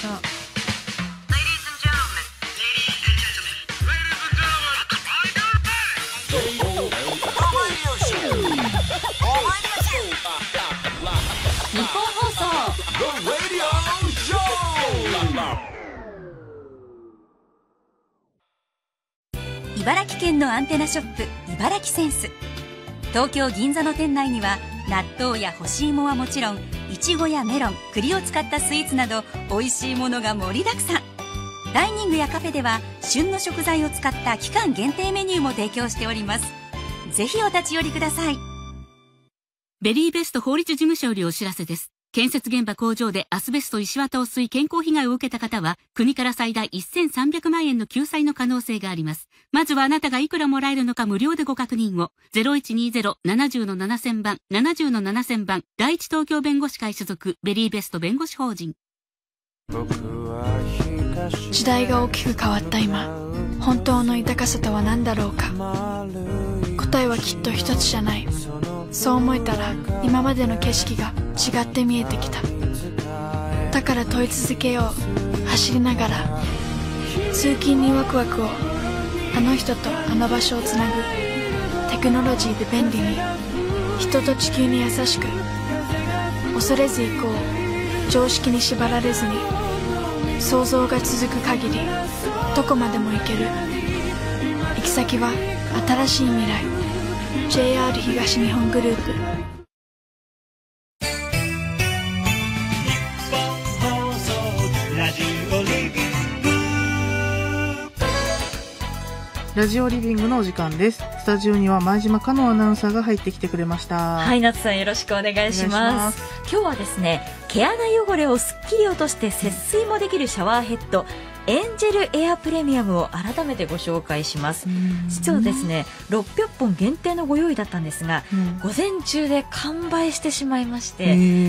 日本放送茨城県のアンテナショップ茨城センス。東京銀座の店内には納豆や干し芋はもちろんいちごやメロン、栗を使ったスイーツなど美味しいものが盛りだくさん。ダイニングやカフェでは旬の食材を使った期間限定メニューも提供しております。ぜひお立ち寄りください。 ベリーベスト法律事務所よりお知らせです。建設現場工場でアスベスト石綿を吸い健康被害を受けた方は国から最大せんさんびゃくまんえんの救済の可能性があります。まずはあなたがいくらもらえるのか無料でご確認を。ゼロいちにゼロ ななゼロのななせんばんななゼロのななせんばん第一東京弁護士会所属ベリーベスト弁護士法人。僕は光時代が大きく変わった今、本当の豊かさとは何だろうか。答えはきっと一つじゃない。そう思えたら今までの景色が違って見えてきた。だから問い続けよう。走りながら通勤にワクワクを、あの人とあの場所をつなぐ。テクノロジーで便利に、人と地球に優しく。恐れず行こう。常識に縛られずに。想像が続く限りどこまでも行ける。行き先は新しい未来。 ジェイアール 東日本グループ。 ラジオリビングのお時間です。スタジオには前島香乃アナウンサーが入ってきてくれました。 はい、夏さんよろしくお願いします。今日はですね、毛穴汚れをすっきり落として節水もできるシャワーヘッドエンジェルエアプレミアムを改めてご紹介します。実はですね、ろっぴゃっぽん限定のご用意だったんですが、うん、午前中で完売してしまいまして、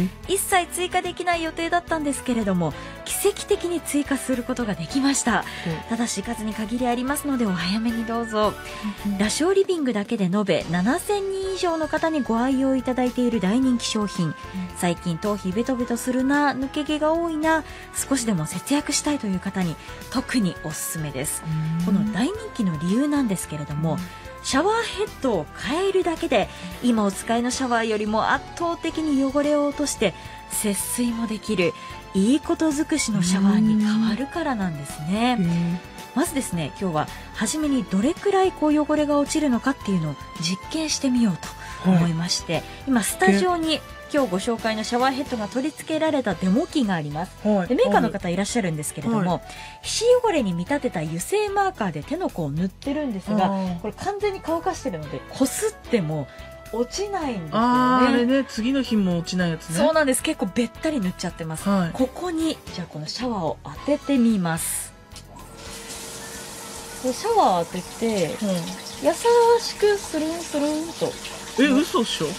一切追加できない予定だったんですけれども、奇跡的に追加することができました。うん、ただし数に限りありますのでお早めにどうぞ。うん、ラジオリビングだけで延べななせんにん以上の方にご愛用いただいている大人気商品。うん、最近頭皮ベトベトするな、抜け毛が多いな、少しでも節約したいという方に特におすすめです。この大人気の理由なんですけれども、シャワーヘッドを変えるだけで今お使いのシャワーよりも圧倒的に汚れを落として節水もできるいいこと尽くしのシャワーに変わるからなんですね。まずですね、今日は初めにどれくらいこう汚れが落ちるのかっていうのを実験してみようと思いまして、はい、今スタジオに今日ご紹介のシャワーヘッドが取り付けられたデモ機があります。はい、でメーカーの方いらっしゃるんですけれども、はい、皮脂汚れに見立てた油性マーカーで手の甲を塗ってるんですが、これ完全に乾かしてるのでこすっても落ちないんですよね。 あ, あれね、次の日も落ちないやつね。 そうなんです。結構べったり塗っちゃってます。はい、ここにじゃあこのシャワーを当ててみます。シャワー当てて、うん、優しくスルンスルンと。 え、嘘っしょ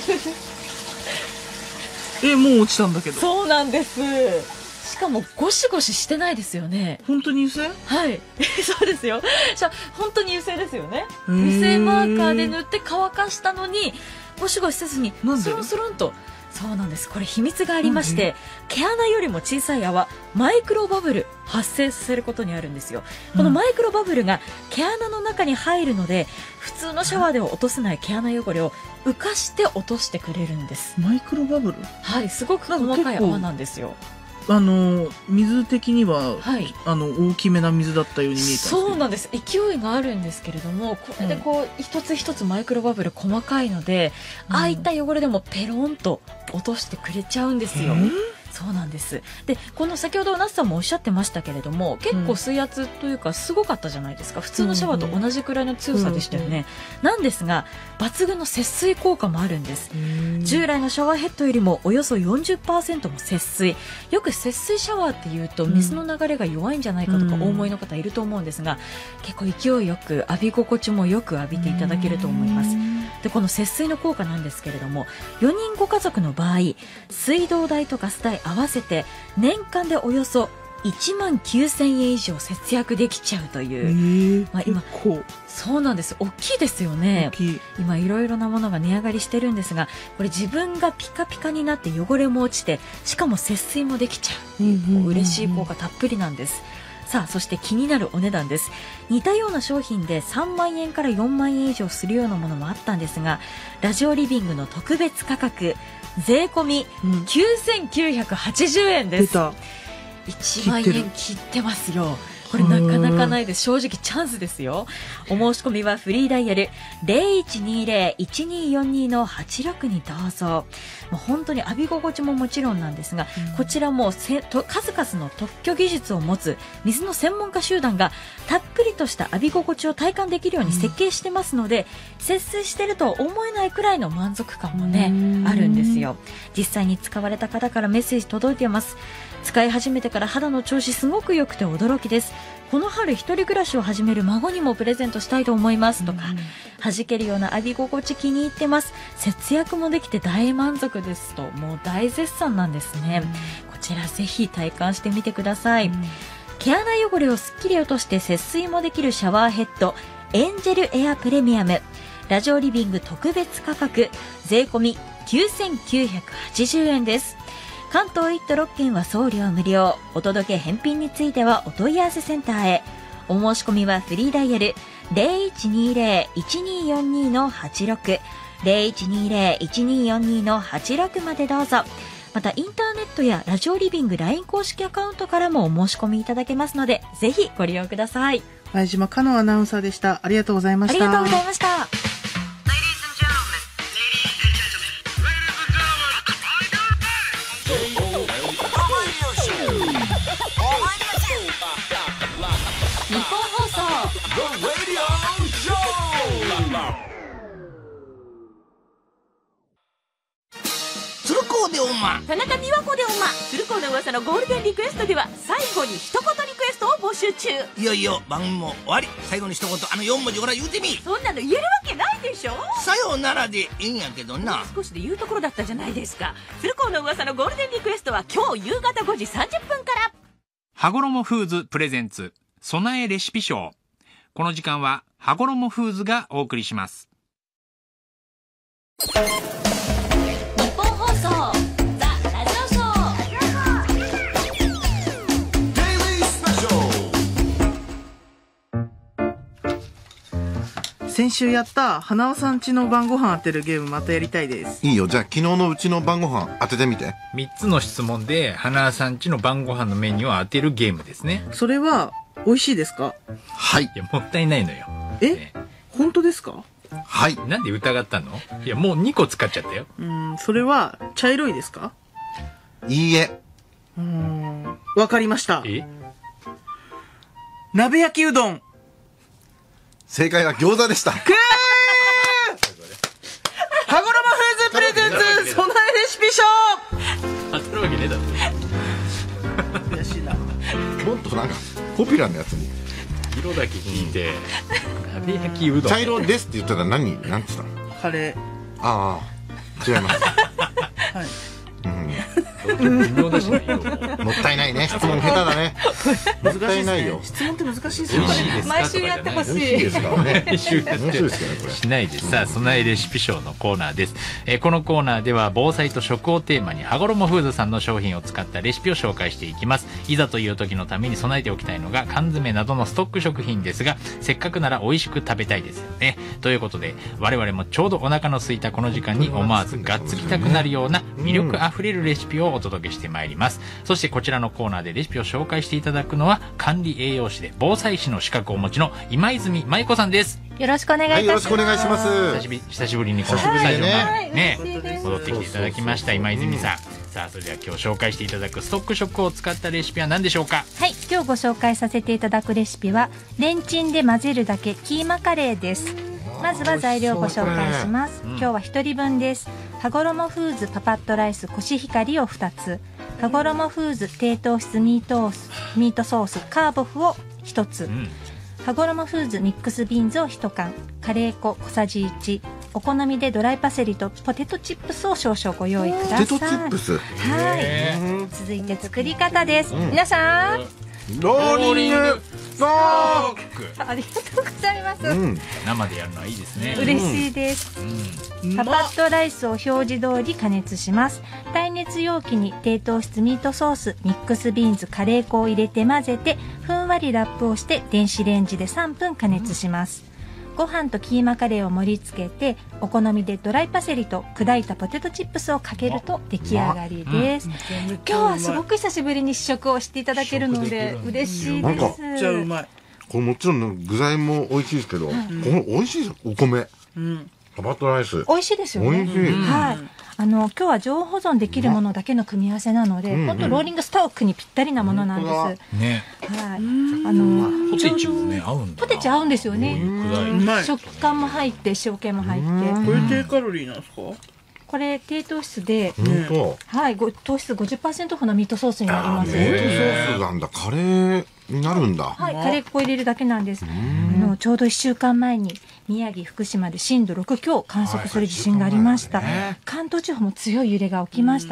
え、もう落ちたんだけど。 そうなんです。しかもゴシゴシしてないですよね。 本当に油性？ はい。そうですよ。じゃあ本当に油性ですよね。油性マーカーで塗って乾かしたのにゴシゴシせずにスルンスルンと。そうなんです。これ秘密がありまして、毛穴よりも小さい泡マイクロバブル発生させることにあるんですよ。このマイクロバブルが毛穴の中に入るので、普通のシャワーでは落とせない毛穴汚れを浮かして落としてくれるんです。 マイクロバブル？ はい、すごく細かい泡なんですよ。 あの水的には、はい、あの大きめな水だったように見えたんですけど。 そうなんです。勢いがあるんですけれども、これでこう、うん、一つ一つマイクロバブル細かいので、うん、ああいった汚れでもペロンと落としてくれちゃうんですよ。そうなんです。で、この先ほど那須さんもおっしゃってましたけれども、結構水圧というかすごかったじゃないですか。普通のシャワーと同じくらいの強さでしたよね。なんですが、抜群の節水効果もあるんです。従来のシャワーヘッドよりもおよそ よんじゅっパーセント も節水。よく節水シャワーっていうと水の流れが弱いんじゃないかとかお思いの方いると思うんですが、結構勢いよく浴び心地もよく浴びていただけると思います。で、この節水の効果なんですけれども、よにんご家族の場合、水道代とガス代合わせて年間でおよそいちまんきゅうせんえん以上節約できちゃうという、まあ、今そうなんです。大きいですよね。今いろいろなものが値上がりしてるんですが、これ自分がピカピカになって汚れも落ちて、しかも節水もできちゃう、うんうんうんうん、嬉しい効果たっぷりなんです。さあ、そして気になるお値段です。似たような商品でさんまんえんからよんまんえん以上するようなものもあったんですが、ラジオリビングの特別価格税込みきゅうせんきゅうひゃくはちじゅうえんです。いちまんえん切ってますよ。これなかなかないです。正直チャンスですよ。お申し込みはフリーダイヤル ゼロいちにゼロ いちにーよんに のはちろくにどうぞ。もう本当に浴び心地ももちろんなんですが、うん、こちらもせと数々の特許技術を持つ水の専門家集団がたっぷりとした浴び心地を体感できるように設計してますので、うん、節水してると思えないくらいの満足感もね、あるんですよ。実際に使われた方からメッセージ届いています。使い始めてから肌の調子すごく良くて驚きです。この春一人暮らしを始める孫にもプレゼントしたいと思いますとか、うん、弾けるような浴び心地気に入ってます、節約もできて大満足ですと、もう大絶賛なんですね。うん、こちらぜひ体感してみてください。うん、 毛穴汚れをすっきり落として節水もできるシャワーヘッドエンジェルエアプレミアム、ラジオリビング特別価格税込みきゅうせんきゅうひゃくはちじゅうえんです。関東いっ都ろっけんは送料無料。お届け返品についてはお問い合わせセンターへ。お申し込みはフリーダイヤル ゼロいちにゼロ いちにーよんにー はちろく ゼロいちにゼロ いちにーよんにー はちろくまでどうぞ。またインターネットやラジオリビング ライン 公式アカウントからもお申し込みいただけますので、ぜひご利用ください。 前島香乃アナウンサーでした。ありがとうございました。 ありがとうございました。 日本放送鶴光でおま田中美和子でおま鶴光の噂のゴールデンリクエストでは最後に一言リクエストを募集中。 いよいよ番組も終わり、最後に一言あのよん文字ほら言うてみ。 そんなの言えるわけないでしょ。 さようならでいいんやけどな。 少しで言うところだったじゃないですか。鶴光の噂のゴールデンリクエストは今日夕方ごじさんじゅっぷんから。 羽衣フーズプレゼンツ備えレシピショー。この時間は羽衣フーズがお送りします。 日本放送ザ・ラジオショー。先週やった花輪さん家の晩ご飯当てるゲームまたやりたいです。 いいよ。じゃあ昨日のうちの晩ご飯当ててみて。 みっつの質問で花輪さん家の晩ご飯のメニューを当てるゲームですね。 それは美味しいですか？ はい。 いや、もったいないのよ。 え、ね、本当ですか？ はい。 なんで疑ったの？いや、もうにこ使っちゃったよ。 うん、それは茶色いですか？ いいえ。 うーん、わかりました。 え？ 鍋焼きうどん。 正解は餃子でした。くー羽衣フーズプレゼンツ備えレシピショー。当たるわけねえだろ。 悔しいな。 もっとなんかポピュラーなやつに色だけ聞いて、うん、鍋焼きうどん茶色ですって言ったら何なんつったの？ カレー。 ああ、違います。 はい。 微妙だしね、 もったいないね。質問下手だね。もったいないよ。 質問って難しいですよね。毎週やってほしい。 美味しいですからね。 毎週やって面白いですからね、これ。 しないでさあ、備えレシピショーのコーナーです。えー、このコーナーでは防災と食をテーマに羽衣フーズさんの商品を使ったレシピを紹介していきます。いざという時のために備えておきたいのが缶詰などのストック食品ですが、せっかくなら美味しく食べたいですよね。ということで、我々もちょうどお腹の空いたこの時間に思わずがっつきたくなるような魅力あふれるレシピをお届けしてまいります。そしてこちらのコーナーでレシピを紹介していただくのは管理栄養士で防災士の資格をお持ちの今泉舞子さんです。 よろしくお願いいたします。はい、よろしくお願いします。 久しぶり、久しぶりにこのスタジオにね、ね、戻ってきていただきました今泉さん。さあ、それでは今日紹介していただくストック食を使ったレシピは何でしょうか？ はい、今日ご紹介させていただくレシピはレンチンで混ぜるだけキーマカレーです。まずは材料をご紹介します。今日はひとりぶんです。羽衣フーズパパッとライスコシヒカリをふたつ、羽衣フーズ低糖質ミートミートソースカーボフをひとつ、うん、羽衣フーズミックスビーンズをいちかん、カレー粉小さじいち、お好みでドライパセリとポテトチップスを少々ご用意ください。 ポテトチップス、 はい。続いて作り方です、うん、皆さんローリングストック。 ありがとうございます、うん、 生でやるのはいいですね。 嬉しいです、うん、パパッとライスを表示通り加熱します。耐熱容器に低糖質ミートソースミックスビーンズカレー粉を入れて混ぜてふんわりラップをして電子レンジでさんぷん加熱します、うん、ご飯とキーマカレーを盛り付けてお好みでドライパセリと砕いたポテトチップスをかけると出来上がりです、うん、今日はすごく久しぶりに試食をしていただけるので嬉しいです。 めっちゃうまい。 これもちろん具材も美味しいですけど、うん、この美味しいですお米、うん、パパッとライス美味しいですよね。 美味しい、 はい。あの今日は常温保存できるものだけの組み合わせなので、本当、うん、ローリングストックにぴったりなものなんです。 ね。 はい。あのポテチもね合うんだ。 ポテチ合うんですよね。食感も入って塩気も入って。 これ低カロリーなんですか？ これ低糖質で、うん、はい、糖質 ごじゅっパーセント オフのミートソースになります。 ミートソースなんだ。カレーになるんだ。 はい、カレー粉入れるだけなんです。あのちょうどいっしゅうかんまえに宮城福島で震度ろく強を観測する地震がありました。関東地方も強い揺れが起きました。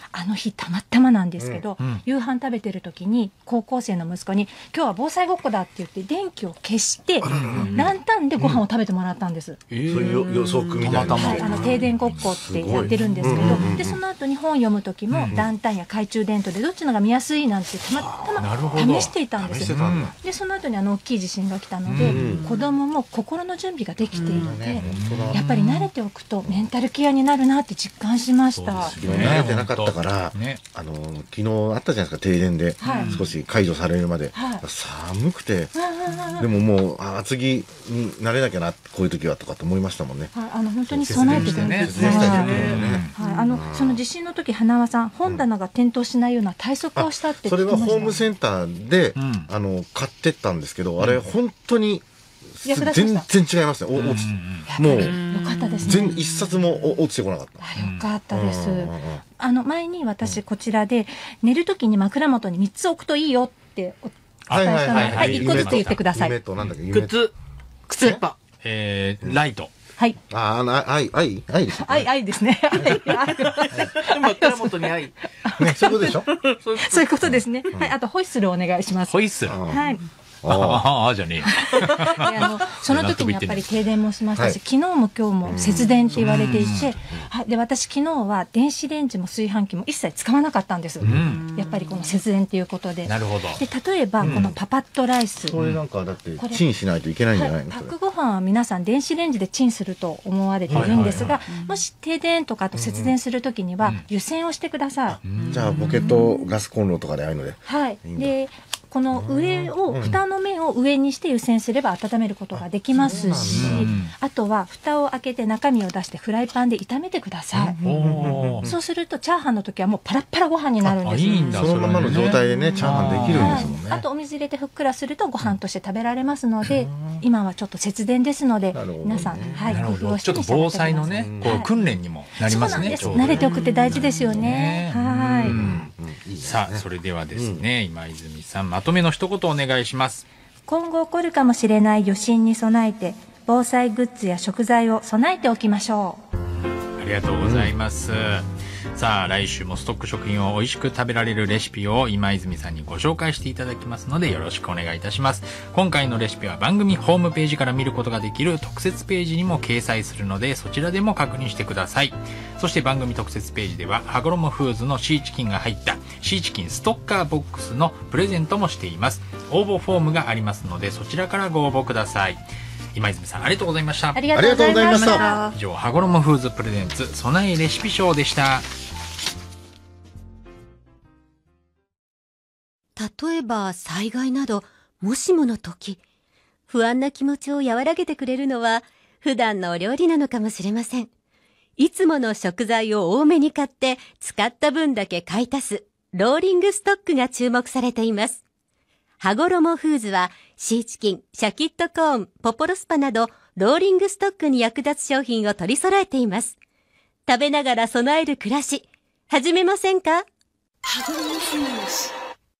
あの日たまたまなんですけど、 うんうん、 夕飯食べてる時に高校生の息子に今日は防災ごっこだって言って電気を消してランタンでご飯を食べてもらったんです、 うん、そういう予測みたいな、 はい、あの停電ごっこってやってるんですけど、うんうんうん、でその後に本読む時も、うん、ランタンや懐中電灯でどっちのが見やすいなんてたまたま試していたんです。でその後にあの大きい地震が来たので、うん、子供も心の準備ができているので、うん、やっぱり慣れておくとメンタルケアになるなって実感しました。 慣れてなかったから、ね、あの昨日あったじゃないですか、停電で、はい、少し解除されるまで、はい、寒くて、でももうあ厚着になれなきゃなこういう時はとかと思いましたもんね。 はい、あの本当に備えてたんですね。あのその地震の時花輪さん本棚が転倒しないような対策をしたって聞きました。それはホームセンターで、うん、あの買ってったんですけど、うん、あれ本当に全然違いますね。落ち、うん、もうよかったですね。 全一冊も落ちてこなかった。 よかったです。あの前に私こちらで寝る時に枕元にみっつ置くといいよってお伝えしたので、はい、いっこずつ言ってください。 靴、靴っぱ、 えー、ライト。 はい。 ああ、愛、愛、愛ですね。 愛、愛ですね。 枕元に愛。 ね、そういうことでしょ。 そういうことですね。はい、あとホイッスルお願いします。 ホイッスル。 はい。 ああ、じゃねえ。 あのその時にやっぱり停電もしましたし、昨日も今日も節電って言われていて、はい、で私昨日は電子レンジも炊飯器も一切使わなかったんです。やっぱりこの節電ということで。 なるほど。 で例えばこのパパッとライス、 これなんかだってチンしないといけないんじゃないの？ 炊くご飯は皆さん電子レンジでチンすると思われているんですが、もし停電とかあと節電する時には湯煎をしてください。 じゃあポケットガスコンロとかでああいうので。 はい。でこの上を、蓋の面を上にして湯煎すれば温めることができますし、あとは蓋を開けて中身を出してフライパンで炒めてください。そうするとチャーハンの時はもうパラッパラご飯になるんです。 いいんだ。そのままの状態でね、チャーハンできるんですもんね。 あとお水入れてふっくらするとご飯として食べられますので、今はちょっと節電ですので、皆さん、はい、工夫をしてちょっと防災のね、こう訓練にもなりますね。 慣れておくって大事ですよね。はい。 さあ、それではですね、今泉さん、まとめの一言お願いします。 今後起こるかもしれない余震に備えて、防災グッズや食材を備えておきましょう。ありがとうございます。うん、さあ、来週もストック食品を美味しく食べられるレシピを今泉さんにご紹介していただきますので、よろしくお願いいたします。今回のレシピは番組ホームページから見ることができる特設ページにも掲載するので、そちらでも確認してください。そして番組特設ページでは、羽衣フーズのシーチキンが入ったシーチキンストッカーボックスのプレゼントもしています。応募フォームがありますので、そちらからご応募ください。今泉さん、ありがとうございました。 ありがとうございました。 以上、羽衣フーズプレゼンツ備えレシピショーでした。 例えば災害などもしもの時、不安な気持ちを和らげてくれるのは普段のお料理なのかもしれません。いつもの食材を多めに買って使った分だけ買い足すローリングストックが注目されています。羽衣フーズはシーチキン、シャキットコーン、ポポロスパなどローリングストックに役立つ商品を取り揃えています。食べながら備える暮らし、始めませんか？羽衣フーズ。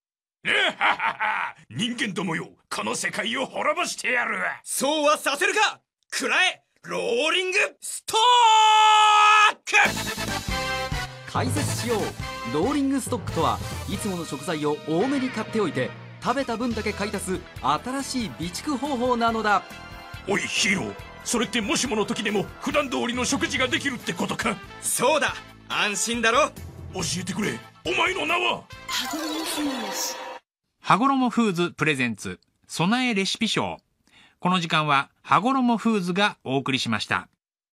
人間どもよ、この世界を滅ぼしてやる。 そうはさせるか。くらえローリングストック。 解説しよう。ローリングストックとは、いつもの食材を多めに買っておいて食べた分だけ買い足す新しい備蓄方法なのだ。 おいヒーロー、それってもしもの時でも普段通りの食事ができるってことか？ そうだ、安心だろ。 教えてくれ、お前の名は？ 羽衣フーズ。 羽衣フーズプレゼンツ備えレシピショー。この時間は羽衣フーズがお送りしました。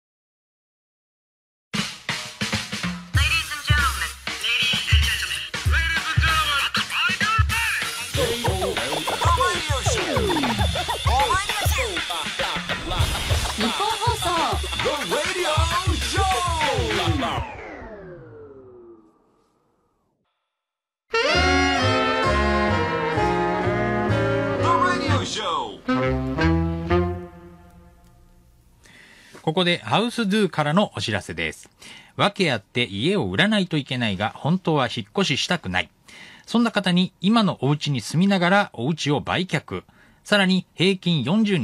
日本放送ここでハウスドゥからのお知らせです。訳あって家を売らないといけないが、本当は引っ越ししたくない。そんな方に今のお家に住みながらお家を売却。さらに平均よんじゅうにち、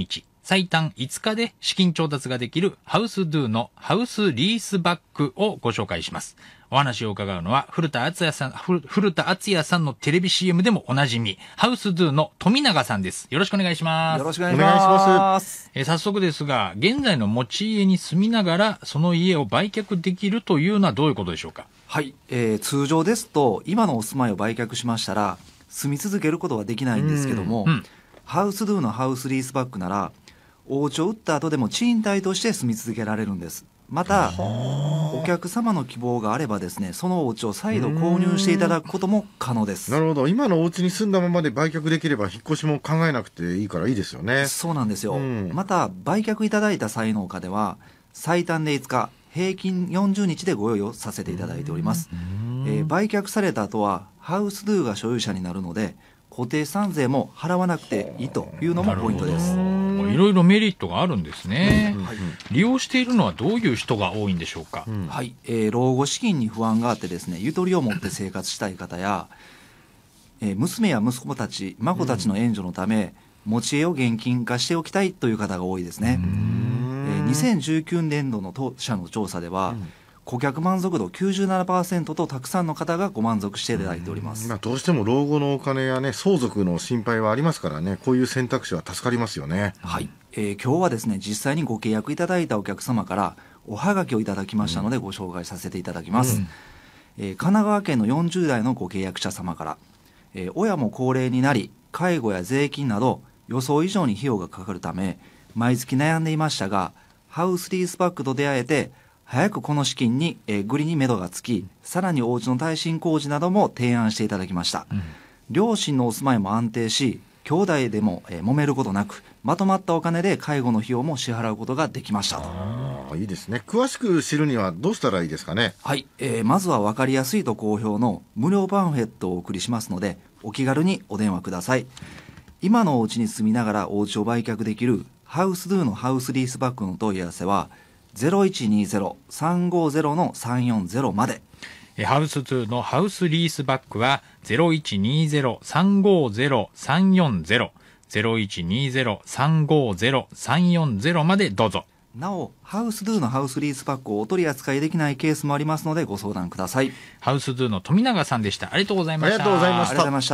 最短いつかで資金調達ができるハウスドゥのハウスリースバックをご紹介します。お話を伺うのは古田敦也さん、古田敦也さんのテレビ シーエム でもおなじみ、ハウスドゥの富永さんです。よろしくお願いします。 よろしくお願いします。 えー、早速ですが、現在の持ち家に住みながらその家を売却できるというのはどういうことでしょうか。 はい、えー、通常ですと今のお住まいを売却しましたら住み続けることはできないんですけども、うんうん、ハウスドゥのハウスリースバックならお家を売った後でも賃貸として住み続けられるんです。またお客様の希望があればですね、そのお家を再度購入していただくことも可能です。 なるほど。今のお家に住んだままで売却できれば引っ越しも考えなくていいからいいですよね。 そうなんですよ、うん、また売却いただいた際の岡では最短でいつか平均よんじゅうにちでご用意をさせていただいております。えー、売却された後はハウスドゥが所有者になるので固定資産税も払わなくていいというのもポイントです。 いろいろメリットがあるんですね、うんはい、利用しているのはどういう人が多いんでしょうか。 うん、はい、えー、老後資金に不安があってですね、ゆとりを持って生活したい方や、えー、娘や息子たち孫たちの援助のため、うん、持ち家を現金化しておきたいという方が多いですね。えー、にせんじゅうきゅうねんどの当社の調査では、うん顧客満足度 きゅうじゅうななパーセント とたくさんの方がご満足していただいております。 まあ、どうしても老後のお金やね相続の心配はありますからね、こういう選択肢は助かりますよね。 はい、えー、今日はですね実際にご契約いただいたお客様からおはがきをいただきましたのでご紹介させていただきます。うんえー、神奈川県のよんじゅうだいのご契約者様から、えー、親も高齢になり介護や税金など予想以上に費用がかかるため毎月悩んでいましたが、ハウスリースバックと出会えて早くこの資金に、えー、ぐりに目処がつき、さらにお家の耐震工事なども提案していただきました。うん、両親のお住まいも安定し、兄弟でも、えー、揉めることなく、まとまったお金で介護の費用も支払うことができましたと。 あ、いいですね。詳しく知るにはどうしたらいいですかね。 はい、えー、まずは分かりやすいと好評の無料パンフレットをお送りしますので、お気軽にお電話ください。今のお家に住みながらお家を売却できるハウスドゥのハウスリースバックの問い合わせは、ゼロいちにゼロ さんごゼロ のさんよんゼロまで。 ハウスドゥのハウスリースバックは ゼロいちにゼロ さんごゼロ さんよんゼロ ゼロいちにゼロ さんごゼロ さんよんゼロまでどうぞ。 なおハウスドゥのハウスリースバックをお取り扱いできないケースもありますのでご相談ください。 ハウスドゥの富永さんでした。ありがとうございました。 ありがとうございました。 ありがとうございました。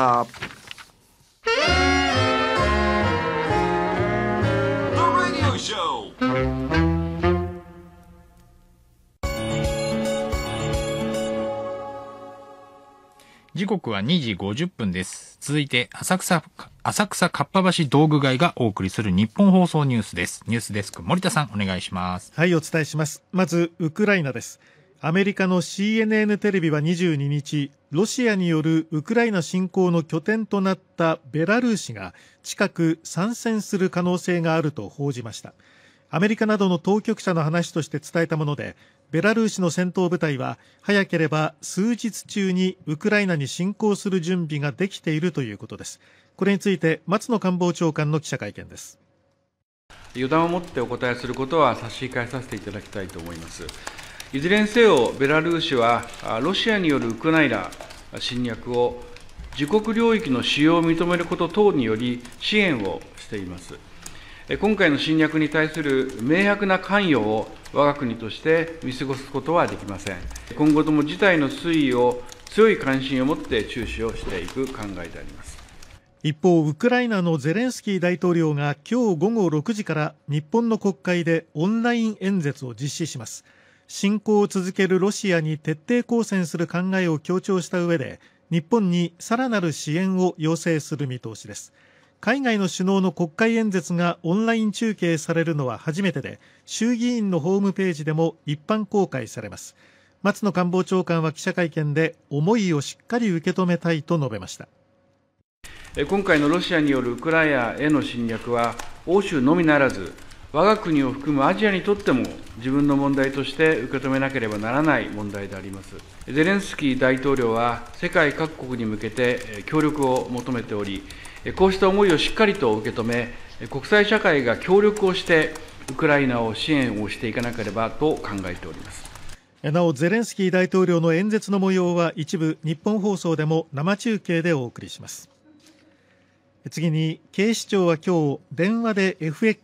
時刻はにじごじゅっぷんです。続いて浅草浅草かっぱ橋道具街がお送りする日本放送ニュースです。ニュースデスク森田さんお願いします。 はい、お伝えします。まずウクライナです。アメリカの シーエヌエヌ テレビはにじゅうににち、ロシアによるウクライナ侵攻の拠点となったベラルーシが近く参戦する可能性があると報じました。アメリカなどの当局者の話として伝えたもので、ベラルーシの戦闘部隊は早ければ数日中にウクライナに侵攻する準備ができているということです。これについて松野官房長官の記者会見です。 予断を持ってお答えすることは差し控えさせていただきたいと思います。いずれにせよベラルーシはロシアによるウクライナ侵略を自国領域の使用を認めること等により支援をしています。今回の侵略に対する明白な関与を我が国として見過ごすことはできません。今後とも事態の推移を強い関心を持って注視をしていく考えであります。 一方、ウクライナのゼレンスキー大統領が今日午後ろくじから日本の国会でオンライン演説を実施します。侵攻を続けるロシアに徹底抗戦する考えを強調した上で、日本にさらなる支援を要請する見通しです。海外の首脳の国会演説がオンライン中継されるのは初めてで、衆議院のホームページでも一般公開されます。松野官房長官は記者会見で思いをしっかり受け止めたいと述べました。 今回のロシアによるウクライナへの侵略は欧州のみならず我が国を含むアジアにとっても自分の問題として受け止めなければならない問題であります。ゼレンスキー大統領は世界各国に向けて協力を求めており、こうした思いをしっかりと受け止め、国際社会が協力をしてウクライナを支援をしていかなければと考えております。 なお、ゼレンスキー大統領の演説の模様は一部日本放送でも生中継でお送りします。次に、警視庁は今日電話で エフエックス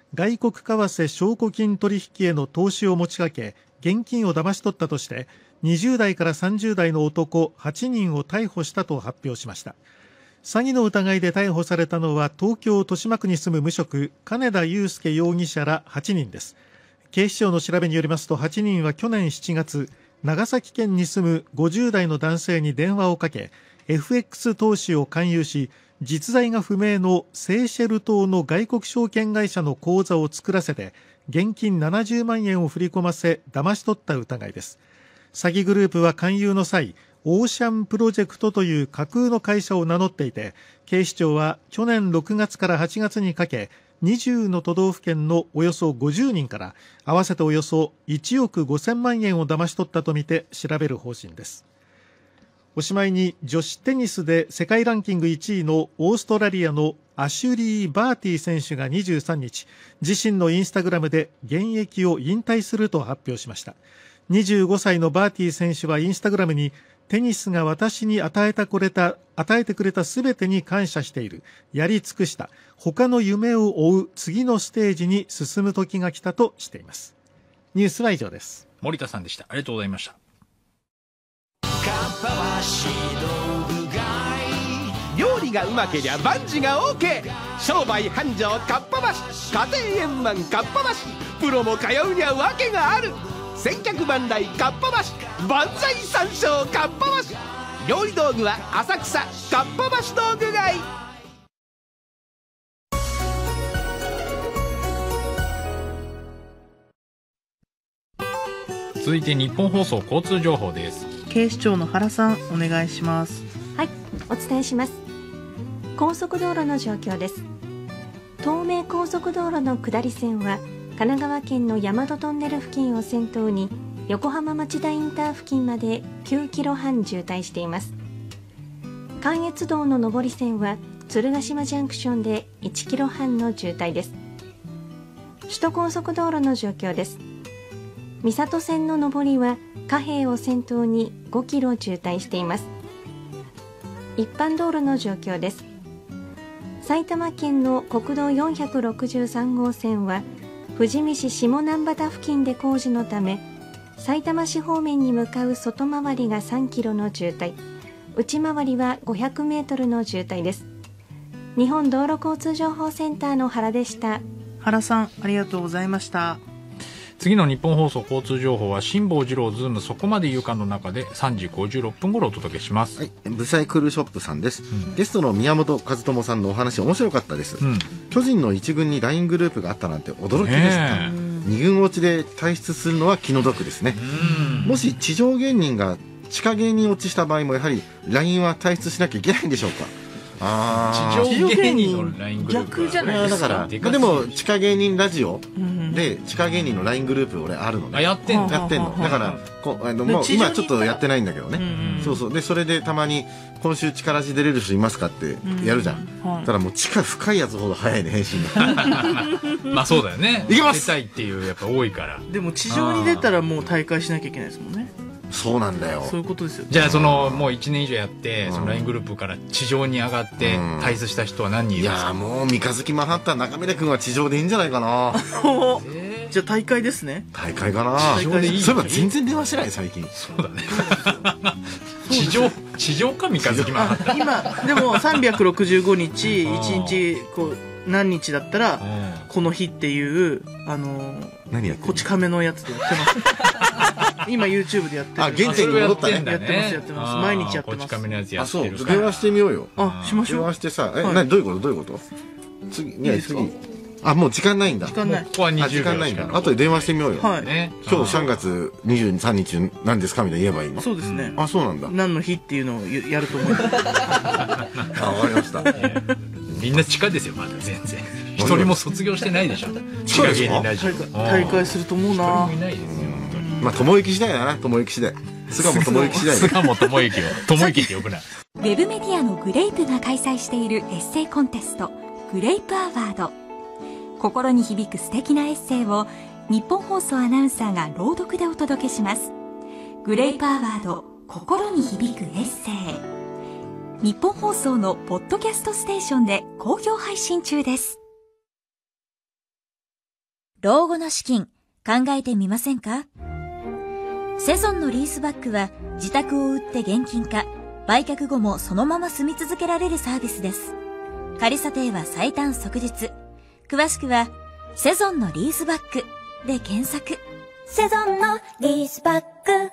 外国為替証拠金取引への投資を持ちかけ現金を騙し取ったとしてにじゅう代からさんじゅう代の男はちにんを逮捕したと発表しました。詐欺の疑いで逮捕されたのは東京豊島区に住む無職金田祐介容疑者らはちにんです。警視庁の調べによりますとはちにんは去年しちがつ長崎県に住むごじゅう代の男性に電話をかけ エフエックス 投資を勧誘し実在が不明のセーシェル島の外国証券会社の口座を作らせて現金ななじゅうまんえんを振り込ませ騙し取った疑いです。詐欺グループは勧誘の際オーシャンプロジェクトという架空の会社を名乗っていて警視庁は去年ろくがつからはちがつにかけにじゅうの都道府県のおよそごじゅうにんから合わせておよそいちおくごせんまんえんを騙し取ったとみて調べる方針です。おしまいに女子テニスで世界ランキングいちいのオーストラリアのアシュリー・バーティ選手がにじゅうさんにち自身のインスタグラムで現役を引退すると発表しました。にじゅうごさいのバーティ選手はインスタグラムにテニスが私に与えたくれた与えてくれたすべてに感謝している、やり尽くした、他の夢を追う次のステージに進む時が来たとしています。ニュースは以上です。 森田さんでした。ありがとうございました。 料理がうまけりゃ万事が OK。 商売繁盛かっぱ橋、家庭円満かっぱ橋、プロも通うには訳がある。千客万来かっぱ橋、万歳三唱かっぱ橋。料理道具は浅草かっぱ橋道具街。 続いて日本放送交通情報です。 警視庁の原さんお願いします。 はい、お伝えします。高速道路の状況です。東名高速道路の下り線は神奈川県の大和トンネル付近を先頭に横浜町田インター付近まできゅうキロはん渋滞しています。関越道の上り線は鶴ヶ島ジャンクションでいちキロはんの渋滞です。首都高速道路の状況です。三郷線の上りは貨幣を先頭にごキロ渋滞しています。一般道路の状況です。埼玉県の国道よんひゃくろくじゅうさんごうせんは富士見市下南畑付近で工事のためさいたま市方面に向かう外回りがさんキロの渋滞、内回りはごひゃくメートルの渋滞です。日本道路交通情報センターの原でした。 原さんありがとうございました。 次の日本放送交通情報は辛坊治郎ズームそこまで言うかの中でさんじごじゅうろっぷん頃お届けします。 はい、ブサイクルショップさんです、うん、ゲストの宮本和智さんのお話面白かったです、うん、巨人の一軍に ライン グループがあったなんて驚きでした。に軍落ちで退出するのは気の毒ですね。もし地上芸人が地下芸人落ちした場合もやはり ライン は退出しなきゃいけないんでしょうか。 あ地上芸人の ライン グループ逆じゃないですか。 だからでも地下芸人ラジオで地下芸人の ライン グループ俺あるので、 あやってんのやってんのだからこあのもう今ちょっとやってないんだけどね、うんうん、そうそうでそれでたまに今週地下ラジ出れる人いますかってやるじゃん、うんはい、ただもう地下深いやつほど早いね返信がまあそうだよね。 いきます出たいっていうやっぱ多いから。 でも地上に出たらもう大会しなきゃいけないですもんね。 そうなんだよ。 そういうことですよ。 じゃあそのもういちねん以上やって、うん、その ライン グループから地上に上がって退出した人は何人いるんですか。 いやもう三日月マンハッタン中峰君は地上でいいんじゃないかなえー、じゃあ大会ですね。 大会かな。 地上でいい。 そういえば全然電話してない最近。 そうだね地上地上か三日月マンハッタン今でもさんびゃくろくじゅうごにちいちにちこう何日だったらこの日っていうあの何やってこち亀のやつでやってます今 YouTube でやってる。 あ原点に戻ったね。 やってますやってます毎日やってます。 こち亀のやつやってるから。 あそう電話してみようよ。 あしましょう。 電話してさえ、 はい、 何どういうことどういうこと次いや次あもう時間ないんだ。 時間ない。 ここはにじゅうびょう時間ないんだ。後で電話してみようよ。 はい。 ね、今日さんがつにじゅうさんにち何ですかみたいな言えばいいの。 そうですね。 あそうなんだ。 何の日っていうのをやると思います。あわかりました。 みんな地下ですよまだ全然。一人も卒業してないでしょ。地下芸人ラジオ。 大会すると思うな。 一人もいないですよ。 まあ友行次第だな友行次第。菅も友行次第。 菅も友行を友行って呼ぶな。 ウェブメディアのグレイプが開催しているエッセイコンテストグレイプアワード。心に響く素敵なエッセイを日本放送アナウンサーが朗読でお届けします。グレイプアワード心に響くエッセイ。日本放送のポッドキャストステーションで好評配信中です。 老後の資金考えてみませんか？セゾンのリースバックは自宅を売って現金化、売却後もそのまま住み続けられるサービスです。仮査定は最短即日。詳しくはセゾンのリースバックで検索。 セゾンのリースバック。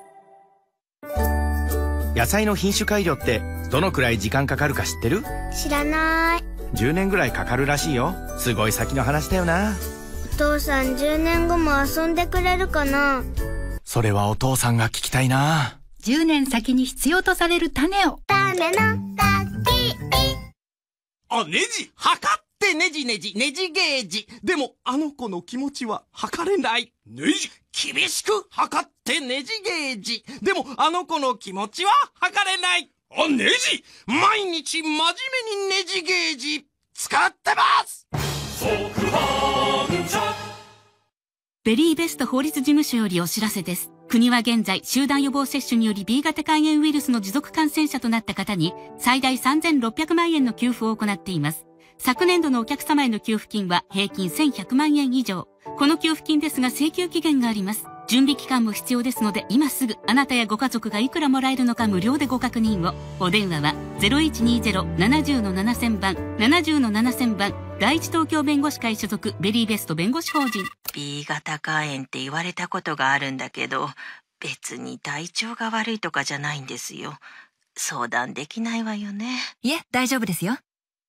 野菜の品種改良ってどのくらい時間かかるか知ってる？ 知らない。 じゅうねんぐらいかかるらしいよ。すごい先の話だよな。 お父さんじゅうねんごも遊んでくれるかな？ それはお父さんが聞きたいな。 じゅうねん先に必要とされる種を。 種の滝。 あ、ネジ測ってネジネジネジゲージ。でもあの子の気持ちは測れない。ネジ厳しく測ってネジゲージ。でもあの子の気持ちは測れない。あ、ネジ毎日真面目にネジゲージ使ってます。速報ベリーベスト法律事務所よりお知らせです。国は現在、集団予防接種により ビー 型肝炎ウイルスの持続感染者となった方に、最大さんぜんろっぴゃくまんえんの給付を行っています。昨年度のお客様への給付金は平均せんひゃくまんえん以上。この給付金ですが請求期限があります。準備期間も必要ですので、今すぐあなたやご家族がいくらもらえるのか無料でご確認を。お電話は ゼロいちにゼロ ななゼロ ななせんばん、ななゼロ ななせんばん、第一東京弁護士会所属ベリーベスト弁護士法人。 ビー 型肝炎って言われたことがあるんだけど、別に体調が悪いとかじゃないんですよ。相談できないわよね。 いえ、大丈夫ですよ。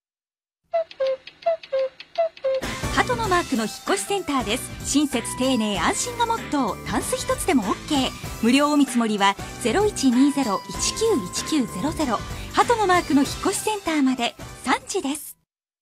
鳩のマークの引っ越しセンターです。親切丁寧安心がモットー。タンス一つでも OK。 無料お見積もりは ゼロいちにゼロ いちきゅういちきゅうゼロゼロ。 鳩のマークの引っ越しセンターまでさんじです。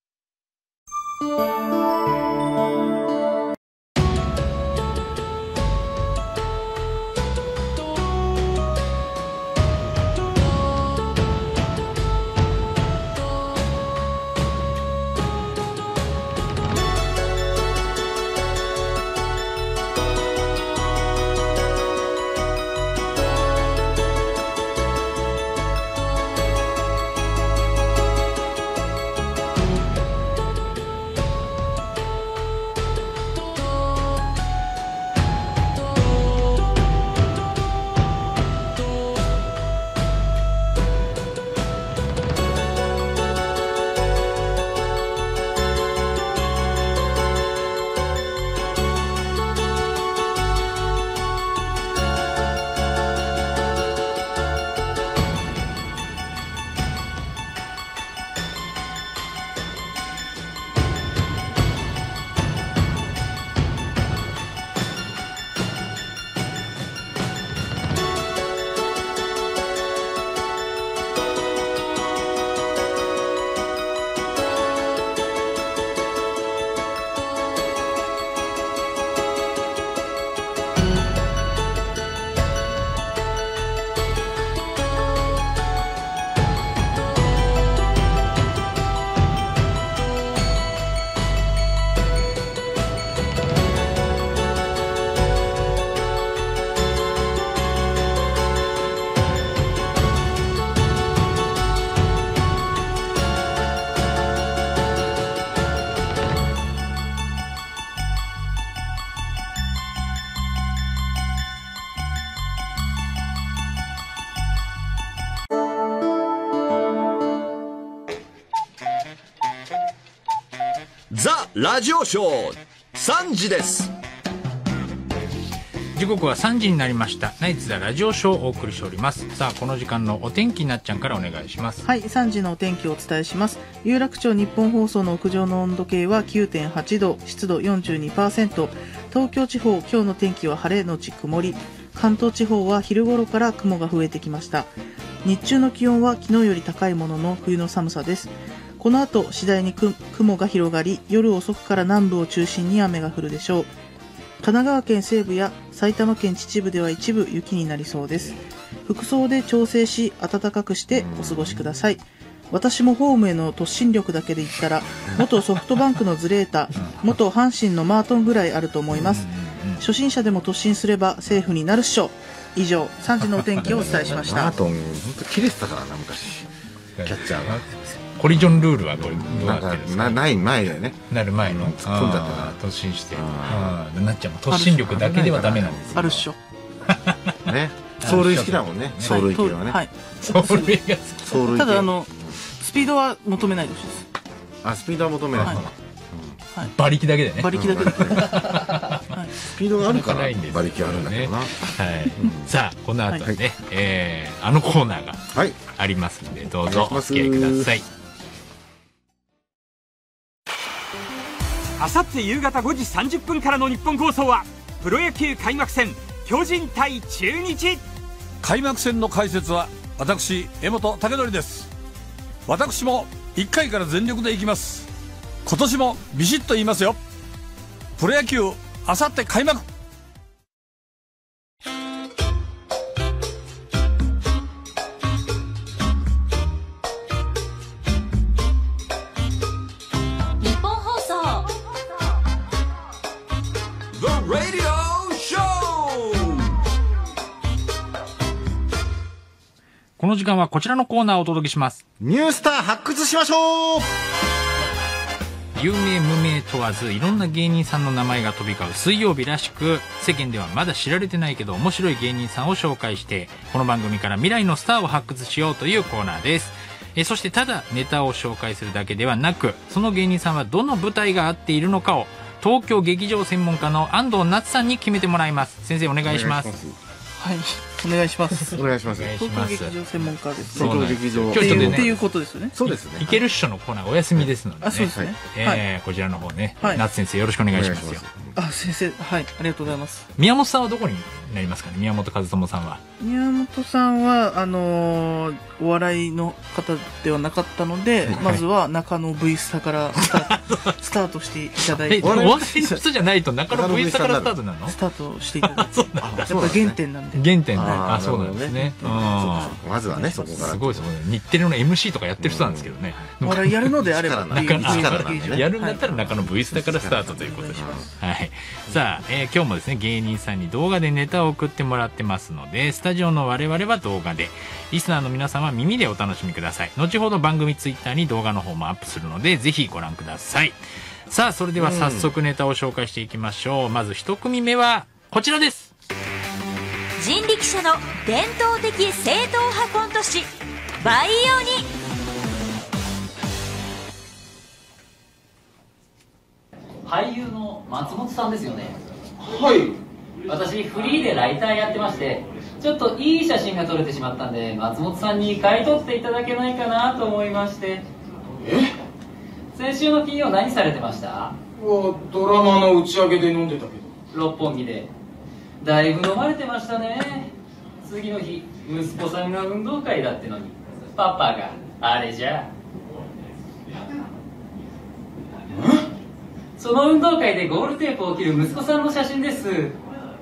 ザ・ラジオショーさんじです。 時刻はさんじになりました。ナイツザラジオショーをお送りしております。さあ、この時間のお天気なっちゃんからお願いします。 はい、さんじのお天気をお伝えします。有楽町日本放送の屋上の温度計は きゅうてんはちど、湿度 よんじゅうにパーセント。東京地方、今日の天気は晴れのち曇り。関東地方は昼頃から雲が増えてきました。日中の気温は昨日より高いものの冬の寒さです。この後次第に雲が広がり、夜遅くから南部を中心に雨が降るでしょう。神奈川県西部や埼玉県秩父では一部雪になりそうです。服装で調整し暖かくしてお過ごしください。私もホームへの突進力だけで言ったら元ソフトバンクのズレータ、元阪神のマートンぐらいあると思います。初心者でも突進すればセーフになるっしょ。以上、さんじのお天気をお伝えしました。 マートン本当切れてたからな、昔キャッチャーが。 コリジョンルールはこれどうなってるんですか？ なない前だよね。 なる前の突っ込んじゃったな。 突進してなっちゃう。突進力だけではダメなんです。 あるっしょ。 ね。走塁好きだもんね。走塁系はね。 はい。 走塁が好き。 走塁系。 ただあのスピードは求めないでほしいです。 あ、スピードは求めない。 馬力だけでね。 馬力だけで。 スピードがあるから馬力あるんだけどな。はい。 さあこの後ね、えーあのコーナーがありますのでどうぞお付き合いください。 あさって夕方ごじさんじゅっぷんからの日本放送はプロ野球開幕戦巨人対中日。 開幕戦の解説は私江本武則です。私もいっかいから全力でいきます。今年もビシッと言いますよ。プロ野球あさって開幕。 日本放送 The Radio Show。 この時間はこちらのコーナーをお届けします。 ニュースター発掘しましょう。 有名無名問わずいろんな芸人さんの名前が飛び交う水曜日らしく、世間ではまだ知られてないけど面白い芸人さんを紹介して、この番組から未来のスターを発掘しようというコーナーです。えそしてただネタを紹介するだけではなく、その芸人さんはどの舞台が合っているのかを東京劇場専門家の安藤夏さんに決めてもらいます。先生お願いします。 はい、お願いします。 お願いします。 東京劇場専門家です。 東京劇場。 今日ちょっとねっていうことですよね。 そうですね。 いけるっしょのコーナーお休みですのでね。 あ、そうですね。 えーこちらの方ね、夏先生よろしくお願いしますよ。 あ、先生、はい、ありがとうございます。 宮本さんはどこになりますかね。宮本和智さんは。 宮本さんはあのーお笑いの方ではなかったので、まずは中野 V スタからスタートスタートしていただいて。 お笑いの人じゃないと中野 V スタからスタートなの？ スタートしていただいて。やっぱ原点なんで。 原点ね。あ、そうなんですね。 まずはね、そこから。 すごいですね。日テレの エムシー とかやってる人なんですけどね。 お笑いやるのであればやるんだったら中野 V スタからスタートということで。はい。さあ、えー、今日もですね芸人さんに動画でネタを送ってもらってますので、スタジオの我々は動画で、リスナーの皆さんは耳でお楽しみください。後ほど番組ツイッターに動画の方もアップするのでぜひご覧ください。さあそれでは早速ネタを紹介していきましょう。まず一組目はこちらです。 人力車の伝統的正統派コント師バイオニ。 俳優の松本さんですよね。 はい。 私フリーでライターやってまして、ちょっといい写真が撮れてしまったんで松本さんに買い取っていただけないかなと思いまして。 え？ 先週の金曜何されてました？ わ、ドラマの打ち上げで飲んでたけど。 六本木でだいぶ飲まれてましたね。次の日息子さんが運動会だってのにパパがあれじゃ。その運動会でゴールテープを切る息子さんの写真です。ん？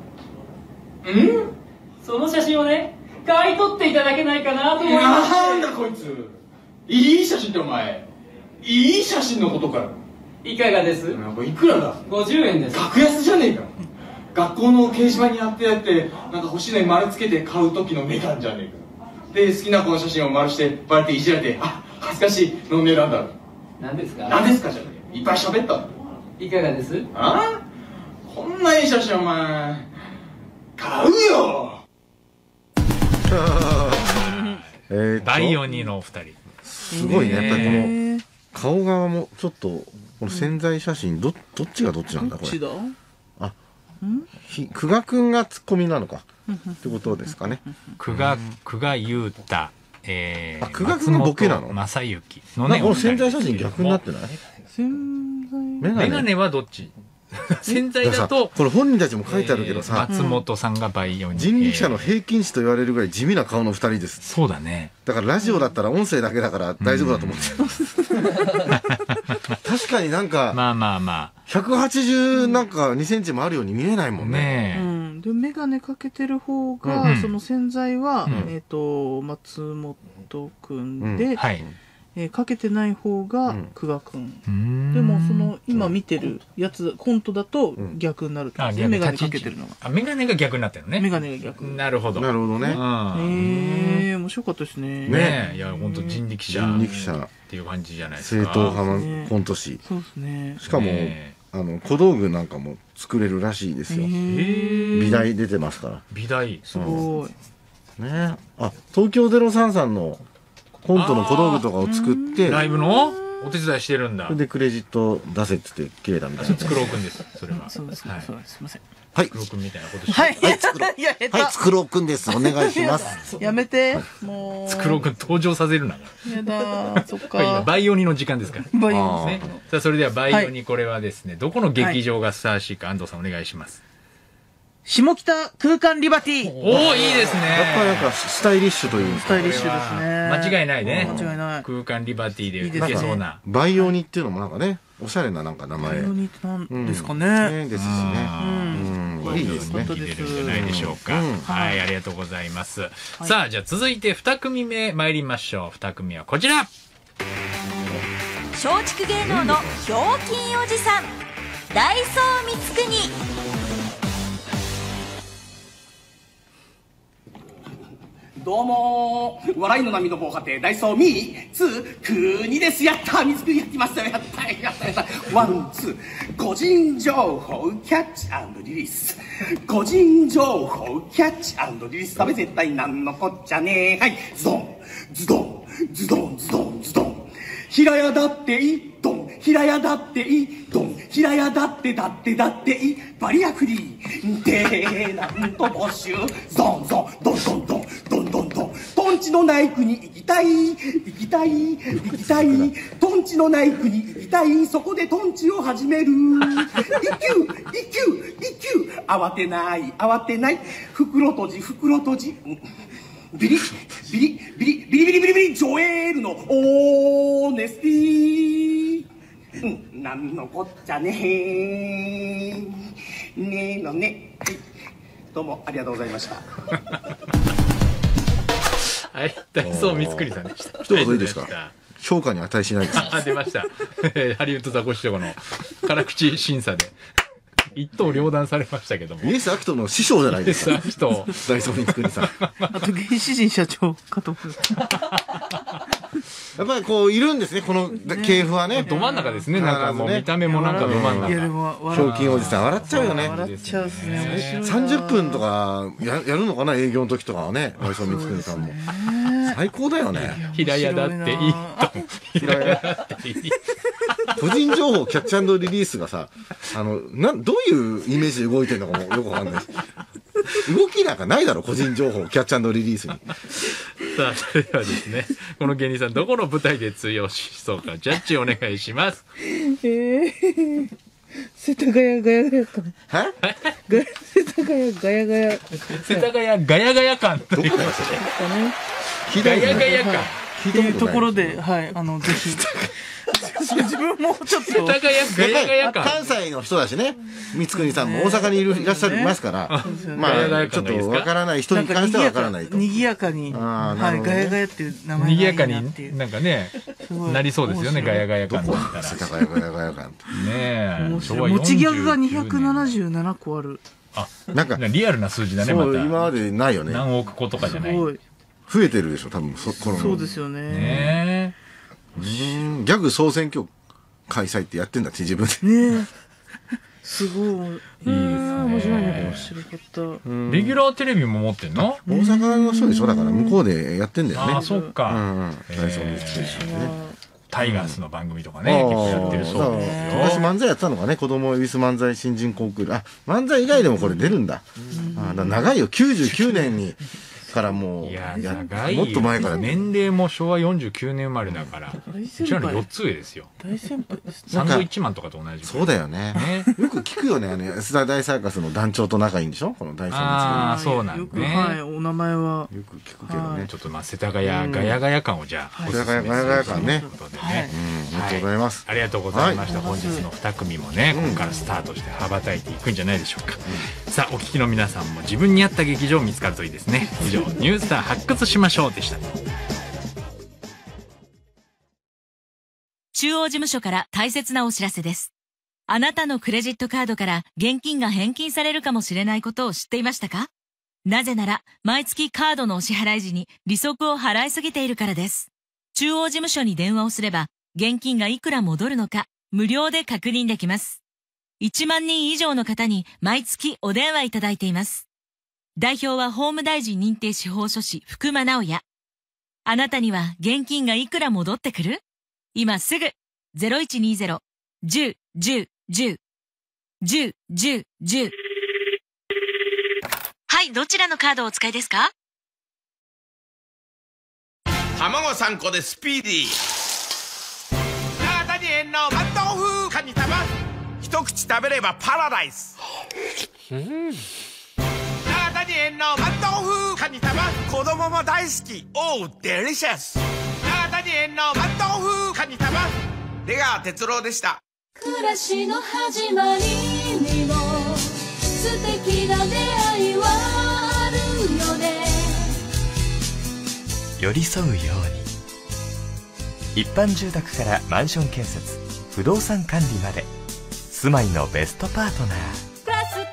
その写真をね買い取っていただけないかなと思いまして。 なんだこいつ、いい写真ってお前いい写真のことかよ。 いかがです？ なんかいくらだ？ ごじゅうえんです。 格安じゃねえか。学校の掲示板に貼ってあってなんか欲しいのに丸つけて買う時の値段じゃねえか。で好きな子の写真を丸してバレていじられて、あ、恥ずかしいの値段だ。 何ですか？ 何ですかじゃねえ、いっぱい喋ったんだ。 いかがです？ ああ、こんないい写真お前買うよ。 えー、 バイオニのお二人すごいね。やっぱりこの顔側もちょっとこの潜在写真 ど, どっちがどっちなんだこれ。 どっちだ？ あ、久我くんがツッコミなのかってことですかね。 久我久我雄太、えー、 あ、久我くんがボケなの？ 正幸のね。この潜在写真逆になってない？ 潜在メガネはどっち？潜在だとこれ本人たちも書いてあるけどさ、 松本さんがバイオニ、 人力車の平均値と言われるぐらい地味な顔のふたりです。 そうだね。 だからラジオだったら音声だけだから大丈夫だと思ってます。確かになんかまあまあまあひゃくはちじゅうなんかにセンチもあるように見えないもんね。 うん、でメガネかけてる方が、うん、その潜在は、うん、えっと松本くんで、 うん、はい、 えーかけてない方が久我くん。でも、その、今見てるやつ、コントだと逆になるってことですね。メガネかけてるのが。 あ、メガネが逆になってるのね。 メガネが逆。 なるほど。 なるほどね。 へえ、面白かったですね。 ねえ、いや、本当人力車。 人力車。 っていう感じじゃないですか。 正統派のコント師。 そうですね。 しかも、あの、小道具なんかも作れるらしいですよ。美大出てますから。 美大。 すごい。 ねあ、東京ゼロさんさんのコントの小道具とかを作って、 ライブのお手伝いしてるんだ。 それでクレジット出せって言って切れたみたいな。 作ろうくんです、それは。 そうですね。そうです。すみません。 はい。 作ろうくんみたいなことして。 はい。いや、 はい、作ろうくんです。お願いします。 やめて。もう。 作ろうくん登場させるな。 やだそっか。 今、バイオニの時間ですから。 バイオニ。さあ、それではバイオニ、これはですね、どこの劇場がふさわしいか、安藤さんお願いします。 下北空間リバティ。 おお、いいですね。 やっぱりなんかスタイリッシュというスタイリッシュですね。 間違いないね。 間違いない。 空間リバティでいけそうな。 バイオニっていうのもなんかね、おしゃれななんか名前。 バイオニってなんですかね。 ですしね。うん。いいですね。 聞いてるんじゃないでしょうか。はい、ありがとうございます。さあ、じゃあ続いて二組目参りましょう。二組目はこちら。 松竹芸能のひょうきんおじさん、ダイソー光圀。 どうもー、笑いの波の防波堤ダイソーミーツーくにです。やったー、水くりやってますよ。やったー、やったー、やったー。ワンツー、個人情報キャッチ&リリース。個人情報キャッチ&リリース。食べ絶対なんのこっちゃねー。はい、ズドンズドンズドンズドンズドン。平屋だっていいドン、平屋だっていいドン、平屋だってだってだっていいバリアフリーテナント募集。ゾンゾンドンドンドンドンドンドン。トンチのない国行きたい行きたい行きたい、トンチのない国行きたい、そこでトンチを始める。一級一級一級、慌てない慌てない、袋閉じ袋閉じ。ビリビリビリビリビリビリビリジョエールのオーネスティー。うん、なんのこっちゃねーねーのね。はい、どうもありがとうございました。 はい、ダイソー光圀さんでした。 一言いいですか。評価に値しないです。 あ、出ました。ハリウッドザコシショウの辛口審査で。一刀両断されましたけども。 イエス・アキトの師匠じゃないですか。 イエス・アキト。 ダイソー光圀さん。 あと原始人社長かと思う。 やっぱりこういるんですね、この系譜はね。 ど真ん中ですね。なんかもう見た目もなんかど真ん中。 いやでもひょうきんおじさん笑っちゃうよね。 笑っちゃうですね。 さんじゅっぷんとかややるのかな、営業の時とかはね、ダイソー光圀さんも。最高だよね。 平屋だっていいと。平屋だっていい。 個人情報キャッチ&リリースがさ、あの、なん、どういうイメージで動いてるのかもよくわかんないし。動きなんかないだろ、個人情報キャッチ&リリースに。 さあ、それではですね、この芸人さんどこの舞台で通用しそうか、ジャッジお願いします。 えー、世田谷ガヤガヤ感。 は世田谷ガヤガヤ。 世田谷ガヤガヤ感ということですね。ガヤガヤ感。 っていうところで、はい、あの、ぜひ。自分もちょっと。 世田谷ガヤガヤ感。 関西の人だしね、光圀さんも大阪にいるいらっしゃいますから、まあ、ちょっとわからない人に関してはわからないと。 賑やかに、はい、ガヤガヤっていう名前がいいなっていう。 賑やかになんかね、なりそうですよね、ガヤガヤ感だったら。 世田谷ガヤガヤ感。 ねえ。 持ちギャグがにひゃくななじゅうななこある。 あ、なんかリアルな数字だね、また。 今までないよね。 何億個とかじゃない。 増えてるでしょ、多分、そ、この。 そうですよね。 ねえ。ギャグ総選挙開催ってやってんだって、自分で。 ねえ。すごい。いいですね。面白いね。面白かった。 レギュラーテレビも持ってんの？ 大阪の人でしょ、だから向こうでやってんだよね。 あ、そっか。タイガースの番組とかね、結構やってるそうですよ。 昔漫才やったのかね、子供恵比寿漫才新人コンクール。あ、漫才以外でもこれ出るんだ。あ、だ長いよ、きゅうじゅうきゅうねんに。からもう、 いや、長い。 もっと前から。 年齢もしょうわよんじゅうきゅうねん生まれだから、うちらのよっつ上ですよ。 大先輩です。 サンドイッチマンとかと同じ。 そうだよね。よく聞くよね、あの、安田大サーカスの団長と仲いいんでしょ、この大サーカス。 ああ、そうなんですね。はい、お名前は。 よく聞くけどね。 ちょっとまあ、世田谷ガヤガヤ感をじゃあ、 世田谷ガヤガヤ感ね。 はい。 ありがとうございます。 ありがとうございました。本日のに組もね、ここからスタートして羽ばたいていくんじゃないでしょうか。さあ、お聞きの皆さんも自分に合った劇場見つかるといいですね。以上、ニュースター発掘しましょうでした。 中央事務所から大切なお知らせです。あなたのクレジットカードから現金が返金されるかもしれないことを知っていましたか？なぜなら、毎月カードのお支払い時に利息を払いすぎているからです。中央事務所に電話をすれば、現金がいくら戻るのか、無料で確認できます。いちまんにん以上の方に毎月お電話いただいています。代表は法務大臣認定司法書士福間直也。あなたには現金がいくら戻ってくる？今すぐ ゼロいちにゼロ いち ゼロ いち ゼロ いち ゼロ いち ゼロ はい、どちらのカードをお使いですか？ 卵さんこでスピーディー。永谷園のマ豆腐カニ玉、一口食べればパラダイス。永谷園のマ豆腐カニ玉、子供も大好き。おうデリシャス。永谷園のマ豆腐カニ玉、出川哲朗でした。 暮らしの始まりにも素敵な出会いはあるよね。 寄り添うように、一般住宅からマンション建設、不動産管理まで、住まいのベストパートナー。 プラスト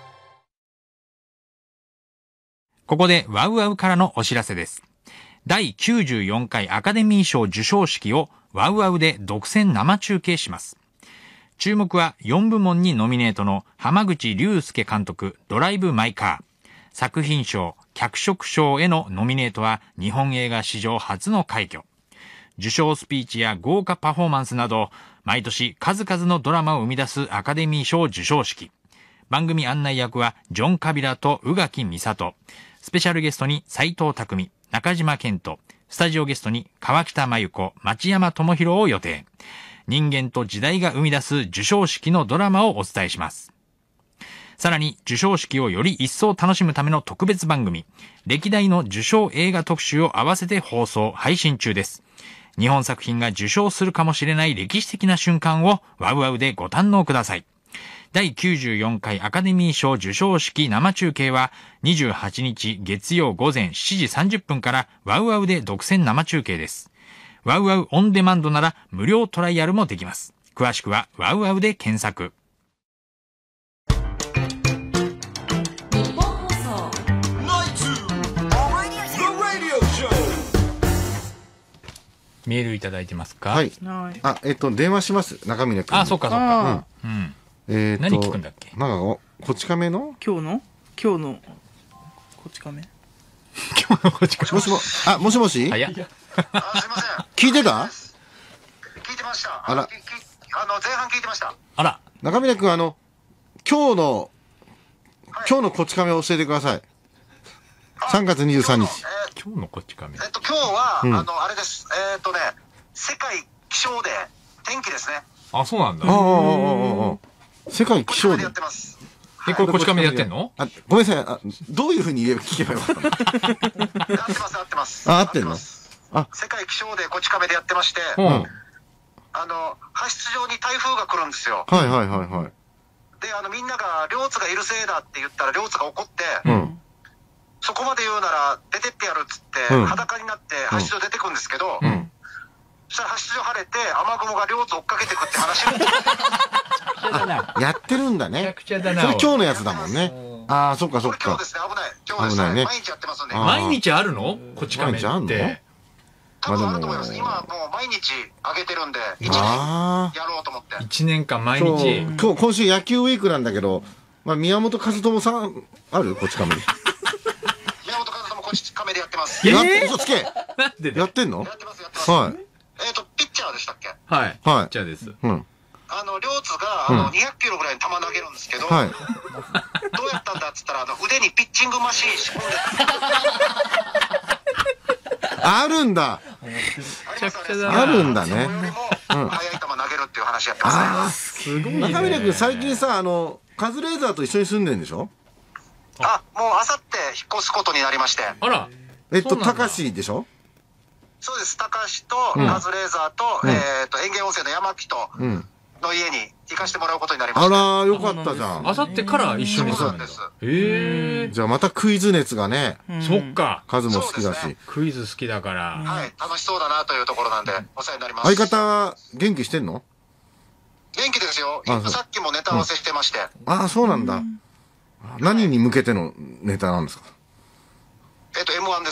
ここでワウワウからのお知らせです。だいきゅうじゅうよんかいアカデミー賞授賞式をワウワウで独占生中継します。注目はよんぶもんにノミネートの濱口竜介監督ドライブ・マイ・カー。作品賞、脚色賞へのノミネートは日本映画史上初の快挙。受賞スピーチや豪華パフォーマンスなど、毎年数々のドラマを生み出すアカデミー賞授賞式。番組案内役はジョン・カビラと宇垣美里。スペシャルゲストに斉藤匠、中島健人。スタジオゲストに川北真由子、町山智博を予定。人間と時代が生み出す授賞式のドラマをお伝えします。さらに授賞式をより一層楽しむための特別番組、歴代の受賞映画特集を合わせて放送、配信中です。日本作品が受賞するかもしれない歴史的な瞬間をワウワウでご堪能ください。だいきゅうじゅうよんかいアカデミー賞授賞式生中継はにじゅうはちにち月曜午前しちじさんじゅっぷんからワウワウで独占生中継です。ワウワウオンデマンドなら無料トライアルもできます。詳しくはワウワウで検索。 日本放送メールいただいてますか？ はい。あ、えっと、電話します。中峰君。 あ、そっかそっか。うん。うん。 えっと、 何聞くんだっけ？ なんか、こち亀の今日の今日のこち亀今日のこち亀。 もしも、あ、もしもし早っ。 聞いてた？ 聞いてました。 あら。 あの、前半聞いてました。 あら。 中峰君、あの、今日の、今日のこち亀を教えてください。さんがつにじゅうさんにち。 今日のこち亀。 えっと、今日は、 うんあの、あれです。えっとね、世界気象デー、天気ですね。 あ、そうなんだ。 ああ、ああ、ああ。世界気象デー。 え、これこち亀でやってんの？ あ、ごめんなさい。あ、どういうふうに言えば聞けばよかったの？ 合ってます、合ってます。 あ、合ってんの？あ、 世界気象デー、こち亀でやってまして、 うん。はいあの、派出場に台風が来るんですよ。 はいはいはい。 で、あの、みんなが、両津がいるせいだって言ったら、両津が怒って、 うん。 そこまで言うなら、出てってやるっつって、 うん裸になって派出場出てくんですけど、 うん。 そしたら派出場晴れて、雨雲が両津追っかけてくって話。 やってるんだね。めちゃくちゃだな。 それ今日のやつだもんね。ああ、そっかそっか。 今日ですね、危ない。今日です危ないね。 毎日やってますんで。 毎日あるの？こち亀って。 毎日あんの？ 多分あると思います。今もう毎日上げてるんで、一年あやろうと思って。 一年間毎今日。 日、今今週野球ウィークなんだけど、まあ、宮本和智さん、あるこち亀に。 宮本和智こち亀でやってます。 やって嘘つけなんでやってんの？ やってます、やってます。 はい。 えっと、ピッチャーでしたっけ？ はい。 はい。 じゃあです。 うん。 あの、両津が、あの、にひゃくキロぐらいの球投げるんですけど、 はい。 どうやったんだっつったら、あの、腕にピッチングマシーン仕込んであるんだ。あるんだね。 た。速い球投げるっていう話やってますね。 ああ、すごい。中峰君、最近さ、あの、カズレーザーと一緒に住んでんでしょ？ あ、もうあさって引っ越すことになりまして。 あら。 えっと、高志でしょ？ そうです。高志と、 うんカズレーザーと、 うんえっと、園芸温泉の山木と、 うん。 の家に行かしてもらうことになりました。 あら、よかったじゃん。 あさってから一緒にそうなんです。 ええ。 じゃあまたクイズ熱がね。 そっか。 数も好きだし。 クイズ好きだから。 はい、楽しそうだなというところなんで、お世話になります。 相方は元気してんの？ 元気ですよ。 あそうさっきもネタ合わせしてまして。 ああ、そうなんだ。何に向けてのネタなんですか？ えっと、エムワン です。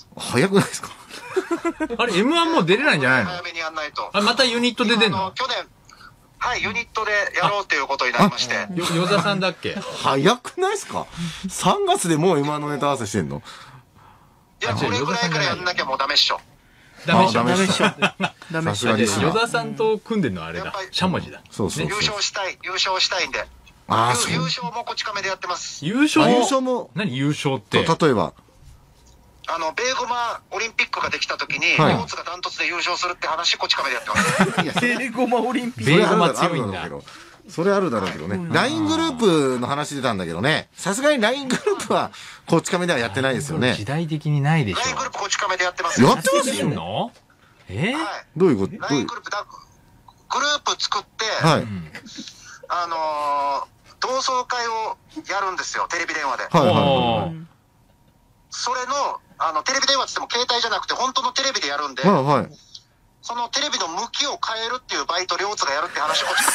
早くないですか？ あれ、エムワン もう出れないんじゃないの？ 早めにやんないと。 あ、またユニットで出んの？ 去年、はい、ユニットでやろうっていうことになりまして。 よ、与田さんだっけ？ 早くないですか？ さん 月でもう エムワン のネタ合わせしてんの？ いや、これぐらいからやんなきゃもうダメっしょ。 ダメっしょ。 ダメっしょ。 ダメっしょ。与田さんと組んでんのあれだ。しゃもじだ。 そうそう。 優勝したい、優勝したいんで。 ああ、 優勝もこち亀でやってます。 優勝優勝も。 何優勝って。 例えば。 あの、ベーゴマオリンピックができた時に、 はい大津がダントツで優勝するって話、こち亀でやってます。 ベーゴマオリンピック。 ベーゴマ強いんだ。それあるだろうけどね。ライン グループの話出たんだけどね。さすがに ライン グループは、こち亀ではやってないですよね。 時代的にないでしょ。 ライングループこち亀でやってます。 やってますよ。 のえー、 どういうこと？ ライングループだ、グループ作って、 はい。 あのー、同窓会をやるんですよ、テレビ電話で。 はいはい。 それの、あの、テレビ電話って言っても携帯じゃなくて、本当のテレビでやるんで、 はいはい。 そのテレビの向きを変えるっていうバイト、両津がやるって話、こっ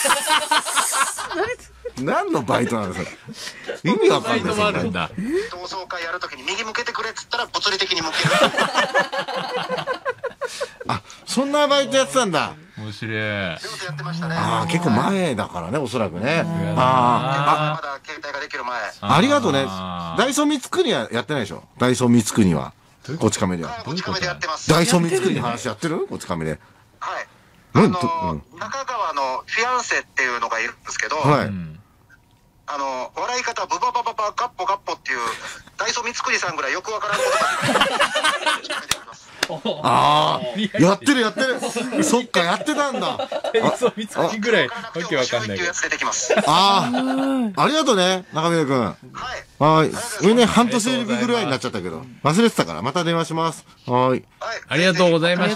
ち何のバイトなんですか？意味わかんないですよね。 同窓会やるときに右向けてくれっつったら物理的に向ける。 あ、そんなバイトやってたんだ。 面白い。 やってましたね。 ああ、結構前だからね、おそらくね。 ああ、まだ携帯ができる前。 ありがとうね。ダイソー光圀はやってないでしょ？ダイソー光圀は。こち亀では。 こち亀でやってます。 ダイソー光圀の話やってる？こち亀で。 はい。 あの、中川のフィアンセっていうのがいるんですけど、 はい。 あの、笑い方、ブババババ、ガッポガッポっていう、ダイソー光圀さんぐらいよくわからんことが。 ああ、やってるやってる。そっか、やってたんだ。 ダイソー光圀ぐらい、わけわかんないけど。 ああ、ありがとうね、中宮くん。はい。はい。上ね、半年ぐらいになっちゃったけど、忘れてたから、また電話します。はい。 ありがとうございました。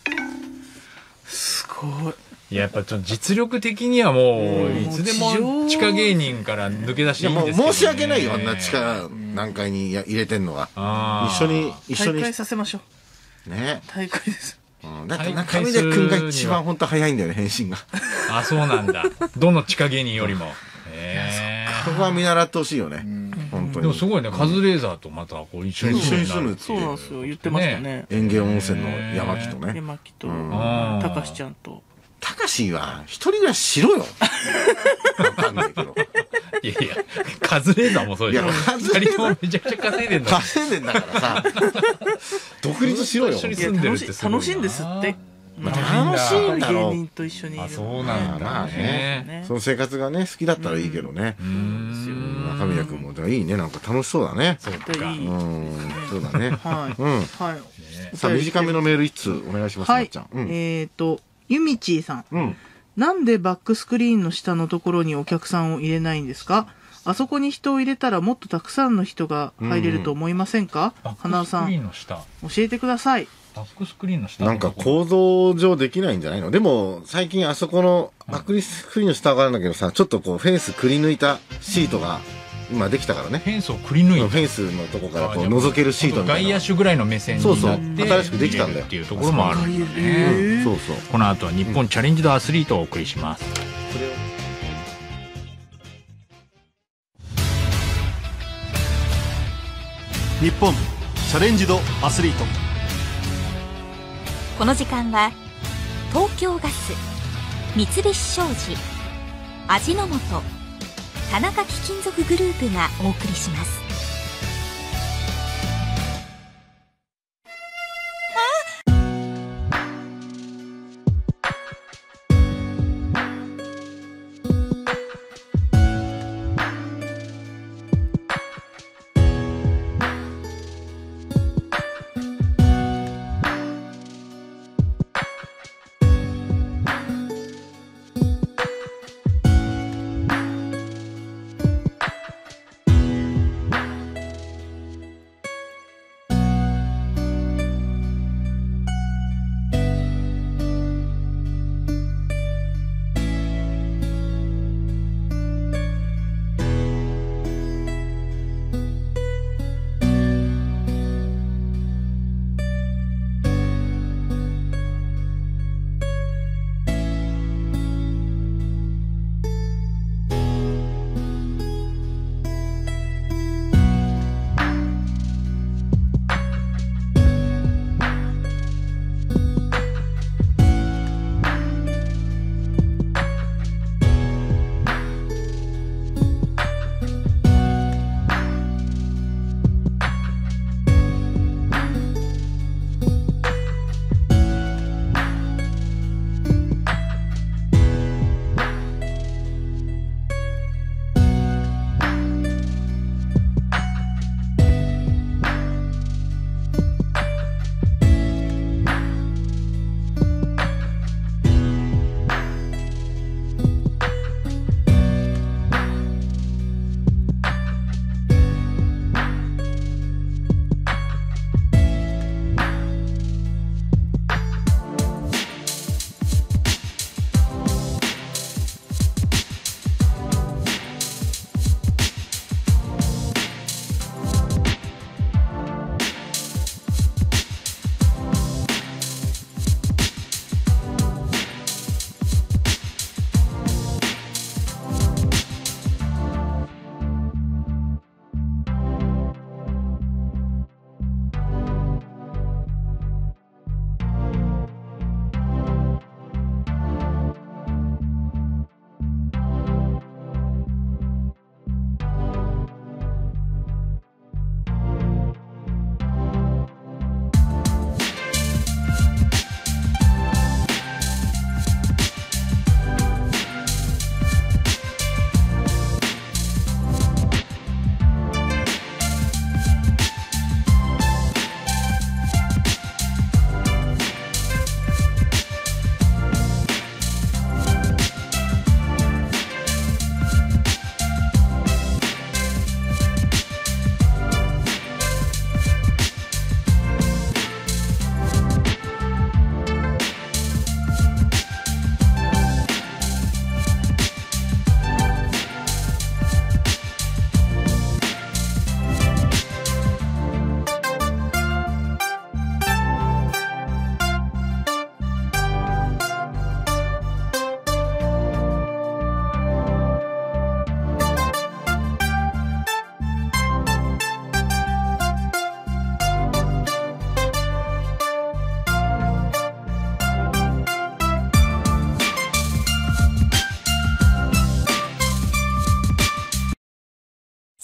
すごい。 いや、やっぱちょっと実力的にはもう、いつでも地下芸人から抜け出していいんですけど、ね。 申し訳ないよ、あんな地下何階に入れてんのが。一緒に、一緒に。 大会させましょう。ね。 大会です。 うん、だって中峰くんが一番本当早いんだよね、返信が。 あ、そうなんだ。どの地下芸人よりも。 へえ。そこは見習ってほしいよね。本当に。 でもすごいね、カズレーザーとまたこう一緒に住むっていう。 そうなんですよ、言ってましたね。 園芸温泉の山木とね。 山木と、たかしちゃんと。 たかしは一人暮らししろよ。わかんないけど。 いやいや、カズレーザーもそうでしょ。二人ともめちゃくちゃ稼いでんだ。 稼いでんだからさ。独立しろよ。 一緒に住んでるってすごいな。 楽しいんですって。 楽しいんだろう。 芸人と一緒にいる。 そうなんだね。 その生活がね、好きだったらいいけどね。中宮君も、じゃあいいね。なんか楽しそうだね。 そうか。 うん、そうだね。 はい。 うん。 はい。 さあ、短めのメール一通お願いします。 はい。えっと、ゆみちーさん。うん。なんでバックスクリーンの下のところにお客さんを入れないんですか？あそこに人を入れたらもっとたくさんの人が入れると思いませんか？花尾さん。教えてください。 バックスクリーンの下なんか構造上できないんじゃないの？でも最近あそこのバックスクリーンの下があるんだけどさ、ちょっとこうフェンスくり抜いたシートが今できたからね。 フェンスをくり抜いたフェンスのとこからこう覗けるシートみたいな。 外野手ぐらいの目線になってそうそう新しくできたんだよっていうところもあるんだね。 そうそう。 この後は日本チャレンジドアスリートをお送りします。 日本チャレンジドアスリート。 この時間は東京ガス、三菱商事、味の素、田中貴金属グループがお送りします。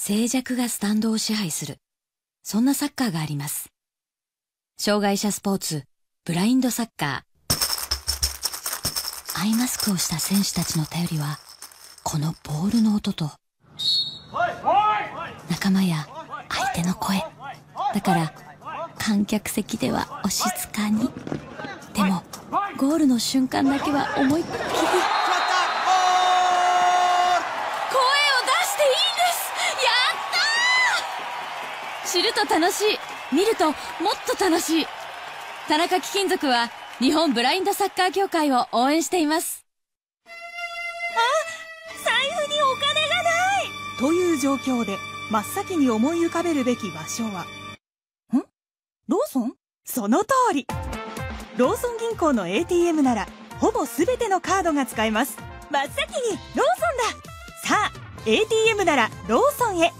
静寂がスタンドを支配する、そんなサッカーがあります。障害者スポーツ、ブラインドサッカー。アイマスクをした選手たちの頼りは、このボールの音と、仲間や相手の声。だから、観客席ではお静かに。でも、ゴールの瞬間だけは思いっきり。声を出していいんです。やったー。知ると楽しい。見るともっと楽しい。田中貴金属は日本ブラインドサッカー協会を応援しています。 あ、財布にお金がないという状況で真っ先に思い浮かべるべき場所は、ん？ローソン？その通り。ローソン銀行の エーティーエム ならほぼ全てのカードが使えます。真っ先にローソンだ。さあ エーティーエム ならローソンへ。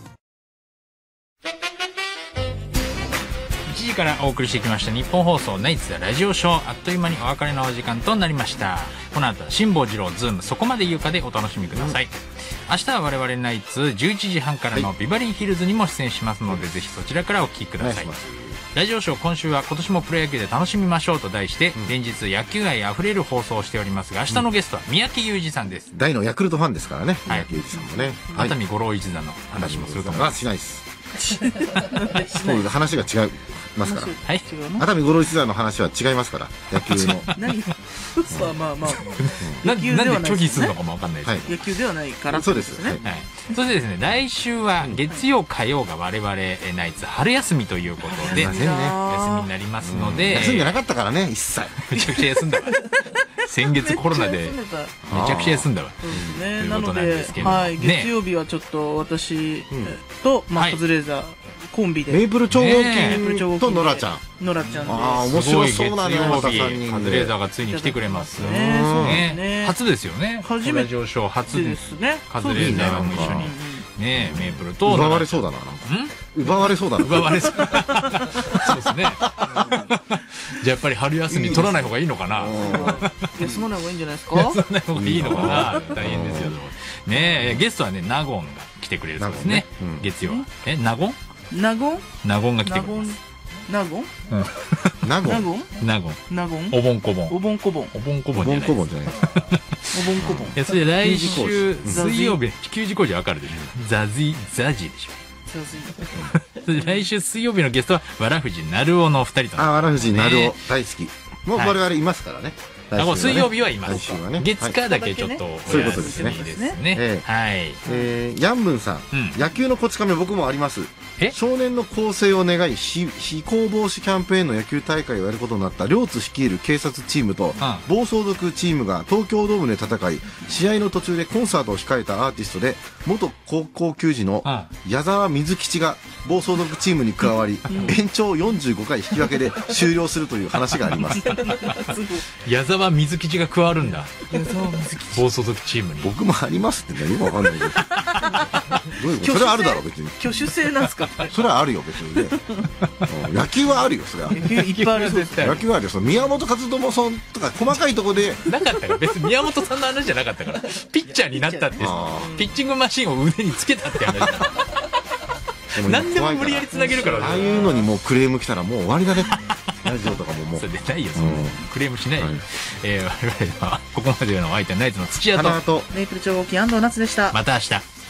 いちじからお送りしてきました日本放送ナイツラジオショー、あっという間にお別れのお時間となりました。この後は辛坊治郎ズームそこまで言うかでお楽しみください。うん、明日は我々ナイツじゅういちじはんからのビバリーヒルズにも出演しますので、はい、ぜひそちらからお聞きください。ラジオショー今週は今年もプロ野球で楽しみましょうと題して、うん、連日野球愛あふれる放送をしておりますが、明日のゲストは三宅裕二さんです。 大のヤクルトファンですからね、はい、三宅裕二さんもね、 熱海五郎一座の話もするかもしれない。 しないですもう話が違いますから、はい、熱海五郎一座の話は違いますから、野球の何まあまあまあなんで拒否するのかも分かんないです、はい、 野球ではないからそうですね、 はい、そしてですね、来週は月曜火曜が我々ナイツ春休みということで、休みになりますので、 休んでなかったからね、一切めちゃくちゃ休んだわ先月コロナでめちゃくちゃ休んだわ。 そうですね。なので、はい、月曜日はちょっと私とまあカズレーザーコンビでメイプル超合金とノラちゃん。 ノラちゃんで。 ああ、面白そうなね。 月曜日カズレーザーがついに来てくれますね。初ですよね。 初めて上昇初ですね。 カズレーザーも一緒にね、メイプルと奪われそうだな。奪われそうだな。 奪われそう。そうですね。じゃあやっぱり春休み取らない方がいいのかな。 休まない方がいいんじゃないですか。 休まない方がいいのかな。大変ですよ。ね、ゲストはね、ナゴンが来てくれるそうですね。月曜は。え、ナゴン？ ナゴン？ ナゴンが来てくれます。 ナゴン？ ナゴン？ ナゴン。 ナゴン？ おぼんこぼん。 おぼんこぼん。 おぼんこぼんじゃない。 おぼんこぼんじゃない。 おぼんこぼん。 いや、それで来週水曜日、給仕工事わかるでしょ。ザジザジでしょ。来週水曜日のゲストはわらふじなるおの二人と。 あ、わらふじなるお大好き。もう我々いますからね。 水曜日はいます。月火だけちょっとそういうことですね。はい。 ヤンブンさん、野球のこち亀僕もあります。少年の更生を願い非行防止キャンペーンの野球大会をやることになった両津率いる警察チームと暴走族チームが東京ドームで戦い、試合の途中でコンサートを控えたアーティストで元高校球児の矢沢水吉が暴走族チームに加わり、延長よんじゅうごかい引き分けで終了するという話があります。 矢沢水吉が加わるんだ。暴走族チームに。 僕もありますってね、よくわかんないけど。どういうこと？それはあるだろう別に。 挙手制なんですか？ それはあるよ別にね。野球はあるよそれは。 野球いっぱいある絶対。 野球はあるよ。その宮本和知さんとか細かいところでなかったから別に宮本さんの話じゃなかったから。ピッチャーになったってピッチングマシンを腕につけたって話だ。何でも無理やりつなげるから。 ああいうのにもうクレーム来たらもう終わりだね。ラジオとかももうそれ出ないよ、そのクレームしないよ。え我々はここまでのお相手はナイツの土屋とメイプル超合金安藤夏でした。 また明日。